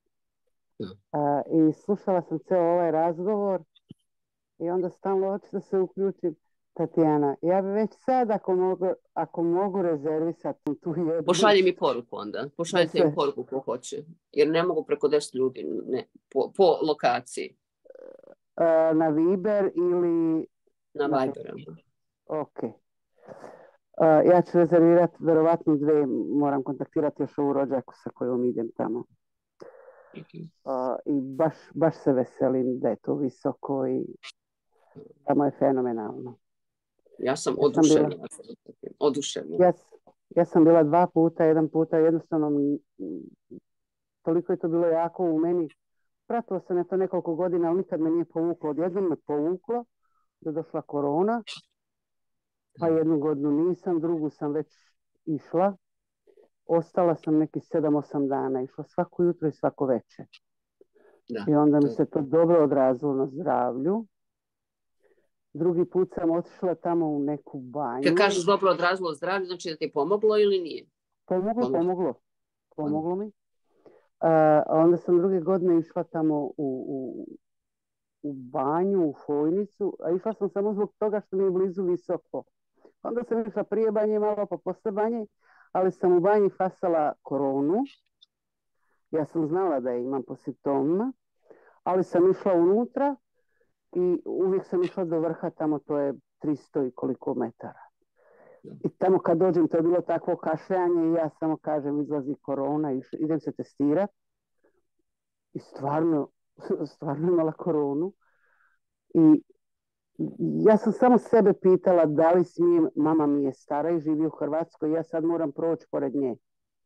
I slušala sam ceo ovaj razgovor i onda stalno hoću da se uključim. Tatjana, ja bi već sad ako mogu rezervisati tu jednu... Pošalji mi poruku onda. Pošaljite mi poruku ko hoće. Jer ne mogu preko 10 ljudi po lokaciji. Na Viber ili... Na Viber. Ok. Ja ću rezervirati verovatno 2, moram kontaktirati još ovu rođaku sa kojom idem tamo. I baš se veselim da je to visoko i tamo je fenomenalno. Ja sam oduševljena. Ja sam bila 2 puta, 1 puta, jednostavno toliko je to bilo jako u meni. Pratila sam je to nekoliko godina, ali nikad me nije povuklo. Odjednom me povuklo da je došla korona, pa 1 godinu nisam, drugu sam već išla. Ostala sam neki 7-8 dana, išla svako jutro i svako večer. I onda mi se to dobro odrazilo na zdravlju. Drugi put sam otišla tamo u neku banju. Kad kažeš dobro odrazilo zdravlje, znači da ti je pomoglo ili nije? Pomoglo mi. Onda sam druge godine išla tamo u banju, u Fojnicu, a išla sam samo zbog toga što mi je blizu visoko. Onda sam išla prije banje, malo pa posle banje, ali sam u banji fasala koronu. Ja sam znala da je imam po simptomima, ali sam išla unutra i uvijek sam išla do vrha, tamo to je 300 i koliko metara. I tamo kad dođem, to je bilo takvo kašljanje i ja samo kažem, izlazi korona, idem se testirati. I stvarno imala koronu. I ja sam samo sebe pitala da li smijem, mama mi je stara i živi u Hrvatskoj, ja sad moram proći pored nje.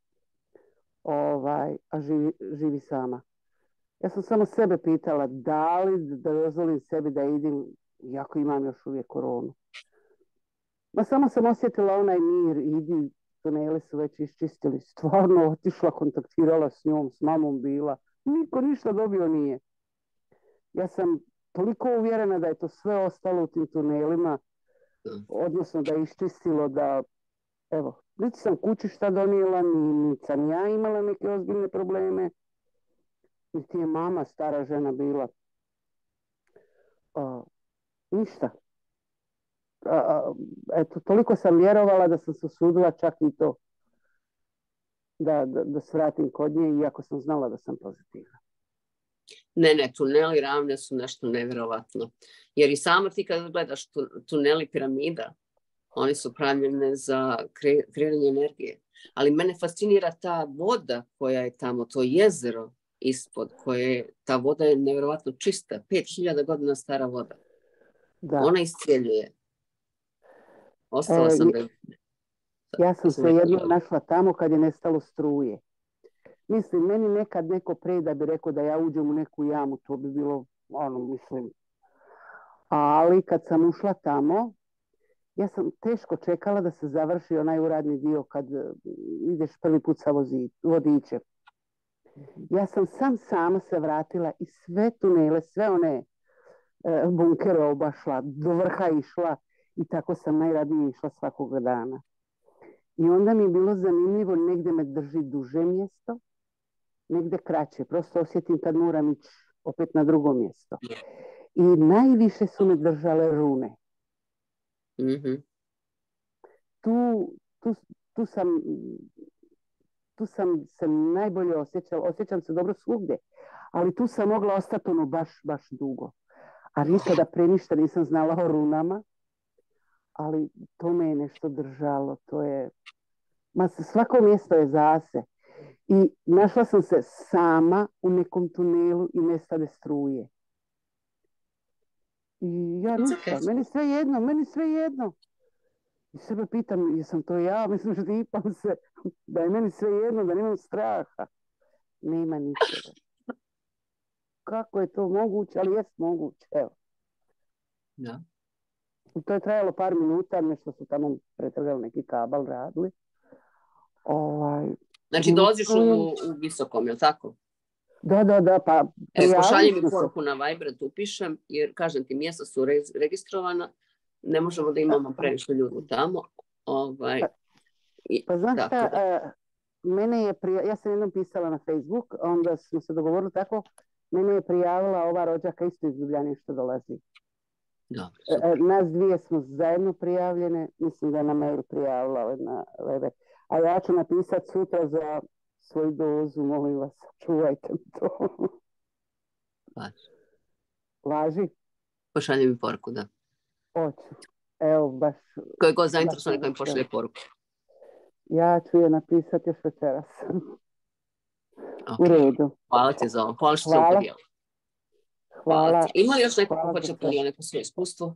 A živi sama. Ja sam samo sebe pitala da li da dozvolim sebi da idem, iako imam još uvijek koronu. Ma samo sam osjetila onaj mir, idi, tuneli su već iščistili. Stvarno otišla, kontaktirala s njom, s mamom bila. Niko ništa dobio nije. Ja sam toliko uvjerena da je to sve ostalo u tim tunelima, odnosno da je iščistilo da, evo, niti sam kući šta donijela, niti sam ja imala neke ozbiljne probleme, niti je mama, stara žena bila. Ništa. Eto, toliko sam vjerovala da sam se usudila čak i to da svratim kod nje, iako sam znala da sam pozitivna. Ne, tuneli ravne su nešto nevjerovatno. Jer i samo ti kad gledaš tuneli piramida, oni su pravljene za kreiranje energije. Ali mene fascinira ta voda koja je tamo, to jezero ispod, ta voda je nevjerovatno čista, 5000 godina stara voda. Da. Ona iscijeljuje. Ostala sam ja sam se jednom našla tamo kad je nestalo struje. Mislim, meni nekad neko pre da bi rekao da ja uđem u neku jamu, to bi bilo, mislim. Ali kad sam ušla tamo, ja sam teško čekala da se završi onaj uradni dio kad ideš prvi put sa vodičem. Ja sam sama se vratila i sve tunele, sve one bunkere obašla, do vrha išla i tako sam najradnije išla svakog dana. I onda mi je bilo zanimljivo, negdje me drži duže mjesto, negdje kraće. Prosto osjetim kad moram ići opet na drugo mjesto. I najviše su me držale rune. Tu sam se najbolje osjećala. Osjećam se dobro svugdje. Ali tu sam mogla ostati baš dugo. A nikada pre ništa nisam znala o runama. Ali to me je nešto držalo. To je... svako mjesto je zase. I našla sam se sama u nekom tunelu i nestade struje. I ja ništa, meni sve jedno. I sebe pitam, jesam to ja, mislim, štipam se, da je meni sve jedno, da nemam straha. Nema ničega. Kako je to moguće, ali jest moguće, evo. Da. I to je trajalo par minuta, nešto su tamo pretrgali neki kabel, radili. Znači dolaziš u Visokom, je li tako? Da, pa pošalji mi poruku na Viber, tu pišem, jer kažem ti, mjesta su registrovana, ne možemo da imamo previše ljudi tamo. Pa znaš šta, ja sam jednom pisala na Facebook, onda smo se dogovorili tako, mene je prijavila ova rođaka isto iz Ljubljane što dolazi. Nas dvije smo zajedno prijavljene, mislim da je na mail prijavila na Viber. A ja ću napisati sutra za svoju dozu, molim vas, čuvajte mi to. Važi? Pošalji mi poruku, da. Hoću. Evo, baš... Ko je god zainteresovan, neka mi pošalje poruku. Ja ću je napisati još večeras. U redu. Hvala ti za ovo. Hvala što se upodijela. Hvala. Ima li još neko ko hoće podijela neko svoje iskustvo?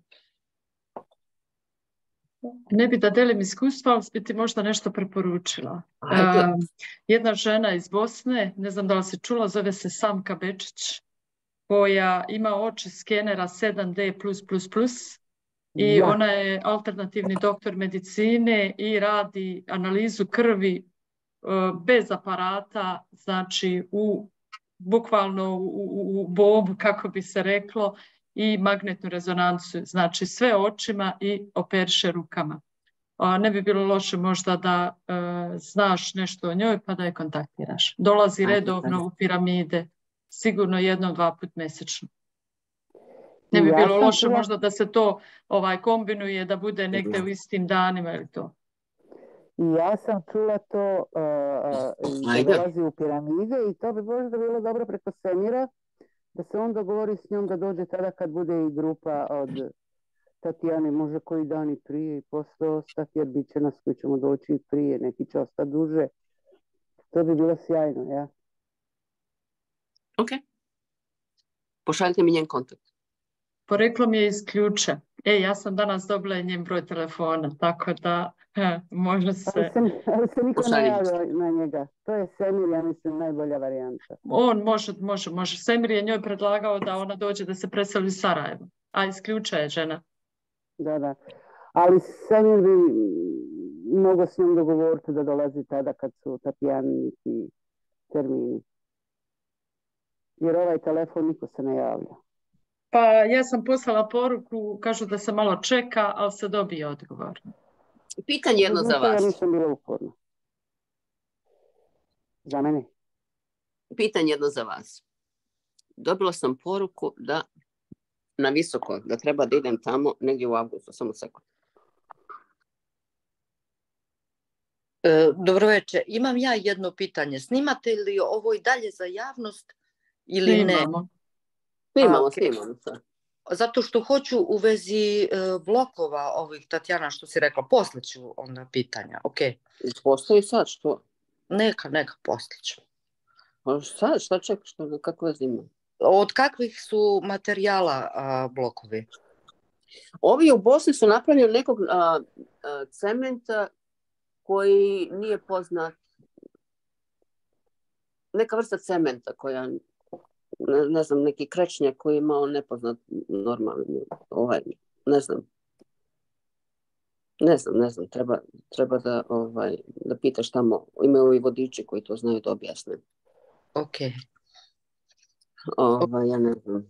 Ne bi da delim iskustva, ali bi ti možda nešto preporučila. Jedna žena iz Bosne, ne znam da li si čula, zove se Samka Bečić, koja ima oči skenera 7D+++, i ona je alternativni doktor medicine i radi analizu krvi bez aparata, znači bukvalno u bobu, kako bi se reklo, i magnetnu rezonancu, znači sve očima i operiše rukama. Ne bi bilo loše možda da znaš nešto o njoj pa da je kontaktiraš. Dolazi redovno u Piramide, sigurno 1-2 put mjesečno. Ne bi bilo loše možda da se to kombinuje, da bude negdje u istim danima ili to. Ja sam čula to da dolazi u Piramide i to bi možda bilo dobro preko Semira, da se on dogovori s njom da dođe tada kad bude i grupa od Tatjane, može koji dan i prije i posle ostati, jer bit će nas koji ćemo doći i prije, neki će ostati duže. To bi bilo sjajno, ja. Ok. Pošaljite mi njen kontakt. Poreklo mi je iz Ključa. Ja sam danas dobila njen broj telefona, tako da može se... Ali se niko ne javio na njega. To je Semir, ja mislim, najbolja varijanta. On može. Semir je njoj predlagao da ona dođe da se preseli u Sarajevo. A iz Ključa je žena. Da. Ali Semir bi mogao s njom dogovoriti da dolazi tada kad su Tatjani i termini. Jer ovaj telefon niko se ne javlja. Pa ja sam poslala poruku, kažu da se malo čeka, ali se dobije odgovor. Pitanje jedno za vas. Ja nisam bila uporna. Za mene? Pitanje jedno za vas. Dobila sam poruku da na Visoko, da treba da idem tamo negdje u avgustu, samo sekund. Dobro večer, imam ja jedno pitanje. Snimate li ovo i dalje za javnost ili ne? Snimamo. Zato što hoću u vezi blokova ovih, Tatjana, što si rekla, poslije ću onda pitanja, ok? Postoji sad, što? Neka, poslije ću. Sad, šta čekaš, kako vezi ima? Od kakvih su materijala blokovi? Ovi u Bosni su napravljeni nekog cementa koji nije poznat, neka vrsta cementa koja, ne znam, neki krečnjak koji je imao nepoznat normalni, ne znam, treba da pitaš tamo, imaju i vodiči koji to znaju da objasne. Ok. Ja ne znam.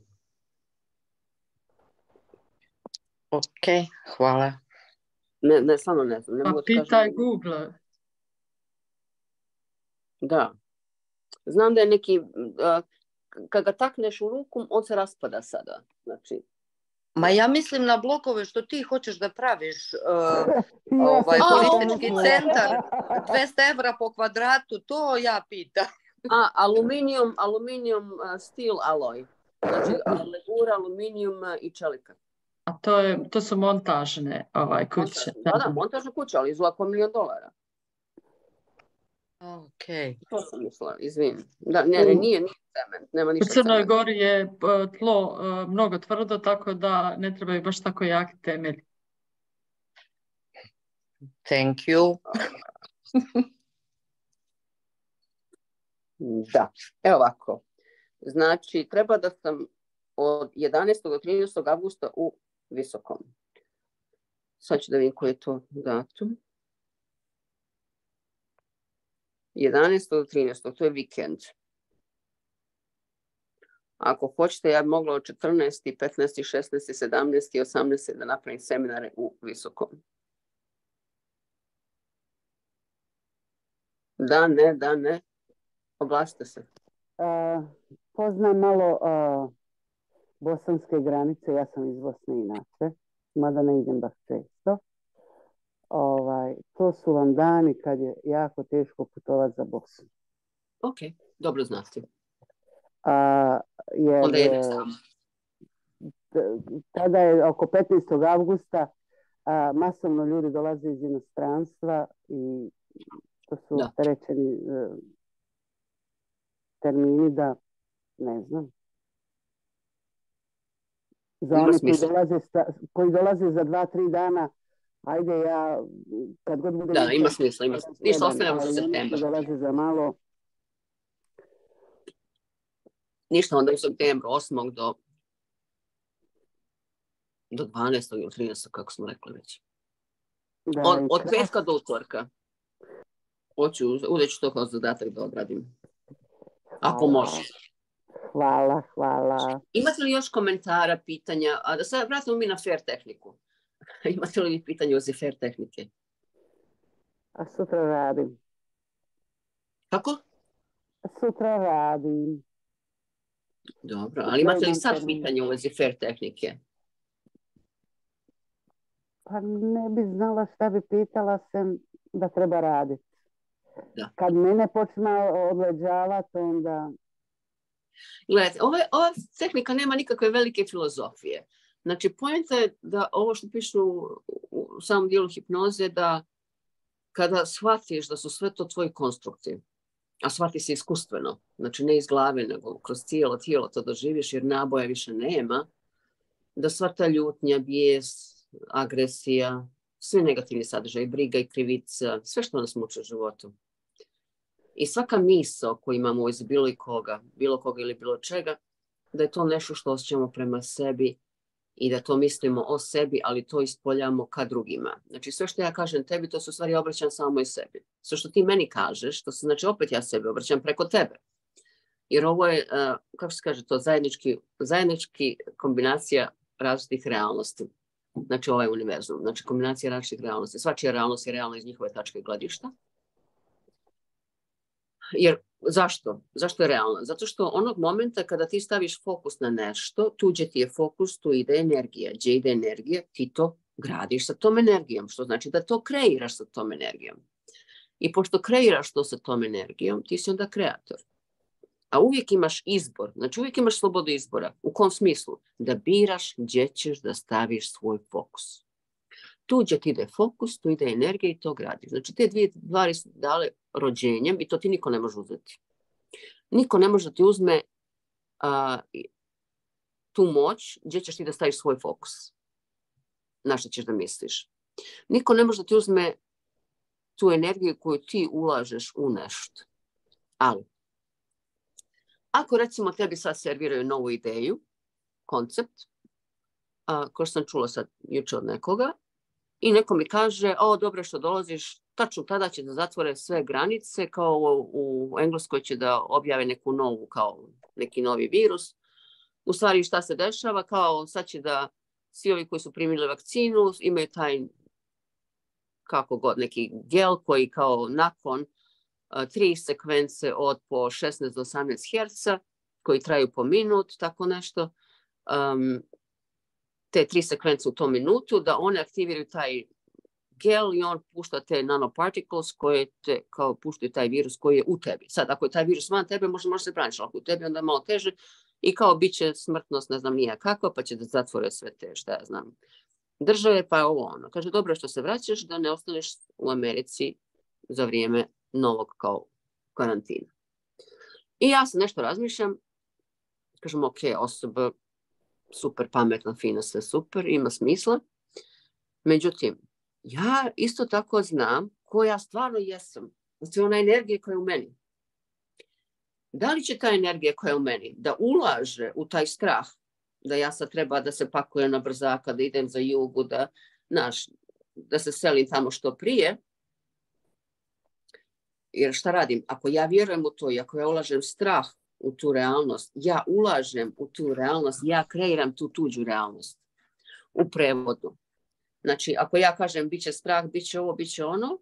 Ok, hvala. Ne, stvarno ne znam. Pitaj Google. Da. Znam da je neki, kad ga takneš u ruku, on se raspada sada. Znači, Ma ja mislim na blokove što ti hoćeš da praviš turistički centar, 200 € po kvadratu, to ja pitam. Aluminium steel alloy. Znači, legura, aluminijum i čelika. A to su montažne kuće. Da, montažne kuće, ali izgleda oko $1 milion. Ok. To sam mislila, izvim. Da, nije cement, nema ništa U Crnoj cementa. Gori je tlo mnogo tvrdo, tako da ne trebaju baš tako jaki temelji. Thank you. Da, evo ovako. Znači, treba da sam od 11. do 13. avgusta u Visokom. Sad ću da vidim koji je to datum. 11. do 13. to je vikend. Ako hoćete, ja bi mogla od 14., 15., 16., 17. i 18. da napravim seminare u Visokom. Da, ne. Oglasite se. Poznam malo bosanske granice, ja sam iz Bosne inače, mada ne idem baš često. To su vam dani kad je jako teško putovati za Bosnu. Ok, dobro znati. Tada je oko 15. avgusta masovno ljudi dolaze iz inostranstva i to su opterećeni termini da, ne znam, za oni koji dolaze za 2-3 dana, ajde ja, kad god budem... Da, ima smisla. Ništa ostavljamo za septembar. Dolaze za malo. Ništa onda u septembru, 8. do 12. ili 13. kako smo rekli već. Od petka do utorka. Uzet ću to kao zadatak da odradim. Ako može. Hvala. Imate li još komentara, pitanja? A da sad vratimo mi na fair tehniku. Imate li pitanje ozi fair tehnike? A sutra radim. Kako? Sutra radim. Dobro, ali imate li sad pitanje u vezi fair tehnike? Pa ne bi znala šta bi pitala sam da treba raditi. Da. Kad mene počne odleđavati, onda... Gledajte, ova tehnika nema nikakve velike filozofije. Znači, poenta je da ovo što pišu u samom dijelu hipnoze, da kada shvatiš da su sve to tvoji konstrukti, a shvati se iskustveno, znači ne iz glave, nego kroz cijelo tijelo to doživiš jer naboja više nema, da sva ta ljutnja, bijes, agresija, svi negativni sadržaj, briga i krivica, sve što nas muče u životu. I svaka misao koju imamo iz bilo koga ili bilo čega, da je to nešto što osjećamo prema sebi i da to mislimo o sebi, ali to ispoljamo ka drugima. Znači sve što ja kažem tebi, to se u stvari obraćam samo i sebi. Sve što ti meni kažeš, to se znači opet ja sebi obraćam preko tebe. Jer ovo je, kako se kaže to, zajednički kombinacija različitih realnosti. Znači ovaj univerzum, znači kombinacija različitih realnosti. Svačija realnost je realna iz njihove tačke gledišta. Jer zašto? Zašto je realna? Zato što onog momenta kada ti staviš fokus na nešto, tuđe ti je fokus, tu ide energija. Gdje ide energija, ti to gradiš sa tom energijom, što znači da to kreiraš sa tom energijom. I pošto kreiraš to sa tom energijom, ti si onda kreator. A uvijek imaš izbor, znači uvijek imaš slobodu izbora. U kom smislu? Da biraš gdje ćeš da staviš svoj fokus. Tuđe ti ide fokus, tu ide energija i to gradiš. Znači te dvije stvari su dale rođenjem i to ti niko ne može uzeti. Niko ne može da ti uzme tu moć gdje ćeš ti da staviš svoj fokus. Na što ćeš da misliš. Niko ne može da ti uzme tu energiju koju ti ulažeš u nešto. Ali, ako recimo tebi sad serviraju novu ideju, koncept, koji sam čula sad jučer od nekoga, i neko mi kaže, dobro što dolaziš, tačno tada će da zatvore sve granice, kao u Engleskoj će da objave neku novu, kao neki novi virus. U stvari šta se dešava, kao sad će da svi ovi koji su primili vakcinu imaju taj, kako god, neki gel koji kao nakon 3 sekvence od po 16 do 18 Hz koji traju po minut, tako nešto. Te 3 sekvence u tom minutu, da one aktiviraju taj gel i on pušta te nanoparticles koje te kao puštaju taj virus koji je u tebi. Sad, ako je taj virus van tebe, možda se braniš, ako u tebi onda malo teže i kao bit će smrtnost, ne znam nija kakva, pa će da zatvore sve te, šta ja znam, države, pa ovo ono. Kaže, dobro što se vraćaš, da ne ostaneš u Americi za vrijeme novog kao karantina. I ja se nešto razmišljam, kažem, ok, osoba, super pametna, fina, sve super, ima smisla. Međutim, ja isto tako znam ko ja stvarno jesam. Znači, ona energija koja je u meni. Da li će ta energija koja je u meni da ulaže u taj strah, da ja sad treba da se pakujem na brzaka, da idem za jugu, da se selim tamo što prije. Jer šta radim? Ako ja vjerujem u to i ako ja ulažem strah u tu realnost, ja ulažem u tu realnost, ja kreiram tu tuđu realnost. U prevodu. Znači, ako ja kažem bit će strah, bit će ovo, bit će ono,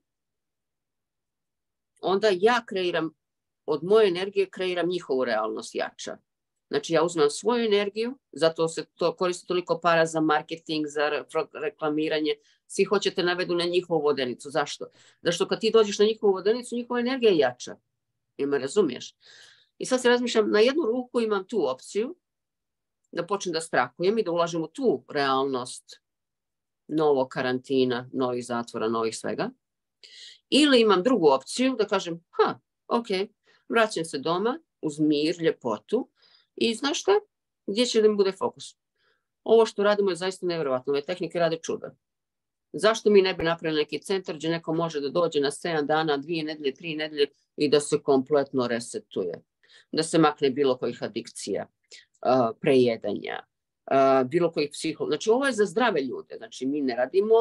onda ja kreiram, od moje energije kreiram njihovu realnost jača. Znači, ja uzmem svoju energiju, zato se to koristi toliko para za marketing, za reklamiranje. Svi hoćete navedu na njihovu vodenicu. Zašto? Zašto kad ti dođeš na njihovu vodenicu, njihova energija je jača. Ili me razumiješ? I sad se razmišljam, na jednu ruku imam tu opciju da počnem da strahujem i da ulažem u tu realnost novog karantina, novih zatvora, novih svega. Ili imam drugu opciju da kažem, ok, vraćam se doma uz mir, ljepotu i znaš šta? Gdje će da mi bude fokus? Ovo što radimo je zaista nevjerovatno. Ove tehnike rade čuda. Zašto mi ne bi napravili neki centar gdje neko može da dođe na 7 dana, 2 nedelje, 3 nedelje i da se kompletno resetuje? Da se makne bilo kojih adikcija, prejedanja, bilo kojih Znači, ovo je za zdrave ljude. Znači, mi ne radimo,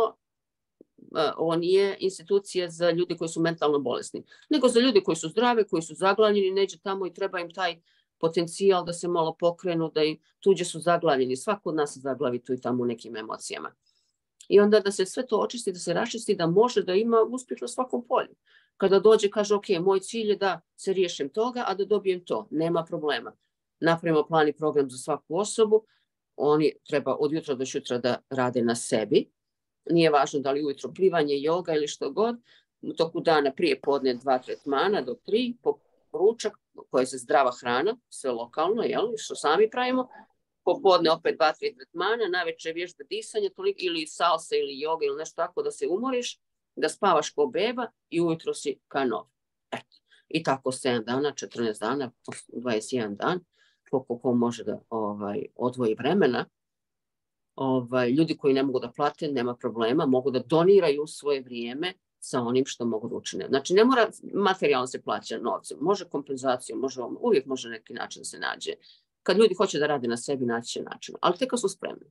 ovo nije institucija za ljude koji su mentalno bolesni, nego za ljude koji su zdrave, koji su zaglavljeni, neđe tamo i treba im taj potencijal da se malo pokrenu, da i tuđe su zaglavljeni. Svako od nas se zaglavi tu i tamo u nekim emocijama. I onda da se sve to očisti, da se raščisti, da može da ima uspjeh na svakom polju. Kada dođe, kaže, ok, moj cilj je da se riješim toga, a da dobijem to. Nema problema. Napravimo plan i program za svaku osobu. Oni treba od jutra do jutra da rade na sebi. Nije važno da li ujutro plivanje, joga ili što god. U toku dana prije podne 2 tretmana do 3, ručak koja je zdrava hrana, sve lokalno, što sami pravimo. Popodne opet 2-3 tretmana, navečer vježba disanja, ili salsa ili joga ili nešto tako da se umoriš, da spavaš ko beba i ujutro si ka nov. Eto. I tako 7 dana, 14 dana, 21 dan, koliko može da odvoji vremena. Ljudi koji ne mogu da plate, nema problema, mogu da doniraju svoje vrijeme sa onim što mogu da učine. Znači, ne mora materijalno se plaća novcem, može kompenzacijom, uvijek može neki način da se nađe. Kad ljudi hoće da rade na sebi, naći će način. Ali tek kad su spremni.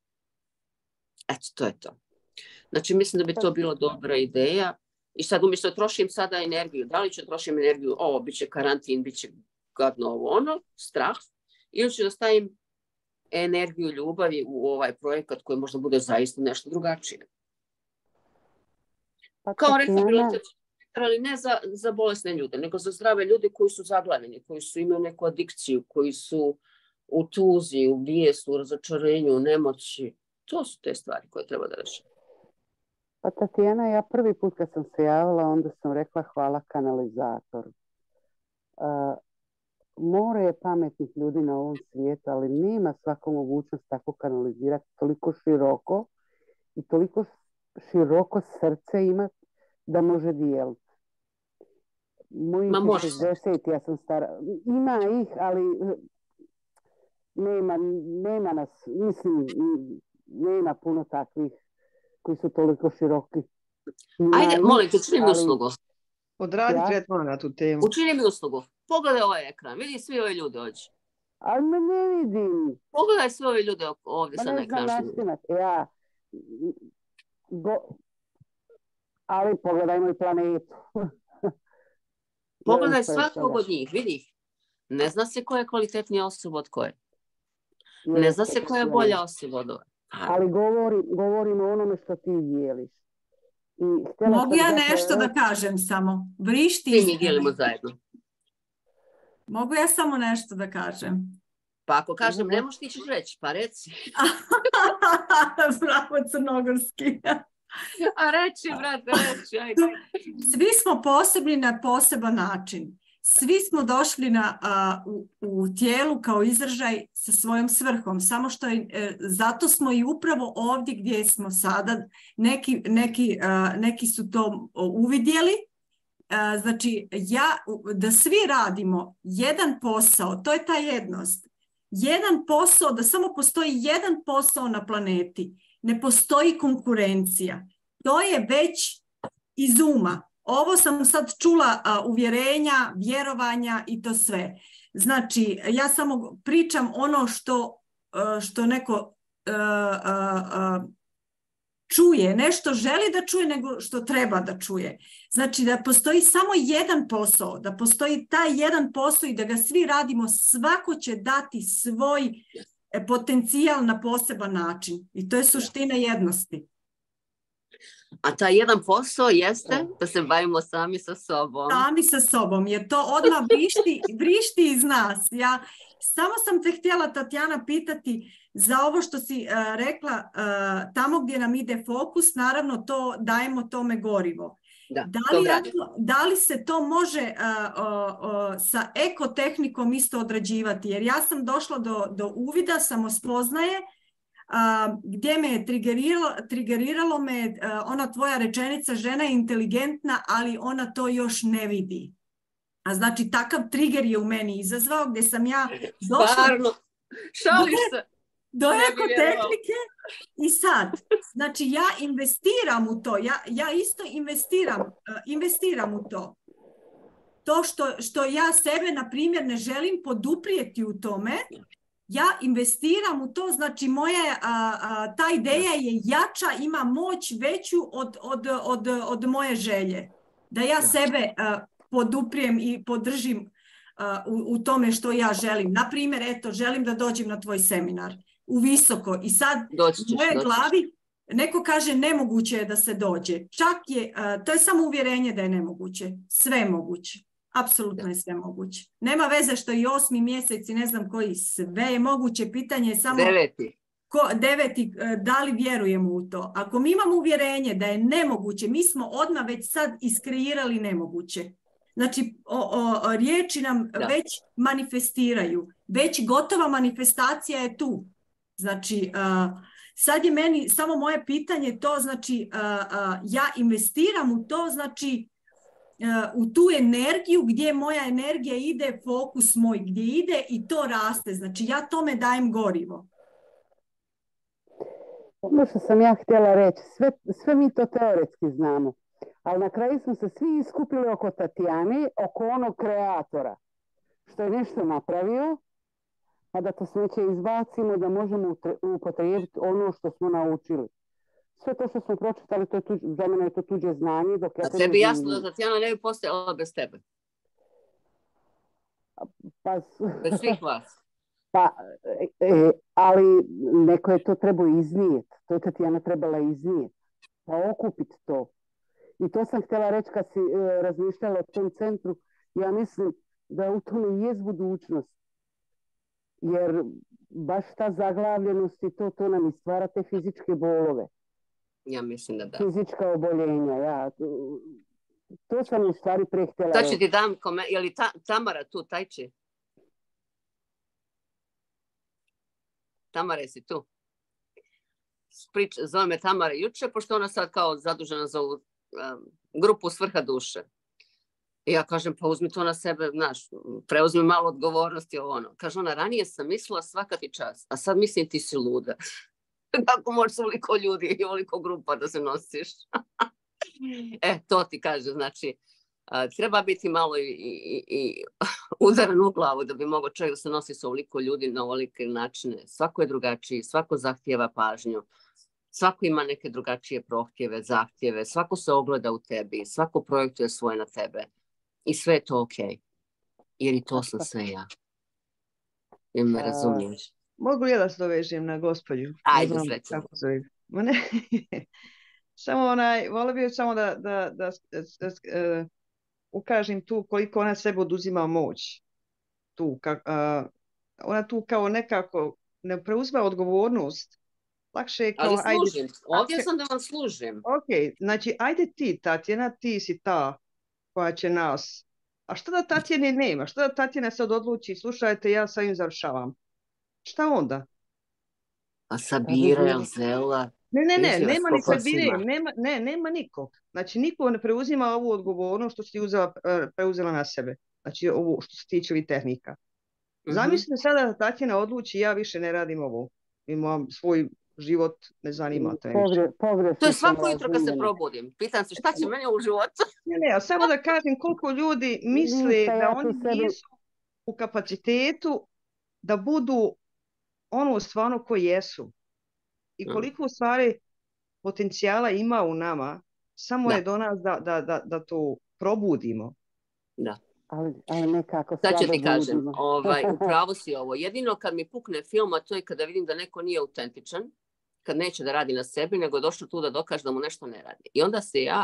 Eto, to je to. Znači, mislim da bi to bila dobra ideja. I sad umjesto trošim sada energiju, da li ću trošim energiju, bit će karantin, bit će gadno ovo strah, ili ću da stavim energiju ljubavi u ovaj projekat koji možda bude zaista nešto drugačije. Kao rehabilitacija, ali ne za bolesne ljude, nego za zdrave ljude koji su zaglavljeni, koji su imali neku adikciju, koji su u tuzi, u bijesu, u razočarenju, u nemoći. To su te stvari koje treba da rešim. Pa Tatjana, ja prvi put kad sam se javila, onda sam rekla hvala kanalizatoru. More je pametnih ljudi na ovom svijetu, ali nema svako mogućnost tako kanalizirati toliko široko i toliko široko srce ima da može dijeliti. Mojih 60, ja sam stara. Ima ih, ali nema nas, mislim, nema puno takvih koji su toliko široki. Ajde, molim te, učini mi uslugu. Odradi tretman na tu temu. Učini mi uslugu. Pogledaj ovaj ekran, vidi svi ovi ljudi ovdje. Ali me ne vidim. Pogledaj svi ovi ljudi ovdje sad na ekranu. Ali pogledajmo i planetu. Pogledaj svakog od njih, vidi ih. Ne zna se koja je kvalitetnija osoba od koje. Ne zna se koja je bolja osoba od ove. Ali govorimo o onome što ti dijeliš. Mogu ja nešto da kažem samo? Vrišti Svi mi dijelimo zajedno. Mogu ja samo nešto da kažem? Pa ako kažem, ne možeš ti ćeš reći, pa reci. Bravo, crnogorski. A reći, brate, reći, ajde. Svi smo posebni na poseban način. Svi smo došli u tijelu kao izražaj sa svojom svrhom. Samo što zato smo i upravo ovdje gdje smo sada. Neki su to uvidjeli. Znači, da svi radimo jedan posao, to je ta jednost. Jedan posao, da samo postoji jedan posao na planeti. Ne postoji konkurencija. To je već iz uma. Ovo sam sad čula uvjerenja, vjerovanja i to sve. Znači, ja samo pričam ono što neko čuje, nešto želi da čuje nego što treba da čuje. Znači da postoji samo jedan posao, da postoji taj jedan posao i da ga svi radimo, svako će dati svoj potencijal na poseban način. I to je suština jednosti. A taj jedan posao jeste da se bavimo sami sa sobom. Sami sa sobom, jer to odmah vrišti iz nas. Ja samo sam te htjela, Tatjana, pitati za ovo što si rekla, tamo gdje nam ide fokus, naravno to dajemo tome gorivo. Da li se to može sa ekotehnikom isto odrađivati? Jer ja sam došla do uvida, samospoznaje, gdje me je trigeriralo me ona tvoja rečenica, žena je inteligentna, ali ona to još ne vidi. A znači takav trigger je u meni izazvao gdje sam ja došla do ekotehnike i sad, znači ja investiram u to, ja isto investiram u to. To što ja sebe, na primjer, ne želim poduprijeti u tome, ja investiram u to, znači ta ideja je jača, ima moć veću od moje želje. Da ja sebe poduprijem i podržim u tome što ja želim. Na primjer, eto, želim da dođem na tvoj seminar u Visoko i sad u mojoj glavi neko kaže nemoguće je da se dođe. Čak je, to je samo uvjerenje da je nemoguće. Sve je moguće. Apsolutno je sve moguće. Nema veze što i 8. mjesec i ne znam koji, sve je moguće. Pitanje je samo 9. Da li vjerujemo u to. Ako mi imamo uvjerenje da je nemoguće, mi smo odmah već sad iskreirali nemoguće. Znači, riječi nam već manifestiraju. Već gotova manifestacija je tu. Znači, sad je meni samo moje pitanje to, znači, ja investiram u to, znači, u tu energiju gdje moja energija ide, fokus moj gdje ide i to raste. Znači, ja tome dajem gorivo. Ono što sam ja htjela reći, sve mi to teoretski znamo, ali na kraju smo se svi iskupili oko Tatjane, oko onog kreatora, što je nešto napravio, a da to smeće izbacimo, da možemo upotrijebiti ono što smo naučili. Sve to što smo pročitali, za mene je to tuđe znanje. A tebi jasno da Tatjana ne bi postojala bez tebe? Bez svih vas? Ali neko je to trebao iznijeti. To je Tatjana trebala iznijeti. Pa okupiti to. I to sam htjela reći kad si razmišljala o tom centru. Ja mislim da u tome je budućnost. Jer baš ta zaglavljenost i to nam i stvara te fizičke bolove. Ja mislim da da. Fizička oboljenja, ja. To sam u stvari prehtjela. To ću ti dam, je li Tamara tu, Tajči? Tamara, jesi tu? Zove me Tamara juče, pošto ona sad kao zadužena za ovu grupu Svrha duše. I ja kažem, pa uzmi to na sebe, znaš, preuzmi malo odgovornosti o ono. Kaže ona, ranije sam mislila svaka ti čast, a sad mislim ti si luda. Kako možeš ovoliko ljudi i ovoliko grupa da se nosiš? To ti kaže, znači, treba biti malo i udaran u glavu da bi mogao čovjek da se nosi sa ovoliko ljudi na ovolike načine. Svako je drugačiji, svako zahtijeva pažnju, svako ima neke drugačije prohtjeve, zahtjeve, svako se ogleda u tebi, svako projektuje svoje na tebe i sve je to okej. Jer i to sam sve ja. Jel me razumiješ? Mogu li ja da se dovežem na gospođu? Ajde, srećno. Samo volio bih samo da ukažem tu koliko ona sebe oduzima moć. Ona tu kao nekako ne preuzima odgovornost. Lakše je kao... Ali služim, ovdje sam da vam služim. Ok, znači ajde ti, Tatjana, ti si ta koja će nas... A što da Tatjane nema? Što da Tatjana sad odluči, slušajte, ja sa ovim završavam? Šta onda? A Sabira, Zela... Ne, nema ni Sabire, nema nikog. Znači, niko ne preuzima ovu odgovornost što si ti preuzela na sebe. Znači, ovo što se tiče ovih tehnika. Zamislite sada da Tatjana odluči, ja više ne radim ovo. Imam svoj život, ne zanima te više. To je svako jutro kad se probudim. Pitam se šta će meni u životu. Ne, a samo da kažem koliko ljudi misle da oni nisu u kapacitetu da budu ono stvarno koji jesu. I koliko u stvari potencijala ima u nama, samo je do nas da to probudimo. Da. Ali nekako sad ću ti kažem, upravo si ovo. Jedino kad mi pukne film, a to je kada vidim da neko nije autentičan, kad neće da radi na sebi, nego je došao tu da dokaže da mu nešto ne radi. I onda se ja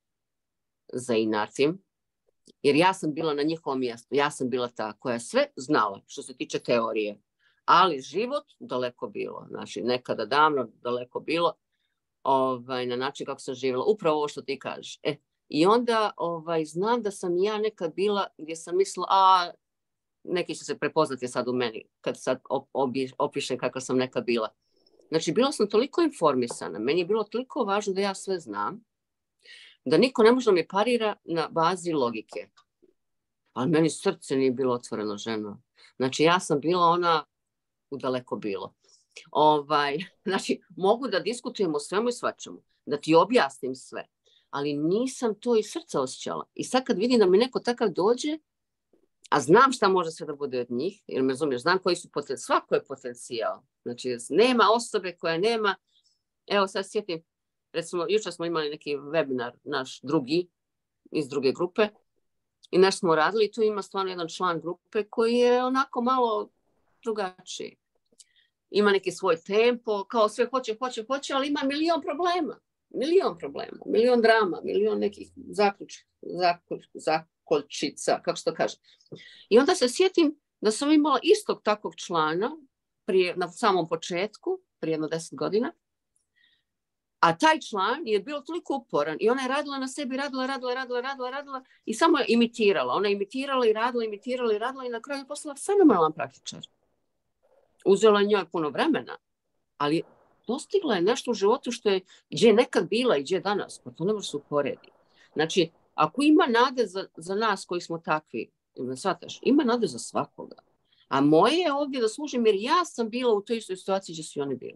zainatim, jer ja sam bila na njihovom mjestu. Ja sam bila ta koja je sve znala što se tiče teorije. Ali život daleko bilo. Znači, nekada davno daleko bilo na način kako sam živjela. Upravo ovo što ti kažeš. I onda znam da sam ja nekad bila gdje sam mislila, neki će se prepoznati sad u meni, kad sad opišem kako sam nekad bila. Znači, bila sam toliko informisana, meni je bilo toliko važno da ja sve znam, da niko ne može da mi parira na bazi logike. Ali meni srce nije bilo otvoreno, ženo. Znači, ja sam bila ona udaleko bilo. Znači, mogu da diskutujemo o svemu i svačemu, da ti objasnim sve, ali nisam to iz srca osjećala. I sad kad vidim da mi neko takav dođe, a znam šta može sve da bude od njih, jer me razumiješ, znam koji su potencijal, svako je potencijal. Znači, nema osobe koja nema, evo sad sjetim, recimo, jučer smo imali neki webinar, naš drugi, iz druge grupe, i nešto smo radili, i tu ima stvarno jedan član grupe koji je onako malo drugačiji. Ima neki svoj tempo, kao sve hoće, ali ima milion problema, milion drama, milion nekih zakoljčica, kako se to kaže. I onda se sjetim da sam imala istog takvog člana na samom početku, prije jedno 10 godina, a taj član je bio toliko uporan i ona je radila na sebi, radila i samo je imitirala. Ona je imitirala i radila i na kraju je postala fenomenalan praktičar. Uzela je njoj puno vremena, ali dostigla je nešto u životu što je gdje je nekad bila i gdje je danas, pa to ne može se uporediti. Znači, ako ima nade za nas koji smo takvi, ima nade za svakoga. A moje je ovdje da služim jer ja sam bila u toj istoj situaciji gdje su oni bili.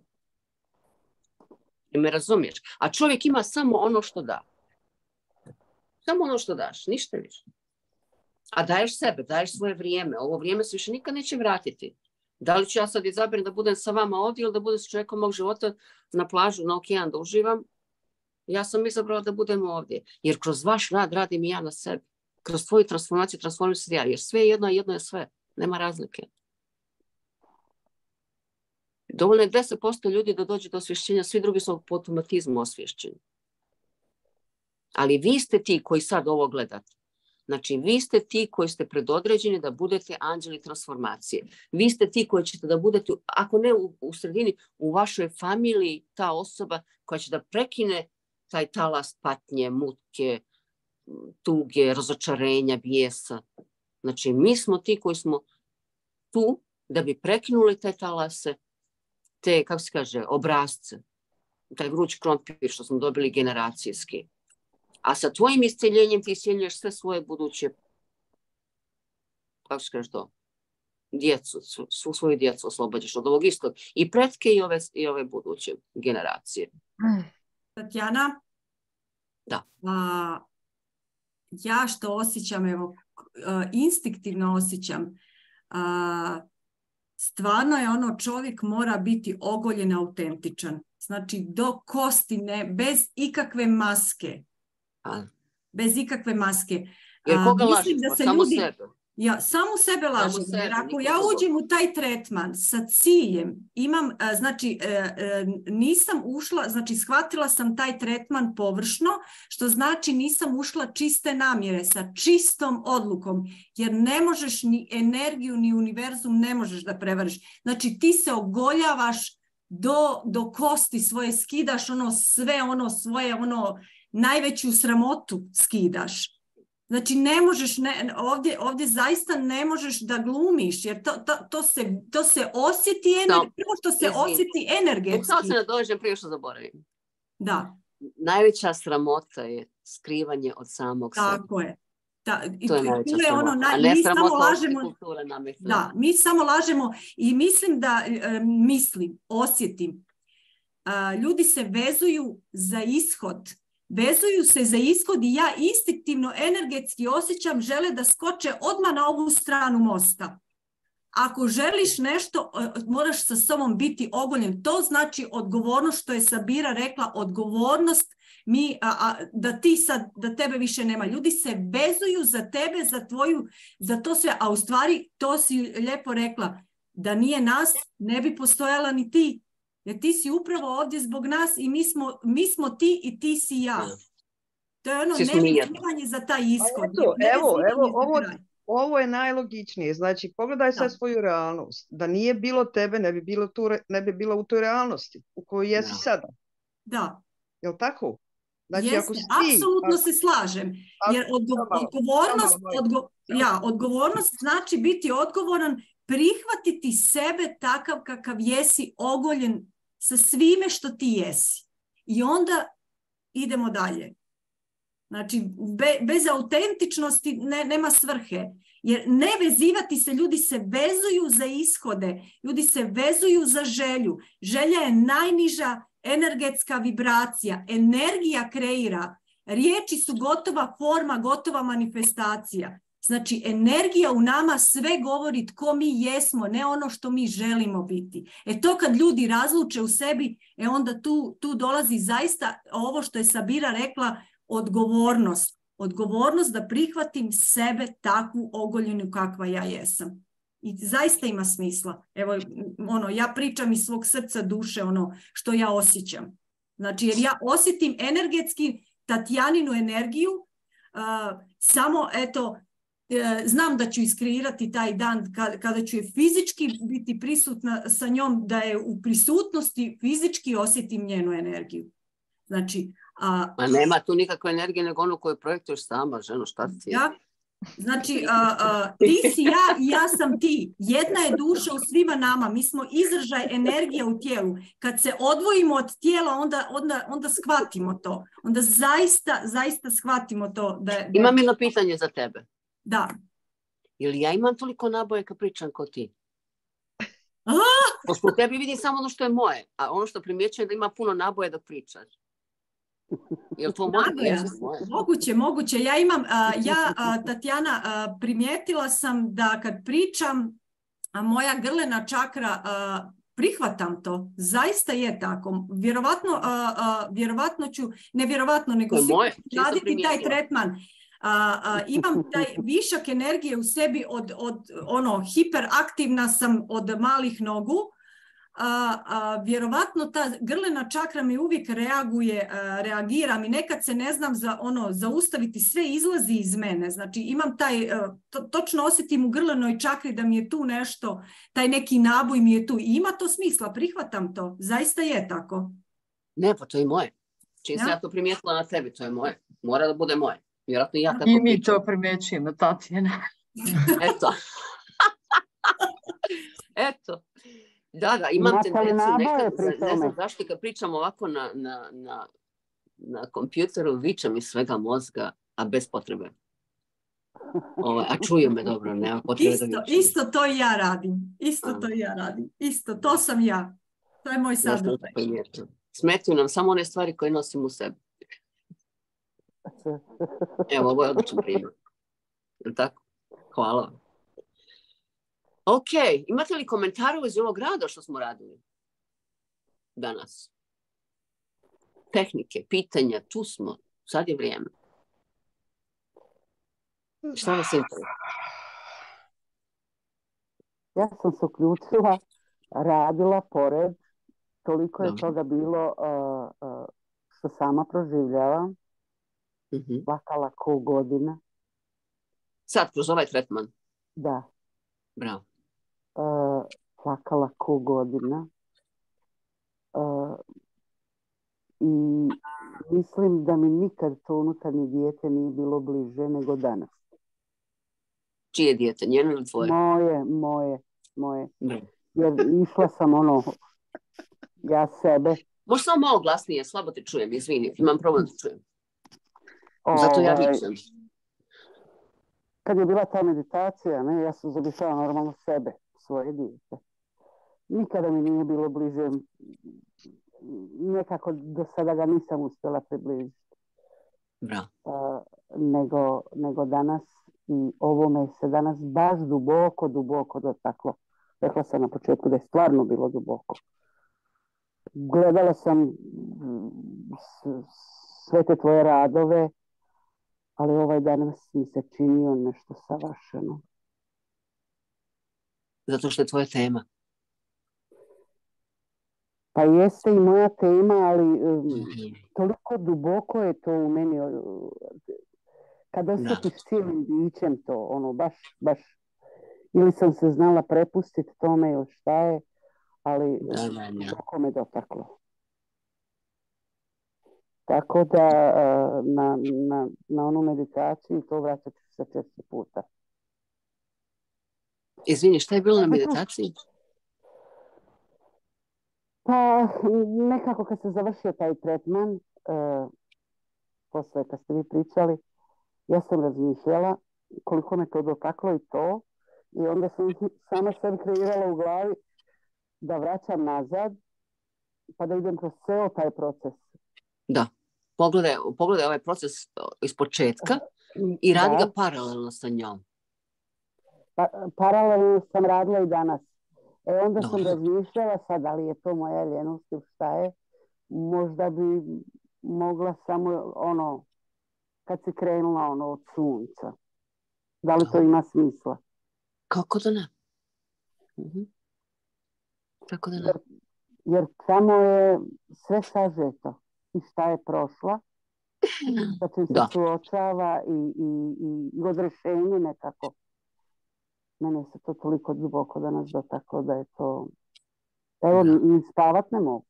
I me razumiješ? A čovjek ima samo ono što da. Samo ono što daš, ništa više. A daješ sebe, daješ svoje vrijeme. Ovo vrijeme se više nikad neće vratiti. Da li ću ja sad izabrati da budem sa vama ovdje ili da budem s čovjekom mog života na plažu, na okean, da uživam? Ja sam izabrala da budem ovdje. Jer kroz vaš rad radim i ja na sebi. Kroz tvoju transformaciju transformujem se ja. Jer sve je jedno, a jedno je sve. Nema razlike. Dovoljno je 10% ljudi da dođe do osvješćenja, svi drugi su po automatizmu osvješćeni. Ali vi ste ti koji sad ovo gledate. Znači, vi ste ti koji ste predodređeni da budete anđeli transformacije. Vi ste ti koji ćete da budete, ako ne u sredini, u vašoj familiji ta osoba koja će da prekine taj talas patnje, mutke, tuge, razočarenja, bijesa. Znači, mi smo ti koji smo tu da bi prekinuli te talase, te, kako se kaže, obrasce, taj vruć krompir što smo dobili generacijski. A sa tvojim isceljenjem ti isceljuješ sve svoje buduće, kako se kaže to, djecu, svu svoju djecu oslobađaš od ovog istog. I pretke i ove buduće generacije. Tatjana? Da. Ja što osjećam, evo, instinktivno osjećam, stvarno je ono, čovjek mora biti ogoljen, autentičan. Znači, do kostine, bez ikakve maske. Bez ikakve maske. Jer koga lažemo? Samo sebe. Ja samo sebe lažem, jer ako ja uđem u taj tretman sa ciljem, imam, znači, nisam ušla, znači, shvatila sam taj tretman površno, što znači nisam ušla čiste namjere, sa čistom odlukom, jer ne možeš ni energiju, ni univerzum ne možeš da prevariš. Znači, ti se ogoljavaš do kosti svoje, skidaš sve svoje, najveću sramotu skidaš. Znači, ne možeš, ovdje zaista ne možeš da glumiš, jer to se osjeti, prvo što se osjeti energetski. Samo se nadođem prije što zaboravim. Da. Najveća sramota je skrivanje od samog sebe. Tako je. To je najveća sramota, a ne sramota kultura nametna. Da, mi samo lažemo i osjetim. Ljudi se vezuju za ishod. Vezuju se za ishod i ja instinktivno energetski osjećam, žele da skoče odmah na ovu stranu mosta. Ako želiš nešto, moraš sa sobom biti ogoljen. To znači odgovornost, što je Sabira rekla, odgovornost da tebe više nema. Ljudi se vezuju za tebe, za to sve, a u stvari, to si lijepo rekla, da nije nas, ne bi postojala ni ti. Jer ti si upravo ovdje zbog nas i mi smo ti i ti si ja. To je nevezivanje za taj ishod. Ovo je najlogičnije. Znači, pogledaj sad svoju realnost. Da nije bilo tebe, ne bi bilo u toj realnosti u kojoj jesi sada. Da. Je li tako? Znači, jeste, apsolutno se slažem. Jer odgovornost znači biti odgovoran, prihvatiti sebe takav kakav jesi, ogoljen sa svime što ti jesi. I onda idemo dalje. Znači, bez autentičnosti nema svrhe. Jer ne vezivati se, ljudi se vezuju za ishode, ljudi se vezuju za želju. Želja je najniža energetska vibracija. Energija kreira. Riječi su gotova forma, gotova manifestacija. Znači, energija u nama sve govori tko mi jesmo, ne ono što mi želimo biti. To kad ljudi razluče u sebi, onda tu dolazi zaista ovo što je Sabira rekla, odgovornost. Odgovornost da prihvatim sebe takvu ogoljenu kakva ja jesam. I zaista ima smisla. Evo, ja pričam iz svog srca, duše, što ja osjećam. Znači, jer ja osjetim energetski Tatjaninu energiju, samo, znam da ću iskreirati taj dan kada ću je fizički biti prisutna sa njom, da je u prisutnosti fizički osjetim njenu energiju. Znači, ma nema tu nikakve energije nego ono koju projektuješ sama, ženo, šta ti je? Znači, ti si ja i ja sam ti. Jedna je duša u svima nama. Mi smo izražaj energije u tijelu. Kad se odvojimo od tijela, onda shvatimo to. Onda zaista shvatimo to. Imam jedno pitanje za tebe. Da. Ili ja imam toliko naboje kad pričam kao ti? Pošto u tebi vidim samo ono što je moje, a ono što primjećujem da ima puno naboje dok pričaš. Je li to moje? Moguće. Tatjana, primijetila sam da kad pričam, moja grlena čakra, prihvatam to. Zaista je tako. Vjerovatno ću, nevjerovatno, nego raditi taj tretman. Imam taj višak energije u sebi hiperaktivna sam od malih nogu. Vjerovatno ta grlena čakra mi uvijek reagiram i nekad se ne znam zaustaviti, sve izlazi iz mene. Znači imam točno osjetim u grlenoj čakri da mi je tu nešto, taj neki naboj mi je tu. I ima to smisla, prihvatam to. Zaista je tako. Ne, pa to je moje. Čim sam ja to primijetila na tebi, to je moje. Mora da bude moje. Vjerojatno i ja tako i mi to primjećujemo, Tatjana. Eto. Da, imam tendenciju nekad, ne znam zašto, kad pričam ovako na kompjuteru, vičem iz svega mozga, a bez potrebe. A čuju me dobro, nema potrebe da vičem. Isto to i ja radim. Isto, to sam ja. To je moj sadržaj. Smetaju nam samo one stvari koje nosim u sebi. Evo, ovo je odličan primjer. Je tako? Hvala vam. Ok, imate li komentara u vezi ovog rada što smo radili danas? Tehnike, pitanja, tu smo. Sad je vrijeme. Šta vas interesuje? Ja sam se uključila, radila pored, toliko je toga bilo što sama proživljavam, plakala ko godina. Sad, kroz ovaj tretman? Da. Bravo. Plakala ko godina. I mislim da mi nikad to unutarnje dijete nije bilo bliže nego danas. Čije dijete, njeno ili tvoje? Moje. Jer išla sam ja sebe. Možda samo malo glasnije, slabo te čujem, izvini, imam problem da čujem. Zato ja vičem. Kad je bila ta meditacija, ja sam zabišala normalno sebe, svoje dijete. Nikada mi nije bilo bliže, nekako do sada ga nisam uspjela približiti. Nego danas, i ovo me se danas baš duboko dotaklo. Rekla sam na početku da je stvarno bilo duboko. Gledala sam sve te tvoje radove, ali ovaj danas mi se činio nešto savršeno. Zato što je tvoja tema. Pa jeste i moja tema, ali toliko duboko je to u meni. Kad osjetiš cijelim bićem to, baš, ili sam se znala prepustiti tome ili šta je, ali duboko me dotaklo. Tako da na onu meditaciju to vraćat ću se 4 puta. Izvini, šta je bilo na meditaciji? Pa nekako kad se završio taj tretman, posle kad ste vi pričali, ja sam razmišljala koliko me to dotaklo i to, i onda sam sama sebi kreirala u glavi da vraćam nazad, pa da idem kroz ceo taj proces. Da, pogledaj ovaj proces iz početka i radi ga paralelno sa njom. Paralelno sam radila i danas. Onda sam razmišljala sad da li je to moja ljenost ili šta je. Možda bi mogla samo kad se krenula od sunca. Da li to ima smisla? Kako da ne? Kako da ne? Jer tamo je sve sažeto. I šta je prošla. Da čim se suočava i odrešenje nekako. Mene se to toliko duboko danas dotaklo da je to... Evo, ni spavat ne mogu.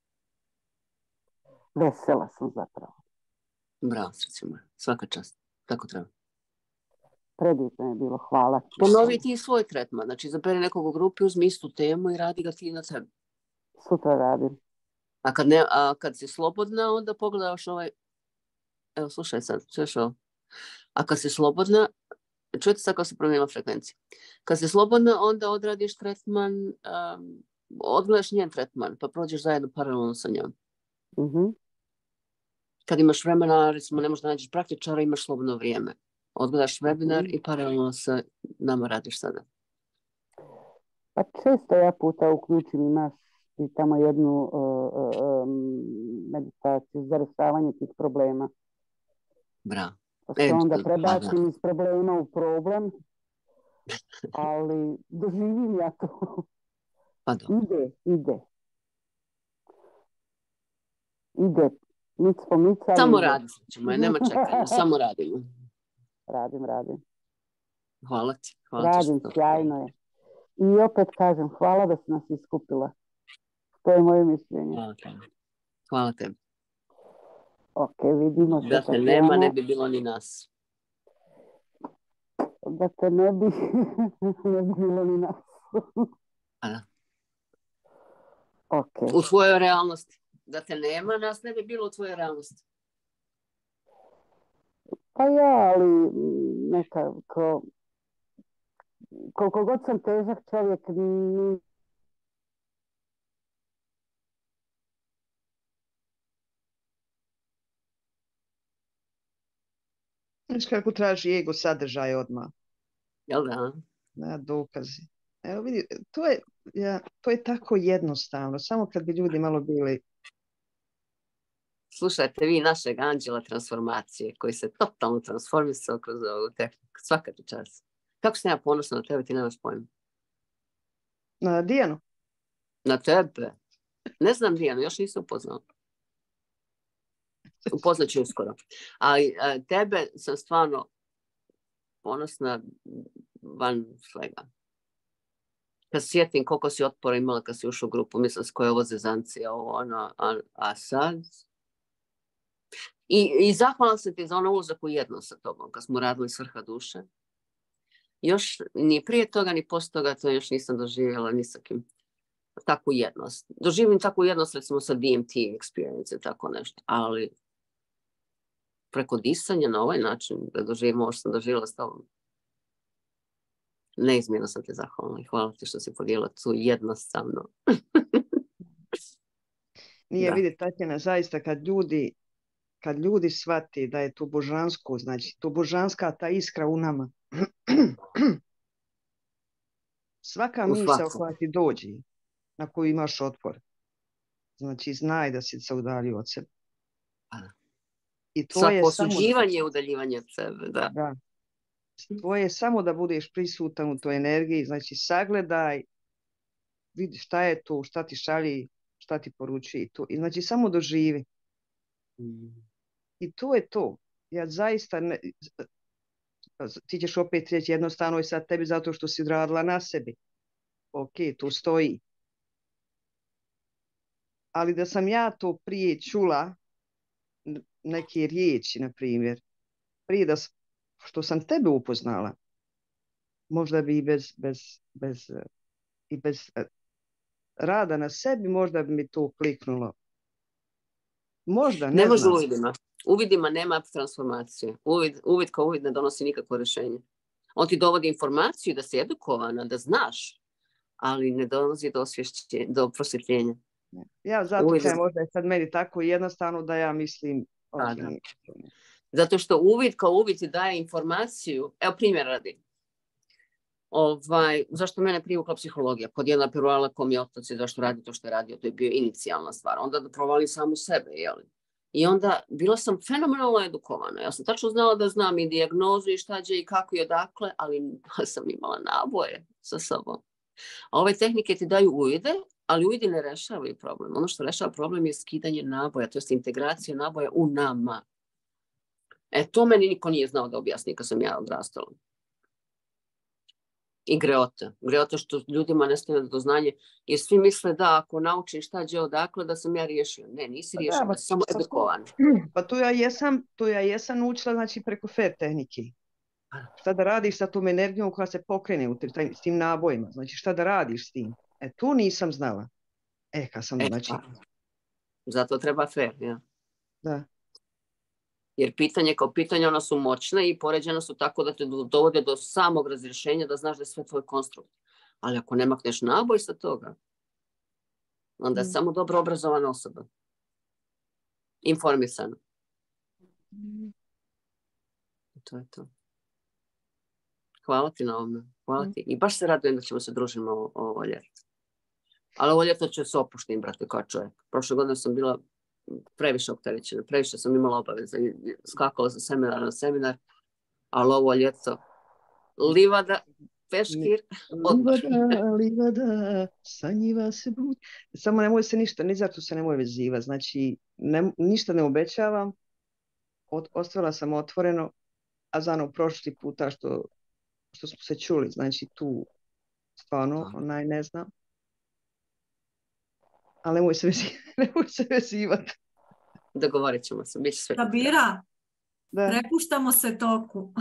Vesela sam zapravo. Bravo, srce moje. Svaka čast. Tako treba. Predivno je bilo, hvala. Ponovi ti svoj tretman. Znači, izaberi nekog u grupi, uzmi istu temu i radi ga ti na sebi. Sutra radim. A kad si slobodna, onda pogledaš ovaj... Evo, slušaj sad, čuješ ovo. A kad si slobodna, čujete sad kako se promijenila frekvencija. Kad si slobodna, onda odradiš tretman, odgledaš njen tretman, pa prođeš zajedno paralelno sa njom. Kad imaš vremena, recimo ne možeš da nađeš praktičara, imaš slobodno vrijeme. Odgledaš webinar i paralelno sa nama radiš sada. Pa često ja puta uključim, imaš i tamo jednu meditaciju za rješavanje tih problema. Bravo. Pa se onda prebacim iz problema u problem, ali doživim ja to. Ide. Mic po mic. Samo radi, nema čekanja, samo radimo. Radim. Hvala ti. Radim, sjajno je. I opet kažem, hvala da si nas iskupila. To je moje mišljenje. Hvala tebi. Ok, vidimo se. Da te nema, ne bi bilo ni nas. Da te ne bi bilo ni nas. Okay. U svojoj realnosti. Da te nema, nas ne bi bilo u tvojoj realnosti. Pa ja, ali nekako, koliko god sam težak čovjek, Znaš kako traži ego sadržaj odmah. Jel da? Da, dokazi. Evo vidi, to je tako jednostavno. Samo kad bi ljudi malo bili... Slušajte vi našeg anđela transformacije koji se totalno transformisao kroz ovu tehniku. Svaka ti čast. Kako sam ja ponosna na tebe, ti nemaš pojma. Na Dijanu? Na tebe. Ne znam Dijanu, još nisam upoznala. Upoznat ću uskoro. Ali tebe sam stvarno ponosna van svega. Kad sjetim koliko si otpora imala kad si ušla u grupu, mislim s koje ovo zezancija, ovo ono, a sad... I zahvala sam ti za ono ulazak u jedno sa tobom, kad smo radili Svrha duše. Još ni prije toga, ni poslije toga to još nisam doživjela ni sa kim. Takvu jednost. Doživim takvu jednost, recimo sa DMT experience, tako nešto. Ali preko disanja na ovaj način da doživim ovo što sam doživjela s tobom. Neizmjerno sam te zahvalna i hvala ti što si podijelila tu jednost sa mnom. Nije, vidi, Tatjana, zaista kad ljudi shvati da je to božansko, znači to božanska ta iskra u nama. Svaka misao koja ti dođe, na koju imaš otpor, znači znaj da si se udalio od sebe. I to svako je osuđivanje je udaljivanje od sebe, da. Da. To je samo da budeš prisutan u toj energiji, znači sagledaj, vidi šta je to, šta ti šalji, šta ti poručuje. I znači samo doživi. I to je to. Ja zaista, ti ćeš opet reći jednostavno je sad tebi zato što si radila na sebi. Ok, to stoji. Ali da sam ja to prije čula, neke riječi, na primjer, prije da što sam tebe upoznala, možda bi i bez rada na sebi, možda bi mi to kliknulo. Možda, ne može znam. uvidima. Uvidima nema transformacije. Uvid kao uvid ne donosi nikakvo rješenje. On ti dovodi informaciju da si edukovana, da znaš, ali ne donosi do prosvjetljenja. Ja zato kažem, možda je sad meni tako jednostavno da ja mislim... Okay. Zato što uvid kao uvid ti daje informaciju. Evo primjer radi. Zašto mene privukla psihologija? Kod jedna provala kom je otac i zašto radi to što je radio, to je bio inicijalna stvar. Onda da provalim samu sebe, jeli? I onda bila sam fenomenalno edukovana. Ja sam tačno znala da znam i dijagnozu i šta će i kako i odakle, ali sam imala naboje sa sobom. A ove tehnike ti daju uvide, ali uvidi ne rešavaju problem. Ono što rešava problem je skidanje naboja, to je integracija naboja u nama. To meni niko nije znao da objasni kad sam ja odrastala. I greota. Greota što ljudima ne stavlja do znanje, jer svi misle da ako naučim šta će odakle, da sam ja riješila. Ne, nisi riješila, samo edukovan. Pa to ja jesam naučila, znači preko FER tehnike. Šta da radiš sa tom energijom koja se pokrene s tim nabojima, znači šta da radiš s tim. Tu nisam znala. Kad sam, znači... Zato treba FER, ja. Da. Jer pitanje kao pitanje, ona su moćne i poređena su tako da te dovode do samog razrješenja, da znaš da je sve tvoj konstrukt. Ali ako ne makneš naboj sa toga, onda je samo dobro obrazovana osoba. Informisana. To je to. Hvala ti na ovome. Hvala ti. I baš se radujem da ćemo se družiti ovo ljeto. Ali ovo ljeto ću se opuštim, brate, kao čovjek. Prošle godine sam bila previše opterećena, previše sam imala obaveza i skakala sa seminara na seminar, ali ovo ljeto livada, peškir, odmah. Livada, sanjiva se budi. Samo nemoj se ništa, ni zato se nemoj veziva. Znači, ništa ne obećavam, ostavila sam otvoreno, a za ono prošli puta što smo se čuli, znači tu stvarno, ne znam. Ali nemoj se vezivati. Dogovorit ćemo se, bit će sve. Sabira, prepuštamo se toku.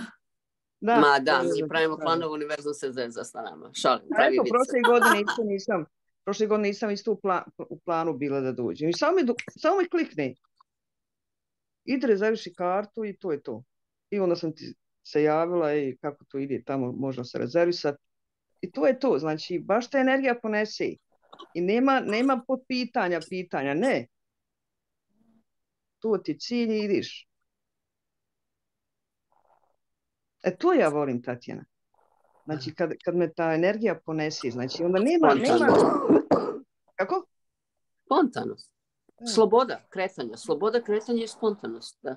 Mi pravimo planovu univerzum se zezda sa nama. Šalim, pravi vice. Prošle godine nisam isto u planu bila da dođem. I samo mi klikne. Ide, rezerviši kartu i to je to. I onda sam ti se javila i kako to ide, tamo možemo se rezervisati. I to je to, znači baš ta energija ponese. I nema pitanja, ne. To ti cilj i ideš. To ja volim, Tatjana. Znači, kad me ta energija ponese, znači, onda nema... Kako? Spontanost. Sloboda kretanja. Sloboda kretanja i spontanost, da.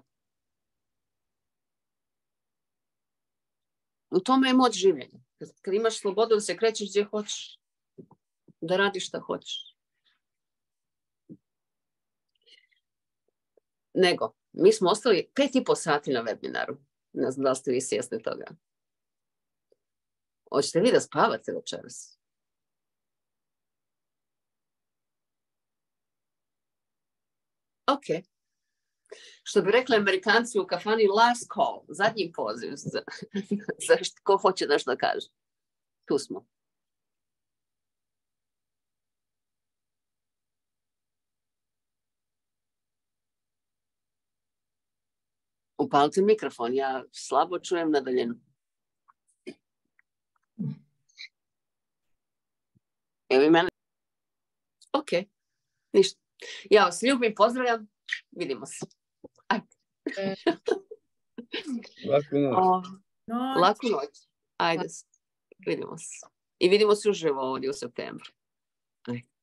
U tome je moć življenja. Kad imaš slobodu da se krećeš gdje hoćeš. da radiš šta hoćeš. Nego, mi smo ostali 5,5 sati na webinaru. Ne znam da li ste vi svjesni toga. Hoćete vi da spavate večeras? Ok. Što bi rekli Amerikanci u kafani, last call, zadnji poziv. Ko hoće nešto da kaže? Tu smo. Upalite mikrofon, ja slabo čujem na daljinu. Evo i mene. Ok, ništa. Ja vas ljubim, pozdravljam, vidimo se. Ajde. Laku noć. Laku noć. Ajde, vidimo se. I vidimo se uživo ovdje u septembru. Ajde.